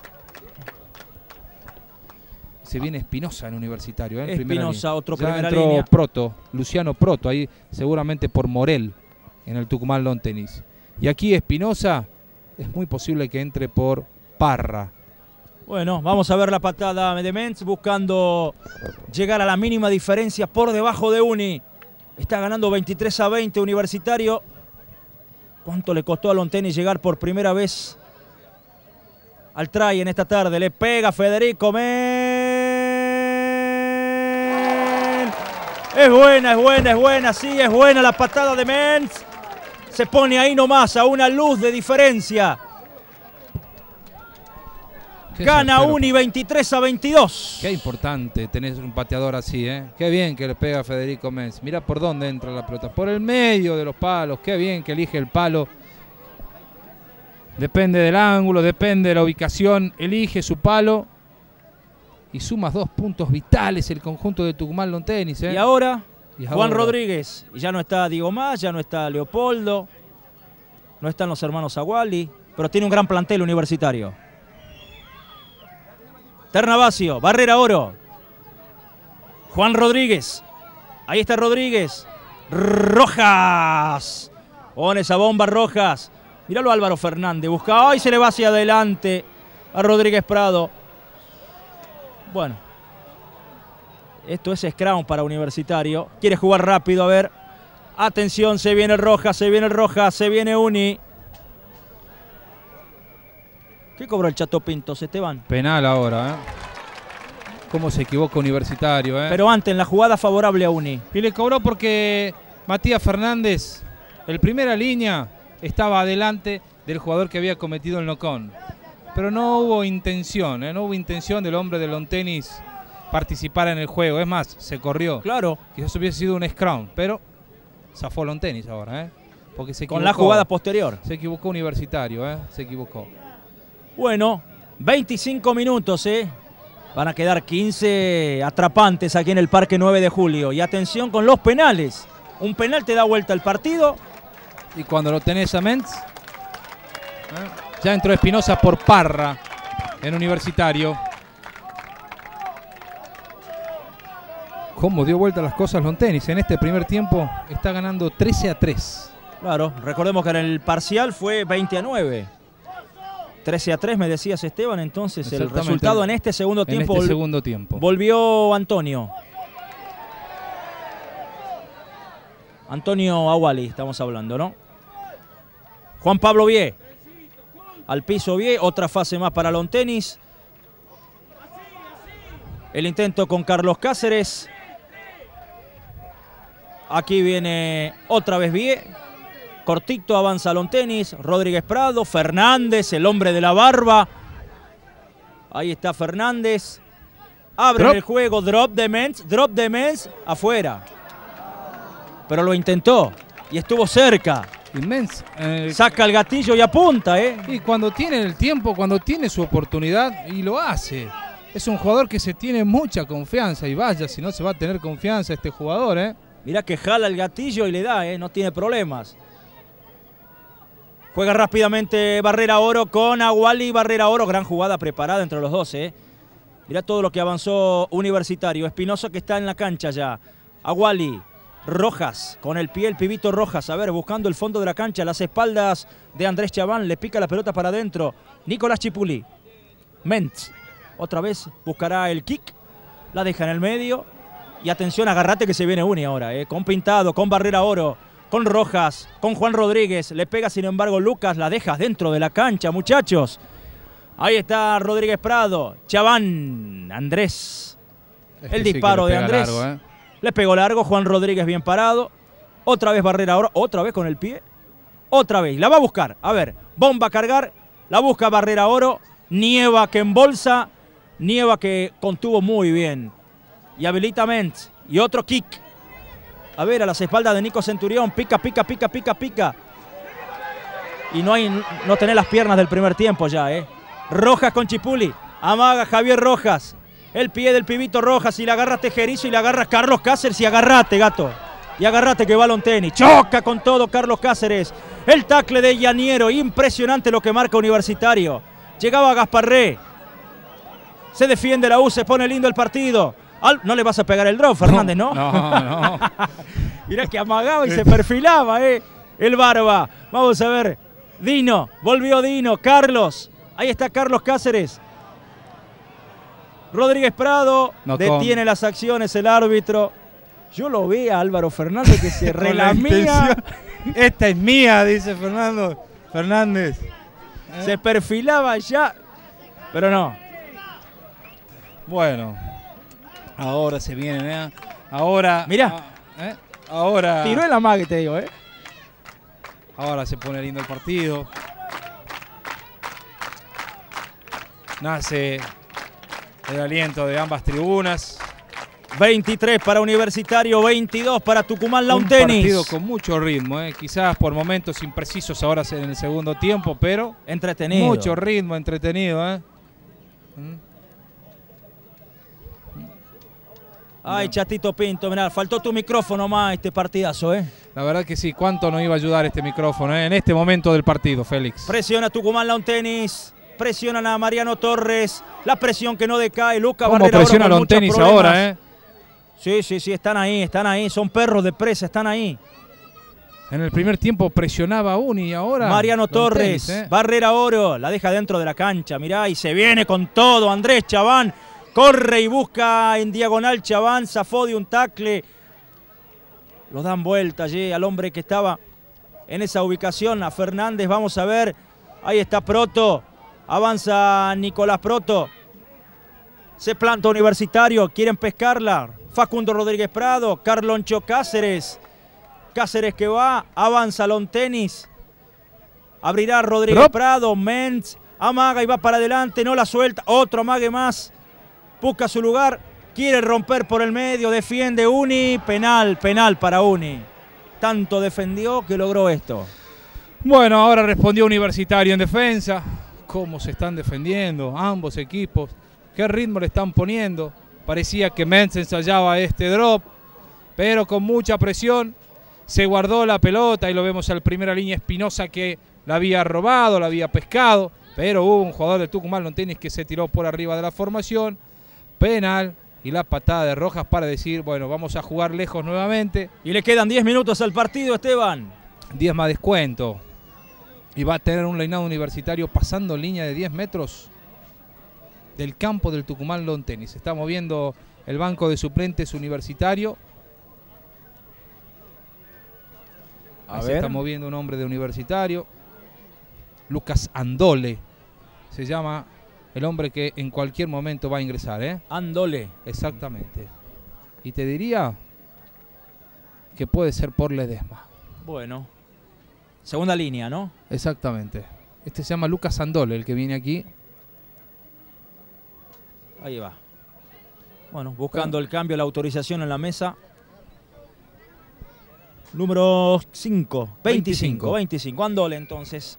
Speaker 5: Se viene Espinosa en Universitario.
Speaker 1: Espinosa, otro
Speaker 5: ya
Speaker 1: primera
Speaker 5: entró
Speaker 1: línea.
Speaker 5: Proto, Luciano Proto, ahí seguramente por Morel en el Tucumán Lawn Tennis. Y aquí Espinosa es muy posible que entre por Parra.
Speaker 1: Bueno, vamos a ver la patada de Mentz buscando llegar a la mínima diferencia por debajo de Uni. Está ganando 23-20 Universitario. ¿Cuánto le costó a Lawn Tennis llegar por primera vez al try en esta tarde. Le pega Federico Mens. Es buena, sí, es buena la patada de Mens. Se pone ahí nomás a una luz de diferencia. Gana Uni 23-22.
Speaker 5: Qué importante tener un pateador así, ¿eh? Qué bien que le pega a Federico Mens. Mira por dónde entra la pelota. Por el medio de los palos. Qué bien que elige el palo. Depende del ángulo, depende de la ubicación. Elige su palo. Y sumas 2 puntos vitales el conjunto de Tucumán Lawn Tennis, ¿eh?
Speaker 1: Y ahora, Juan Rodríguez. Y ya no está Diego Más, ya no está Leopoldo. No están los hermanos Aguali. Pero tiene un gran plantel universitario. Ternavasio, Barrera Oro. Juan Rodríguez. Ahí está Rodríguez. Rojas. Pone esa bomba Rojas. Míralo Álvaro Fernández. Busca. ¡Ay! Se le va hacia adelante a Rodríguez Prado. Bueno. Esto es scrum para Universitario. Quiere jugar rápido. A ver. Atención. Se viene Rojas. Se viene Rojas. Se viene Uni. ¿Qué cobró el Chato Pintos, Esteban?
Speaker 5: Penal ahora, ¿eh? Cómo se equivoca Universitario, ¿eh?
Speaker 1: Pero antes, en la jugada favorable a Uni.
Speaker 5: Y le cobró porque Matías Fernández, en primera línea, estaba adelante del jugador que había cometido el knock-on. Pero no hubo intención, ¿eh? No hubo intención del hombre de Lawn Tennis participar en el juego. Es más, se corrió.
Speaker 1: Claro.
Speaker 5: Quizás hubiese sido un scrum, pero zafó Lawn Tennis ahora, ¿eh? Porque se equivocó.
Speaker 1: Con la jugada posterior.
Speaker 5: Se equivocó Universitario, ¿eh? Se equivocó.
Speaker 1: Bueno, 25 minutos, ¿eh? Van a quedar 15 atrapantes aquí en el Parque 9 de Julio. Y atención con los penales. Un penal te da vuelta el partido.
Speaker 5: Y cuando lo tenés a Mens, ya entró Espinosa por Parra en Universitario. Cómo dio vuelta las cosas Lawn Tennis. En este primer tiempo está ganando 13-3.
Speaker 1: Claro, recordemos que en el parcial fue 20-9. 13-3 me decías, Esteban, entonces el resultado en este segundo tiempo.
Speaker 5: En este segundo tiempo.
Speaker 1: Volvió Antonio. Antonio Aguali, estamos hablando, ¿no? Juan Pablo Vie. Al piso Vie, otra fase más para Lawn Tennis. El intento con Carlos Cáceres. Aquí viene otra vez Vie. Cortito avanza Lawn Tennis. Rodríguez Prado. Fernández, el hombre de la barba. Ahí está Fernández. Abre el juego. Drop de Mens. Drop de Mens. Afuera. Pero lo intentó. Y estuvo cerca.
Speaker 5: Y Mens
Speaker 1: saca el gatillo y apunta, ¿eh?
Speaker 5: Y cuando tiene el tiempo, cuando tiene su oportunidad, y lo hace. Es un jugador que se tiene mucha confianza. Y vaya, si no se va a tener confianza este jugador, ¿eh?
Speaker 1: Mirá que jala el gatillo y le da, ¿eh? No tiene problemas. Juega rápidamente Barrera Oro con Aguali. Barrera Oro, gran jugada preparada entre los dos, ¿eh? Mirá todo lo que avanzó Universitario. Espinosa que está en la cancha ya. Aguali. Rojas con el pie, el pibito Rojas. A ver, buscando el fondo de la cancha. Las espaldas de Andrés Chaván. Le pica la pelota para adentro. Nicolás Chipuli. Mens. Otra vez buscará el kick. La deja en el medio. Y atención, agarrate que se viene Uni ahora, ¿eh? Con Pintado, con Barrera Oro, con Rojas, con Juan Rodríguez. Le pega, sin embargo, Lucas. La deja dentro de la cancha, muchachos. Ahí está Rodríguez Prado. Chaván. Andrés. El disparo de Andrés. Largo, le pegó largo. Juan Rodríguez bien parado. Otra vez Barrera Oro. Otra vez con el pie. Otra vez. La va a buscar. A ver. Bomba a cargar. La busca Barrera Oro. Nieva que embolsa. Nieva que contuvo muy bien. Y habilita Mens. Y otro kick. A ver, a las espaldas de Nico Centurión. Pica, pica, pica, pica, pica. Y no tenés las piernas del primer tiempo ya, ¿eh? Rojas con Chipuli. Amaga Javier Rojas. El pie del pibito Rojas. Y le agarra Tejerizo y le agarra Carlos Cáceres. Y agarrate, gato. Y agarrate que va Lawn Tennis. Choca con todo Carlos Cáceres. El tackle de Llaniero. Impresionante lo que marca Universitario. Llegaba Gasparré. Se defiende la U. Se pone lindo el partido. No le vas a pegar el drop, Fernández, ¿no?
Speaker 5: No.
Speaker 1: Mirá que amagaba y se perfilaba, el Barba. Vamos a ver. Dino. Volvió Dino. Carlos. Ahí está Carlos Cáceres. Rodríguez Prado. Detiene las acciones el árbitro. Yo lo vi a Álvaro Fernández que se relamía.
Speaker 5: Esta es mía, dice Fernández.
Speaker 1: Se perfilaba ya. Pero no.
Speaker 5: Bueno, ahora se vienen, ¿eh? Ahora...
Speaker 1: Mirá.
Speaker 5: Ahora...
Speaker 1: Tiró el amague, te digo, ¿eh?
Speaker 5: Ahora se pone lindo el partido. Nace el aliento de ambas tribunas.
Speaker 1: 23 para Universitario, 22 para Tucumán Lawn
Speaker 5: Un
Speaker 1: Tennis.
Speaker 5: partido con mucho ritmo, quizás por momentos imprecisos ahora en el segundo tiempo, pero
Speaker 1: entretenido.
Speaker 5: Mucho ritmo, entretenido.
Speaker 1: Ay, Chatito Pinto, mirá, faltó tu micrófono más este partidazo,
Speaker 5: La verdad que sí, cuánto nos iba a ayudar este micrófono en este momento del partido, Félix.
Speaker 1: Presiona Tucumán Lawn Tennis, presionan a Mariano Torres, la presión que no decae, Lucas
Speaker 5: ¿Cómo
Speaker 1: Barrera
Speaker 5: presiona
Speaker 1: ahora con
Speaker 5: Lawn Tennis
Speaker 1: muchos problemas.
Speaker 5: ahora,
Speaker 1: Sí, están ahí, son perros de presa, están ahí.
Speaker 5: En el primer tiempo presionaba a Uni y ahora...
Speaker 1: Mariano Torres,
Speaker 5: Tennis,
Speaker 1: Barrera Oro, la deja dentro de la cancha, mirá, y se viene con todo, Andrés Chaván, corre y busca en diagonal Chaván, zafó de un tacle. Lo dan vuelta allí al hombre que estaba en esa ubicación, a Fernández, vamos a ver, ahí está Proto, avanza Nicolás Proto, se planta Universitario, quieren pescarla, Facundo Rodríguez Prado, Carloncho Cáceres, Cáceres que va, avanza Lawn Tennis, abrirá Rodríguez Prado, Mentz, amaga y va para adelante, no la suelta, otro amague más, busca su lugar, quiere romper por el medio, defiende Uni, penal para Uni. Tanto defendió que logró esto.
Speaker 5: Bueno, ahora respondió Universitario en defensa. Cómo se están defendiendo ambos equipos, qué ritmo le están poniendo. Parecía que Mentz ensayaba este drop, pero con mucha presión se guardó la pelota y lo vemos al primera línea Espinosa que la había robado, la había pescado, pero hubo un jugador de Tucumán Lawn Tennis que se tiró por arriba de la formación. Penal y la patada de Rojas para decir, bueno, vamos a jugar lejos nuevamente.
Speaker 1: Y le quedan 10 minutos al partido, Esteban.
Speaker 5: 10 más descuento. Y va a tener un line-out Universitario pasando línea de 10 metros del campo del Tucumán Lawn Tennis. Se está moviendo el banco de suplentes Universitario. Ahí se está moviendo un hombre de Universitario. Lucas Andole se llama el hombre que en cualquier momento va a ingresar.
Speaker 1: Andole.
Speaker 5: Exactamente. Y te diría que puede ser por Ledesma.
Speaker 1: Bueno. Segunda línea, ¿no?
Speaker 5: Exactamente. Este se llama Lucas Andole, el que viene aquí.
Speaker 1: Ahí va. Bueno, buscando el cambio, la autorización en la mesa. Número 5. 25. Andole, entonces.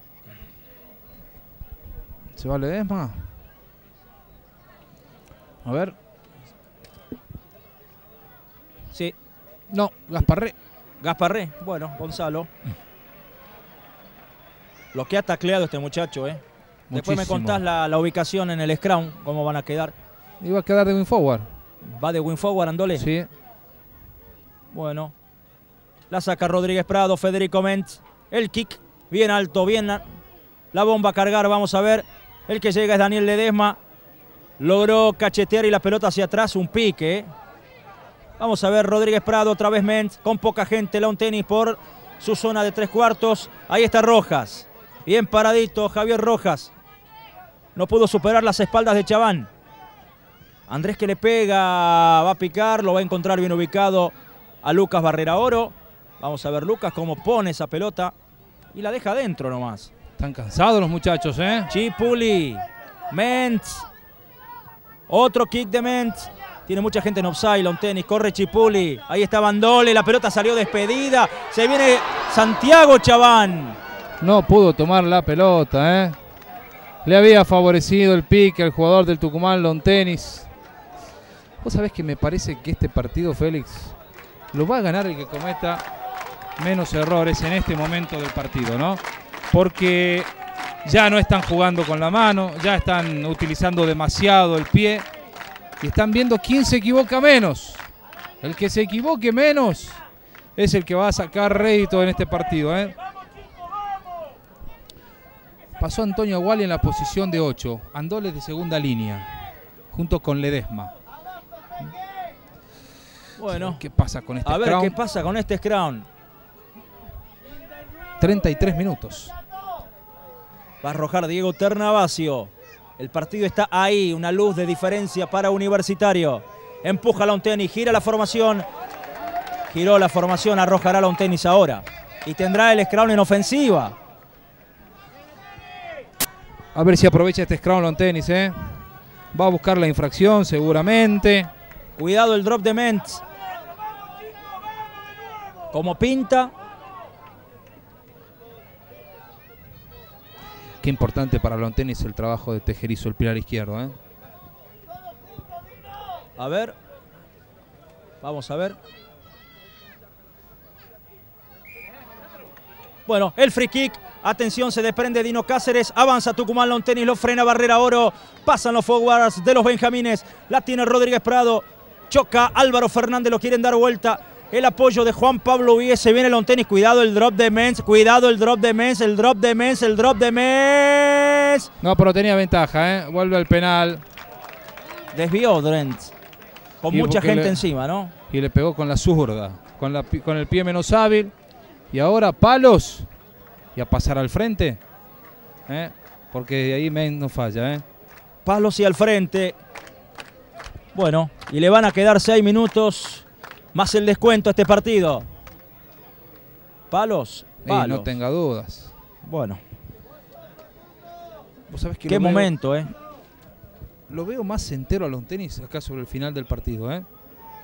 Speaker 5: ¿Se va Ledesma? A ver.
Speaker 1: Sí.
Speaker 5: No,
Speaker 1: Gasparré. Bueno, Gonzalo. Lo que ha tacleado este muchacho, Después me contás la ubicación en el scrum, cómo van a quedar.
Speaker 5: Iba a quedar de win forward.
Speaker 1: ¿Va de win forward, Andole?
Speaker 5: Sí.
Speaker 1: Bueno. La saca Rodríguez Prado, Federico Mentz. El kick, bien alto, bien. La bomba a cargar, vamos a ver. El que llega es Daniel Ledesma. Logró cachetear y la pelota hacia atrás, un pique. Vamos a ver, Rodríguez Prado, otra vez Mentz, con poca gente, Lawn Tennis por su zona de 3/4. Ahí está Rojas. Bien paradito, Javier Rojas. No pudo superar las espaldas de Chaván. Andrés que le pega, va a picar, lo va a encontrar bien ubicado a Lucas Barrera Oro. Vamos a ver Lucas cómo pone esa pelota y la deja adentro nomás.
Speaker 5: Están cansados los muchachos,
Speaker 1: Chipuli, Mentz. Otro kick de Mentz. Tiene mucha gente en offside, Lawn Tennis. Corre Chipuli. Ahí está Bandole. La pelota salió despedida. Se viene Santiago Chaván.
Speaker 5: No pudo tomar la pelota, Le había favorecido el pique al jugador del Tucumán Lawn Tennis. Vos sabés que me parece que este partido, Félix, lo va a ganar el que cometa menos errores en este momento del partido, ¿no? Porque ya no están jugando con la mano, ya están utilizando demasiado el pie y están viendo quién se equivoca menos. El que se equivoque menos es el que va a sacar rédito en este partido, Pasó Antonio Aguali en la posición de 8, Andole de segunda línea, junto con Ledesma.
Speaker 1: Bueno,
Speaker 5: ¿qué pasa con este scrum?
Speaker 1: A ver qué pasa con este scrum.
Speaker 5: 33 minutos.
Speaker 1: Va a arrojar Diego Ternavasio. El partido está ahí, una luz de diferencia para Universitario. Empuja Lontenis, gira la formación. Giró la formación, arrojará Lontenis ahora. Y tendrá el scrum en ofensiva.
Speaker 5: A ver si aprovecha este scrum Lontenis, ¿eh? Va a buscar la infracción seguramente.
Speaker 1: Cuidado el drop de Mentz. Como pinta.
Speaker 5: Qué importante para Lontenis el trabajo de Tejerizo, el pilar izquierdo, ¿eh?
Speaker 1: A ver. Vamos a ver. Bueno, el free kick. Atención, se desprende Dino Cáceres. Avanza Tucumán, Lontenis lo frena Barrera Oro. Pasan los forwards de los benjamines. La tiene Rodríguez Prado. Choca Álvaro Fernández, lo quieren dar vuelta. El apoyo de Juan Pablo Hubiese. Viene Lontenis. Cuidado el drop de Mentz. Cuidado el drop de Mentz. El drop de Mentz. El drop de Mentz.
Speaker 5: No, pero tenía ventaja, ¿eh? Vuelve al penal.
Speaker 1: Desvió Drentz. Con mucha gente encima, ¿no?
Speaker 5: Y le pegó con la zurda. Con el pie menos hábil. Y ahora palos. Y a pasar al frente. Porque de ahí Mentz no falla, ¿eh?
Speaker 1: Palos y al frente. Bueno, y le van a quedar 6 minutos. Más el descuento a este partido. Palos.
Speaker 5: No tenga dudas.
Speaker 1: Bueno.
Speaker 5: ¿Vos sabés que
Speaker 1: qué momento,
Speaker 5: Lo veo más entero a Lontenis acá sobre el final del partido, ¿eh?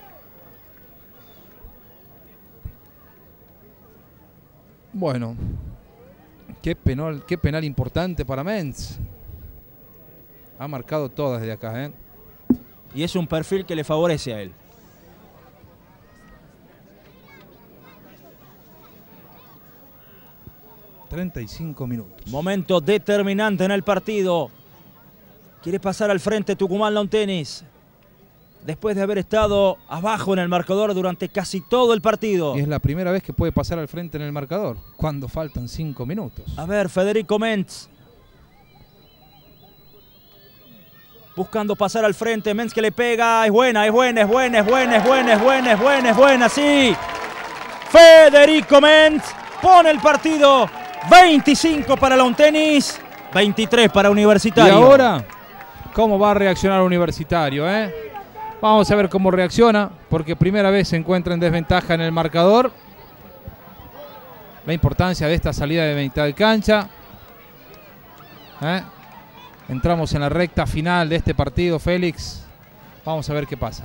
Speaker 5: Bueno. Qué penal importante para Mentz. Ha marcado todas desde acá, ¿eh?
Speaker 1: Y es un perfil que le favorece a él.
Speaker 5: ...35 minutos.
Speaker 1: Momento determinante en el partido. Quiere pasar al frente Tucumán Lontenis. Después de haber estado abajo en el marcador durante casi todo el partido.
Speaker 5: Y es la primera vez que puede pasar al frente en el marcador. Cuando faltan 5 minutos.
Speaker 1: A ver, Federico Mentz. Buscando pasar al frente. Mentz que le pega. Es buena, es buena, es buena, es buena, es buena, es buena, es buena, es buena, sí. Federico Mentz pone el partido. 25 para Lontenis, 23 para Universitario.
Speaker 5: Y ahora, ¿cómo va a reaccionar Universitario, Vamos a ver cómo reacciona, porque primera vez se encuentra en desventaja en el marcador. La importancia de esta salida de mitad de cancha. Entramos en la recta final de este partido, Félix. Vamos a ver qué pasa.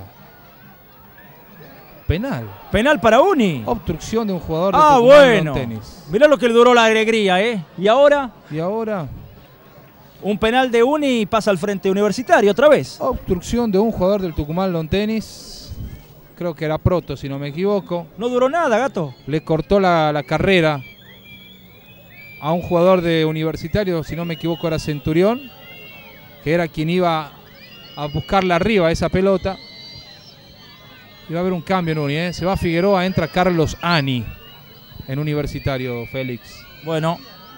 Speaker 5: Penal.
Speaker 1: Penal para Uni.
Speaker 5: Obstrucción de un jugador de
Speaker 1: bueno.
Speaker 5: Tenis.
Speaker 1: Mirá lo que le duró la alegría, ¿Y ahora?
Speaker 5: Y ahora...
Speaker 1: Un penal de Uni y pasa al frente Universitario otra vez.
Speaker 5: Obstrucción de un jugador del Tucumán Lontenis. Creo que era Proto, si no me equivoco.
Speaker 1: No duró nada, gato.
Speaker 5: Le cortó la carrera a un jugador de Universitario, si no me equivoco era Centurión, que era quien iba a buscarla arriba esa pelota. Y va a haber un cambio en Uni, Se va Figueroa, entra Carlos Ani en Universitario, Félix.
Speaker 1: Bueno.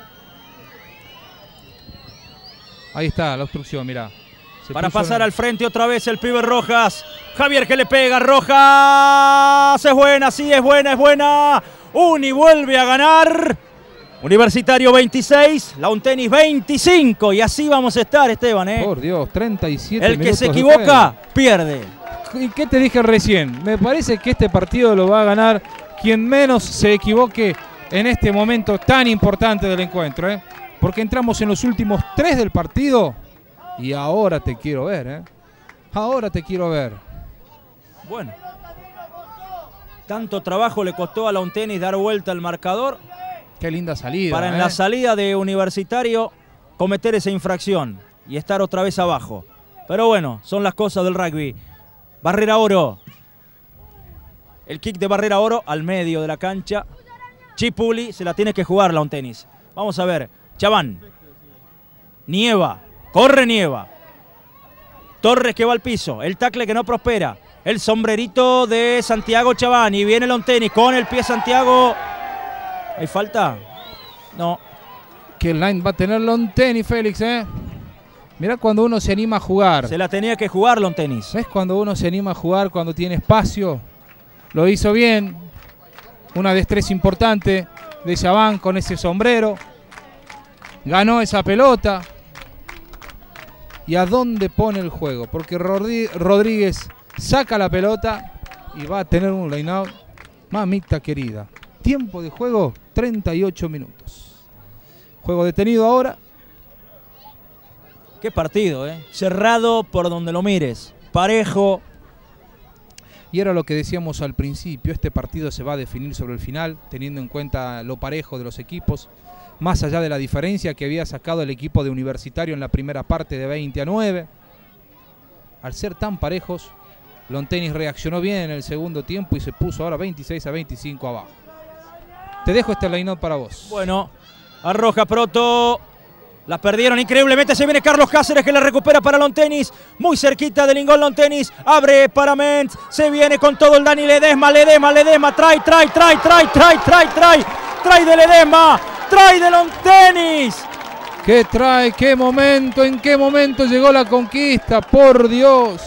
Speaker 5: Ahí está la obstrucción, mirá.
Speaker 1: Para pasar al frente otra vez el pibe Rojas. Javier que le pega, Rojas. Es buena, sí, es buena, es buena. Uni vuelve a ganar. Universitario 26, Lontenis 25. Y así vamos a estar, Esteban,
Speaker 5: Por Dios, 37
Speaker 1: El
Speaker 5: minutos.
Speaker 1: que se equivoca, pierde.
Speaker 5: ¿Y qué te dije recién? Me parece que este partido lo va a ganar quien menos se equivoque en este momento tan importante del encuentro, Porque entramos en los últimos 3 del partido y ahora te quiero ver, Ahora te quiero ver.
Speaker 1: Bueno. Tanto trabajo le costó a Lontenis dar vuelta al marcador.
Speaker 5: Qué linda salida.
Speaker 1: Para en la salida de Universitario cometer esa infracción y estar otra vez abajo. Pero bueno, son las cosas del rugby. Barrera Oro. El kick de Barrera Oro al medio de la cancha. Chipuli se la tiene que jugar Lontenis. Vamos a ver. Chaván. Nieva. Corre Nieva. Torres que va al piso. El tackle que no prospera. El sombrerito de Santiago Chaván. Y viene Lontenis con el pie Santiago. ¿Hay falta? No.
Speaker 5: ¿Qué line va a tener Lontenis, Félix, Mirá cuando uno se anima a jugar.
Speaker 1: Se la tenía que jugar Lontenis.
Speaker 5: ¿Ves cuando uno se anima a jugar, cuando tiene espacio? Lo hizo bien. Una destreza importante de Chaván con ese sombrero. Ganó esa pelota. y a dónde pone el juego. Porque Rodríguez saca la pelota y va a tener un line-out. Mamita querida. Tiempo de juego, 38 minutos. Juego detenido ahora.
Speaker 1: Qué partido, ¿eh? Cerrado por donde lo mires. Parejo.
Speaker 5: Y era lo que decíamos al principio, este partido se va a definir sobre el final, teniendo en cuenta lo parejo de los equipos, más allá de la diferencia que había sacado el equipo de Universitario en la primera parte de 20-9. Al ser tan parejos, Lontenis reaccionó bien en el segundo tiempo y se puso ahora 26-25 abajo. Te dejo este line-up para vos.
Speaker 1: Bueno, arroja Proto. La perdieron increíblemente, se viene Carlos Cáceres que la recupera para Lontenis, muy cerquita del Lingol Lontenis, abre para Mentz, se viene con todo el Dani Ledesma, trae de Ledesma, trae de Lontenis.
Speaker 5: ¿Qué trae? ¿Qué momento? ¿En qué momento llegó la conquista? Por Dios.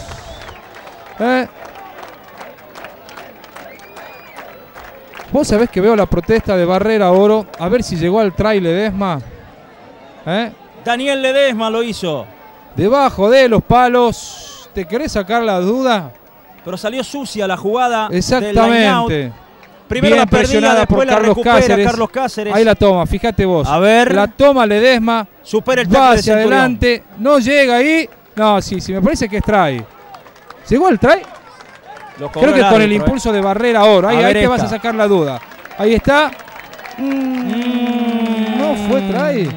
Speaker 5: Vos sabés que veo la protesta de Barrera Oro, a ver si llegó al try Ledesma.
Speaker 1: Daniel Ledesma lo hizo.
Speaker 5: Debajo de los palos. ¿Te querés sacar la duda?
Speaker 1: Pero salió sucia la jugada.
Speaker 5: Exactamente.
Speaker 1: Primero la perdía, después la recupera Carlos Cáceres.
Speaker 5: Ahí la toma, fíjate vos.
Speaker 1: A ver.
Speaker 5: La toma Ledesma.
Speaker 1: Supera el
Speaker 5: va hacia adelante. No llega ahí. No, sí, me parece que es try. ¿Llegó el try? Creo que con el impulso de Barrera Oro. Ahí te vas a sacar la duda. Ahí está. No fue try.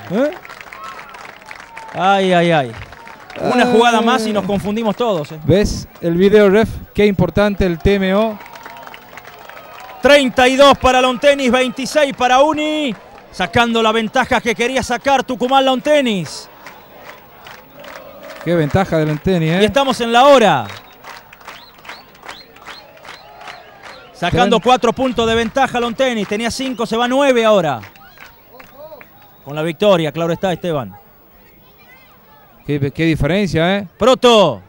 Speaker 1: Ay. Una jugada más y nos confundimos todos.
Speaker 5: ¿Ves el video ref? Qué importante el TMO.
Speaker 1: 32 para Lontenis, 26 para Uni. Sacando la ventaja que quería sacar Tucumán Lontenis.
Speaker 5: Qué ventaja de Lontenis,
Speaker 1: Y estamos en la hora. Sacando 4 puntos de ventaja Lontenis. Tenía 5, se va a 9 ahora. Con la victoria, claro está, Esteban.
Speaker 5: Qué diferencia, ¿eh?
Speaker 1: Proto.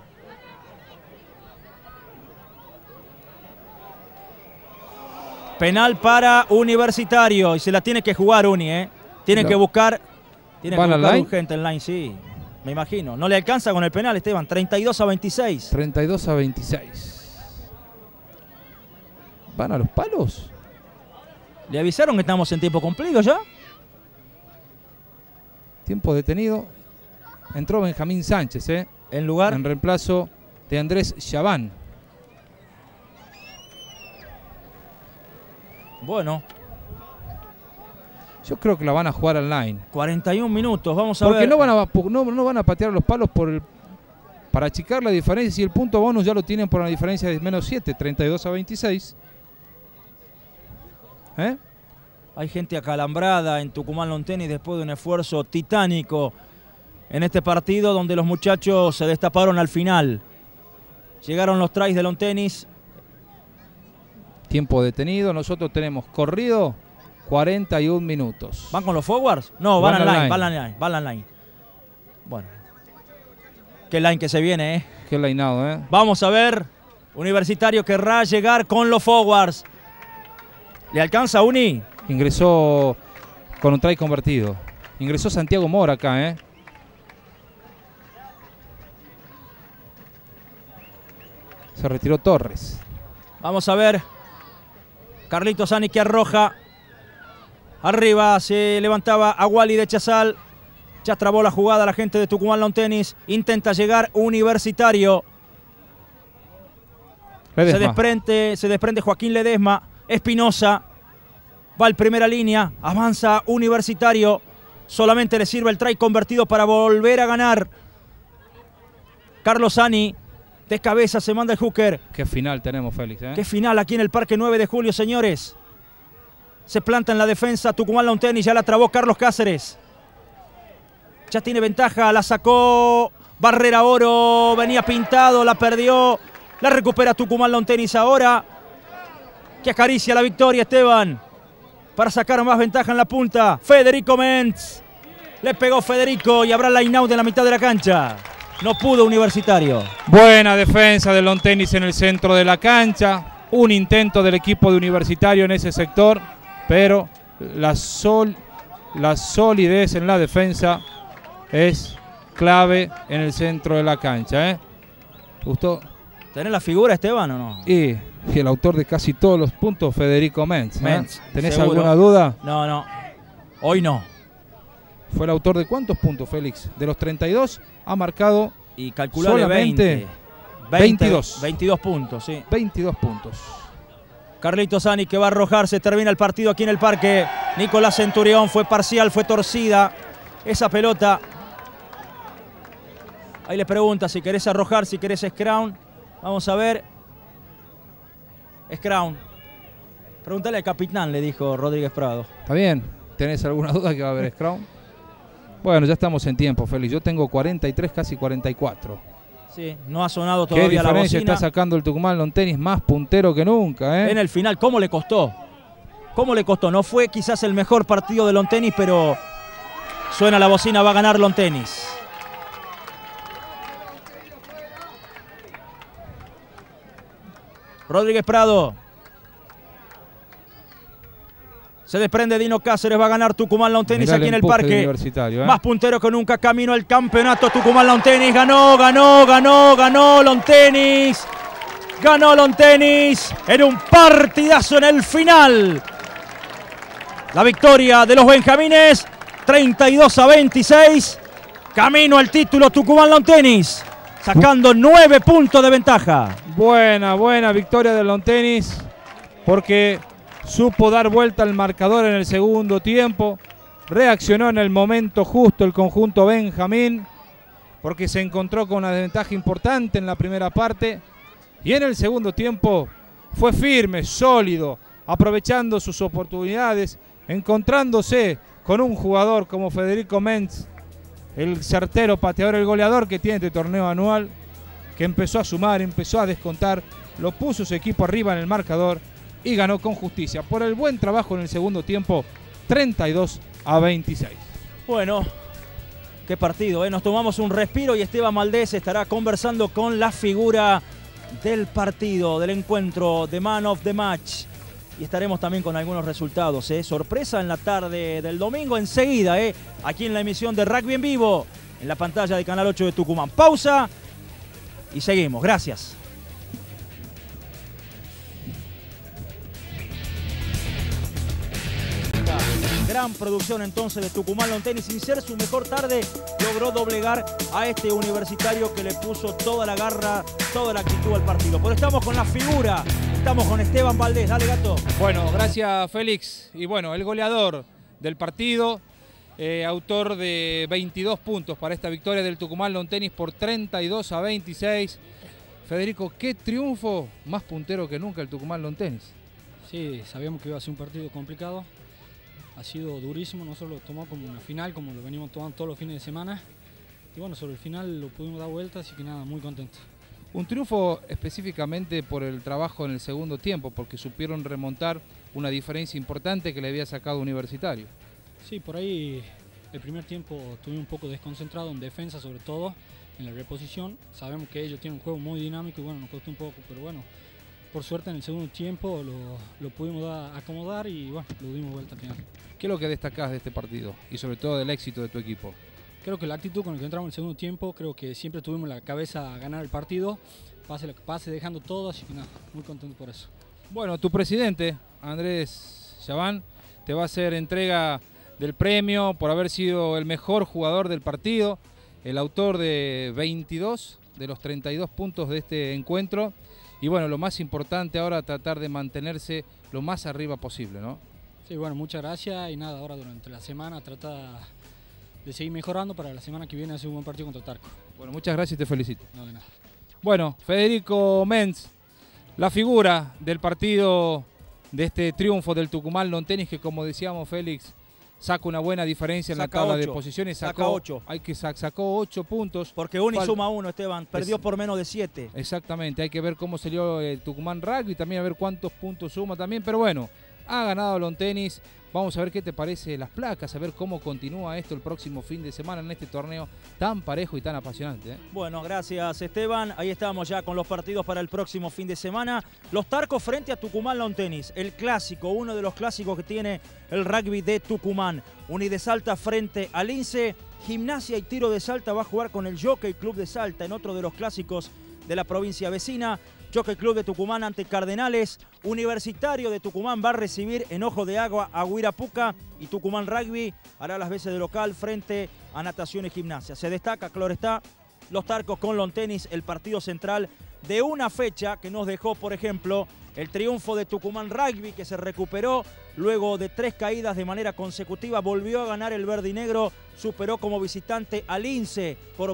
Speaker 1: Penal para Universitario. Y se la tiene que jugar Uni, ¿eh? Tiene que buscar. Tiene que buscar urgente en line, sí. Me imagino. No le alcanza con el penal, Esteban. 32-26.
Speaker 5: 32-26. ¿Van a los palos?
Speaker 1: ¿Le avisaron que estamos en tiempo cumplido ya?
Speaker 5: Tiempo detenido. Entró Benjamín Sánchez,
Speaker 1: en lugar.
Speaker 5: En reemplazo de Andrés Chaván.
Speaker 1: Bueno.
Speaker 5: Yo creo que la van a jugar online.
Speaker 1: 41 minutos, vamos a
Speaker 5: ver.
Speaker 1: Porque
Speaker 5: no van a patear los palos para achicar la diferencia. Si el punto bonus ya lo tienen por una diferencia de menos 7, 32-26.
Speaker 1: Hay gente acalambrada en Tucumán Lontenis después de un esfuerzo titánico en este partido donde los muchachos se destaparon al final. Llegaron los tries de Lontenis.
Speaker 5: Tiempo detenido. Nosotros tenemos corrido 41 minutos.
Speaker 1: ¿Van con los forwards? No, van al line. Bueno. Qué line que se viene, ¿eh?
Speaker 5: Qué lineado,
Speaker 1: Vamos a ver. Universitario querrá llegar con los forwards. ¿Le alcanza Uni?
Speaker 5: Ingresó con un try convertido. Ingresó Santiago Mora acá, Se retiró Torres.
Speaker 1: Vamos a ver. Carlitos Sani que arroja. Arriba se levantaba Aguali de Chazal. Ya trabó la jugada la gente de Tucumán Lontenis. Intenta llegar Universitario. Se desprende Joaquín Ledesma. Espinosa. Va en primera línea. Avanza Universitario. Solamente le sirve el try convertido para volver a ganar. Carlos Sani. De cabeza se manda el hooker.
Speaker 5: Qué final tenemos, Félix.
Speaker 1: Qué final aquí en el Parque 9 de Julio, señores. Se planta en la defensa Tucumán Lontenis. Ya la trabó Carlos Cáceres. Ya tiene ventaja. La sacó Barrera Oro. Venía pintado. La perdió. La recupera Tucumán Lontenis ahora. Que acaricia la victoria, Esteban. Para sacar más ventaja en la punta. Federico Mentz. Le pegó Federico y habrá line out en la mitad de la cancha. No pudo Universitario.
Speaker 5: Buena defensa de Lontenis en el centro de la cancha. Un intento del equipo de Universitario en ese sector. Pero la solidez en la defensa es clave en el centro de la cancha. ¿Te gustó?
Speaker 1: ¿Tenés la figura, Esteban, o no?
Speaker 5: Y el autor de casi todos los puntos, Federico Mentz. ¿Tenés
Speaker 1: seguro.
Speaker 5: alguna duda?
Speaker 1: No. Hoy no.
Speaker 5: ¿Fue el autor de cuántos puntos, Félix? De los 32 ha marcado
Speaker 1: y calculale
Speaker 5: solamente
Speaker 1: 22 puntos, sí.
Speaker 5: 22 puntos.
Speaker 1: Carlitos Sani que va a arrojarse, termina el partido aquí en el parque. Nicolás Centurión, fue parcial, fue torcida esa pelota. Ahí le pregunta si querés arrojar, si querés scrum. Vamos a ver. Scrum. Pregúntale al capitán, le dijo Rodríguez Prado.
Speaker 5: Está bien. ¿Tenés alguna duda que va a haber scrum? Bueno, ya estamos en tiempo, Félix. Yo tengo 43, casi 44.
Speaker 1: Sí, no ha sonado todavía la bocina.
Speaker 5: ¿Qué diferencia está sacando el Tucumán Lawn Tennis? Más puntero que nunca,
Speaker 1: En el final, ¿cómo le costó? ¿Cómo le costó? No fue quizás el mejor partido de Lawn Tennis, pero suena la bocina, va a ganar Lawn Tennis. Rodríguez Prado. Se desprende Dino Cáceres, va a ganar Tucumán Lawn Tennis aquí en el parque. Más puntero que nunca, camino al campeonato. Tucumán Lawn Tennis ganó Lawn Tennis. Ganó Lawn Tennis en un partidazo en el final. La victoria de los benjamines, 32-26. Camino al título Tucumán Lawn Tennis, sacando 9 puntos de ventaja.
Speaker 5: Buena victoria del Lawn Tennis, porque supo dar vuelta al marcador en el segundo tiempo. Reaccionó en el momento justo el conjunto benjamín, porque se encontró con una desventaja importante en la primera parte. Y en el segundo tiempo fue firme, sólido, aprovechando sus oportunidades, encontrándose con un jugador como Federico Mentz, el certero pateador, el goleador que tiene este torneo anual, que empezó a sumar, empezó a descontar, lo puso su equipo arriba en el marcador y ganó con justicia por el buen trabajo en el segundo tiempo, 32-26.
Speaker 1: Bueno, qué partido, ¿eh? Nos tomamos un respiro y Esteban Valdés estará conversando con la figura del partido, del encuentro, de Man of the Match. Y estaremos también con algunos resultados, ¿eh? Sorpresa en la tarde del domingo, enseguida, aquí en la emisión de Rugby en Vivo, en la pantalla de Canal 8 de Tucumán. Pausa y seguimos. Gracias. Gran producción entonces de Tucumán Lawn Tennis. Sin ser su mejor tarde, logró doblegar a este universitario que le puso toda la garra, toda la actitud al partido. Pero estamos con la figura, estamos con Esteban Valdés. Dale, Gato.
Speaker 5: Bueno, gracias, Félix. Y bueno, el goleador del partido, autor de 22 puntos para esta victoria del Tucumán Lawn Tennis por 32-26. Federico, qué triunfo, más puntero que nunca el Tucumán Lawn Tennis.
Speaker 6: Sí, sabíamos que iba a ser un partido complicado. Ha sido durísimo, nosotros lo tomamos como una final, como lo venimos tomando todos los fines de semana. Y bueno, sobre el final lo pudimos dar vuelta, así que nada, muy contentos.
Speaker 5: Un triunfo específicamente por el trabajo en el segundo tiempo, porque supieron remontar una diferencia importante que le había sacado Universitario.
Speaker 6: Sí, por ahí el primer tiempo estuvimos un poco desconcentrados en defensa, sobre todo en la reposición. Sabemos que ellos tienen un juego muy dinámico y bueno, nos costó un poco, pero bueno, por suerte en el segundo tiempo lo pudimos acomodar y bueno, lo dimos vuelta al final.
Speaker 5: ¿Qué es lo que destacás de este partido y sobre todo del éxito de tu equipo?
Speaker 6: Creo que la actitud con la que entramos en el segundo tiempo, creo que siempre tuvimos la cabeza a ganar el partido, pase lo que pase, dejando todo, así que nada, muy contento por eso.
Speaker 5: Bueno, tu presidente, Andrés Chaván, te va a hacer entrega del premio por haber sido el mejor jugador del partido, el autor de 22 de los 32 puntos de este encuentro. Y bueno, lo más importante ahora, tratar de mantenerse lo más arriba posible, ¿no?
Speaker 6: Sí, bueno, muchas gracias y nada, ahora durante la semana trata de seguir mejorando para la semana que viene hacer un buen partido contra Tarco.
Speaker 5: Bueno, muchas gracias y te felicito.
Speaker 6: No, de nada.
Speaker 5: Bueno, Federico Mentz, la figura del partido de este triunfo del Tucumán Lawn Tennis, que como decíamos, Félix, saca una buena diferencia en la tabla de posiciones. Sacó 8 puntos.
Speaker 1: Porque uno y suma 1, Esteban. Perdió por menos de 7.
Speaker 5: Exactamente. Hay que ver cómo salió el Tucumán Rugby, también a ver cuántos puntos suma también. Pero bueno, ha ganado Lawn Tennis. Vamos a ver qué te parece las placas, a ver cómo continúa esto el próximo fin de semana en este torneo tan parejo y tan apasionante.
Speaker 1: Bueno, gracias Esteban. Ahí estamos ya con los partidos para el próximo fin de semana. Los Tarcos frente a Tucumán Lawn Tennis, el clásico, uno de los clásicos que tiene el rugby de Tucumán. Uni de Salta frente al Lince. Gimnasia y Tiro de Salta va a jugar con el Jockey Club de Salta en otro de los clásicos de la provincia vecina. Jockey Club de Tucumán ante Cardenales. Universitario de Tucumán va a recibir en Ojo de Agua a Huirapuca. Y Tucumán Rugby hará las veces de local frente a Natación y Gimnasia. Se destaca, claro está, los Tarcos con Lawn Tennis, el partido central de una fecha que nos dejó, por ejemplo, el triunfo de Tucumán Rugby, que se recuperó luego de 3 caídas de manera consecutiva. Volvió a ganar el verde y negro, superó como visitante al Lince por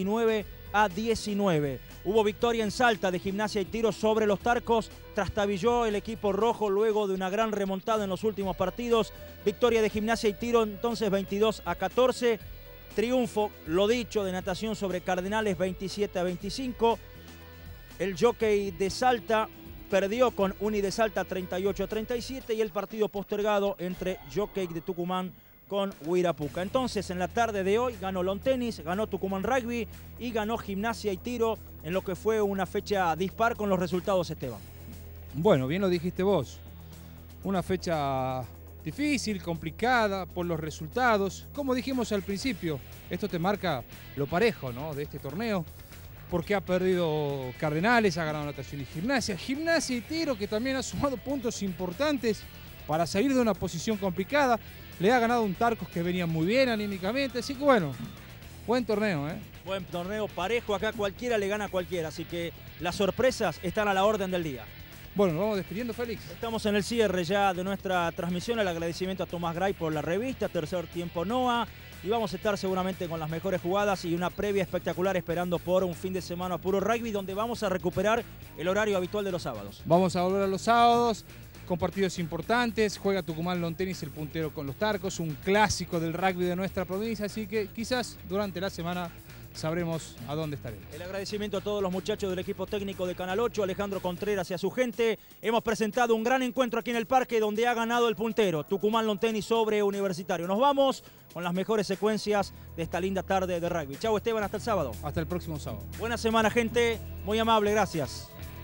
Speaker 1: 29-19. Hubo victoria en Salta de Gimnasia y Tiro sobre los Tarcos. Trastabilló el equipo rojo luego de una gran remontada en los últimos partidos. Victoria de Gimnasia y Tiro entonces 22-14. Triunfo, lo dicho, de Natación sobre Cardenales 27-25. El Jockey de Salta perdió con Uni de Salta 38-37 y el partido postergado entre Jockey de Tucumán con Huirapuca. Entonces, en la tarde de hoy ganó Lawn Tennis, ganó Tucumán Rugby y ganó Gimnasia y Tiro en lo que fue una fecha dispar con los resultados, Esteban.
Speaker 5: Bueno, bien lo dijiste vos. Una fecha difícil, complicada por los resultados. Como dijimos al principio, esto te marca lo parejo, ¿no?, de este torneo. Porque ha perdido Cardenales, ha ganado Natación y Gimnasia. Gimnasia y Tiro, que también ha sumado puntos importantes para salir de una posición complicada. Le ha ganado un Tarcos que venía muy bien anímicamente. Así que bueno, buen torneo, ¿eh?
Speaker 1: Buen torneo parejo, acá cualquiera le gana a cualquiera. Así que las sorpresas están a la orden del día.
Speaker 5: Bueno, nos vamos despidiendo, Félix.
Speaker 1: Estamos en el cierre ya de nuestra transmisión. El agradecimiento a Tomás Gray por la revista, Tercer Tiempo NOA. Y vamos a estar seguramente con las mejores jugadas y una previa espectacular esperando por un fin de semana puro rugby donde vamos a recuperar el horario habitual de los sábados.
Speaker 5: Vamos a volver a los sábados con partidos importantes. Juega Tucumán Lawn Tennis, el puntero con los Tarcos, un clásico del rugby de nuestra provincia. Así que quizás durante la semana sabremos a dónde estaremos.
Speaker 1: El agradecimiento a todos los muchachos del equipo técnico de Canal 8, Alejandro Contreras y a su gente. Hemos presentado un gran encuentro aquí en el parque donde ha ganado el puntero, Tucumán Lawn Tennis sobre Universitario. Nos vamos con las mejores secuencias de esta linda tarde de rugby. Chau Esteban, hasta el sábado.
Speaker 5: Hasta el próximo sábado.
Speaker 1: Buena semana, gente. Muy amable, gracias.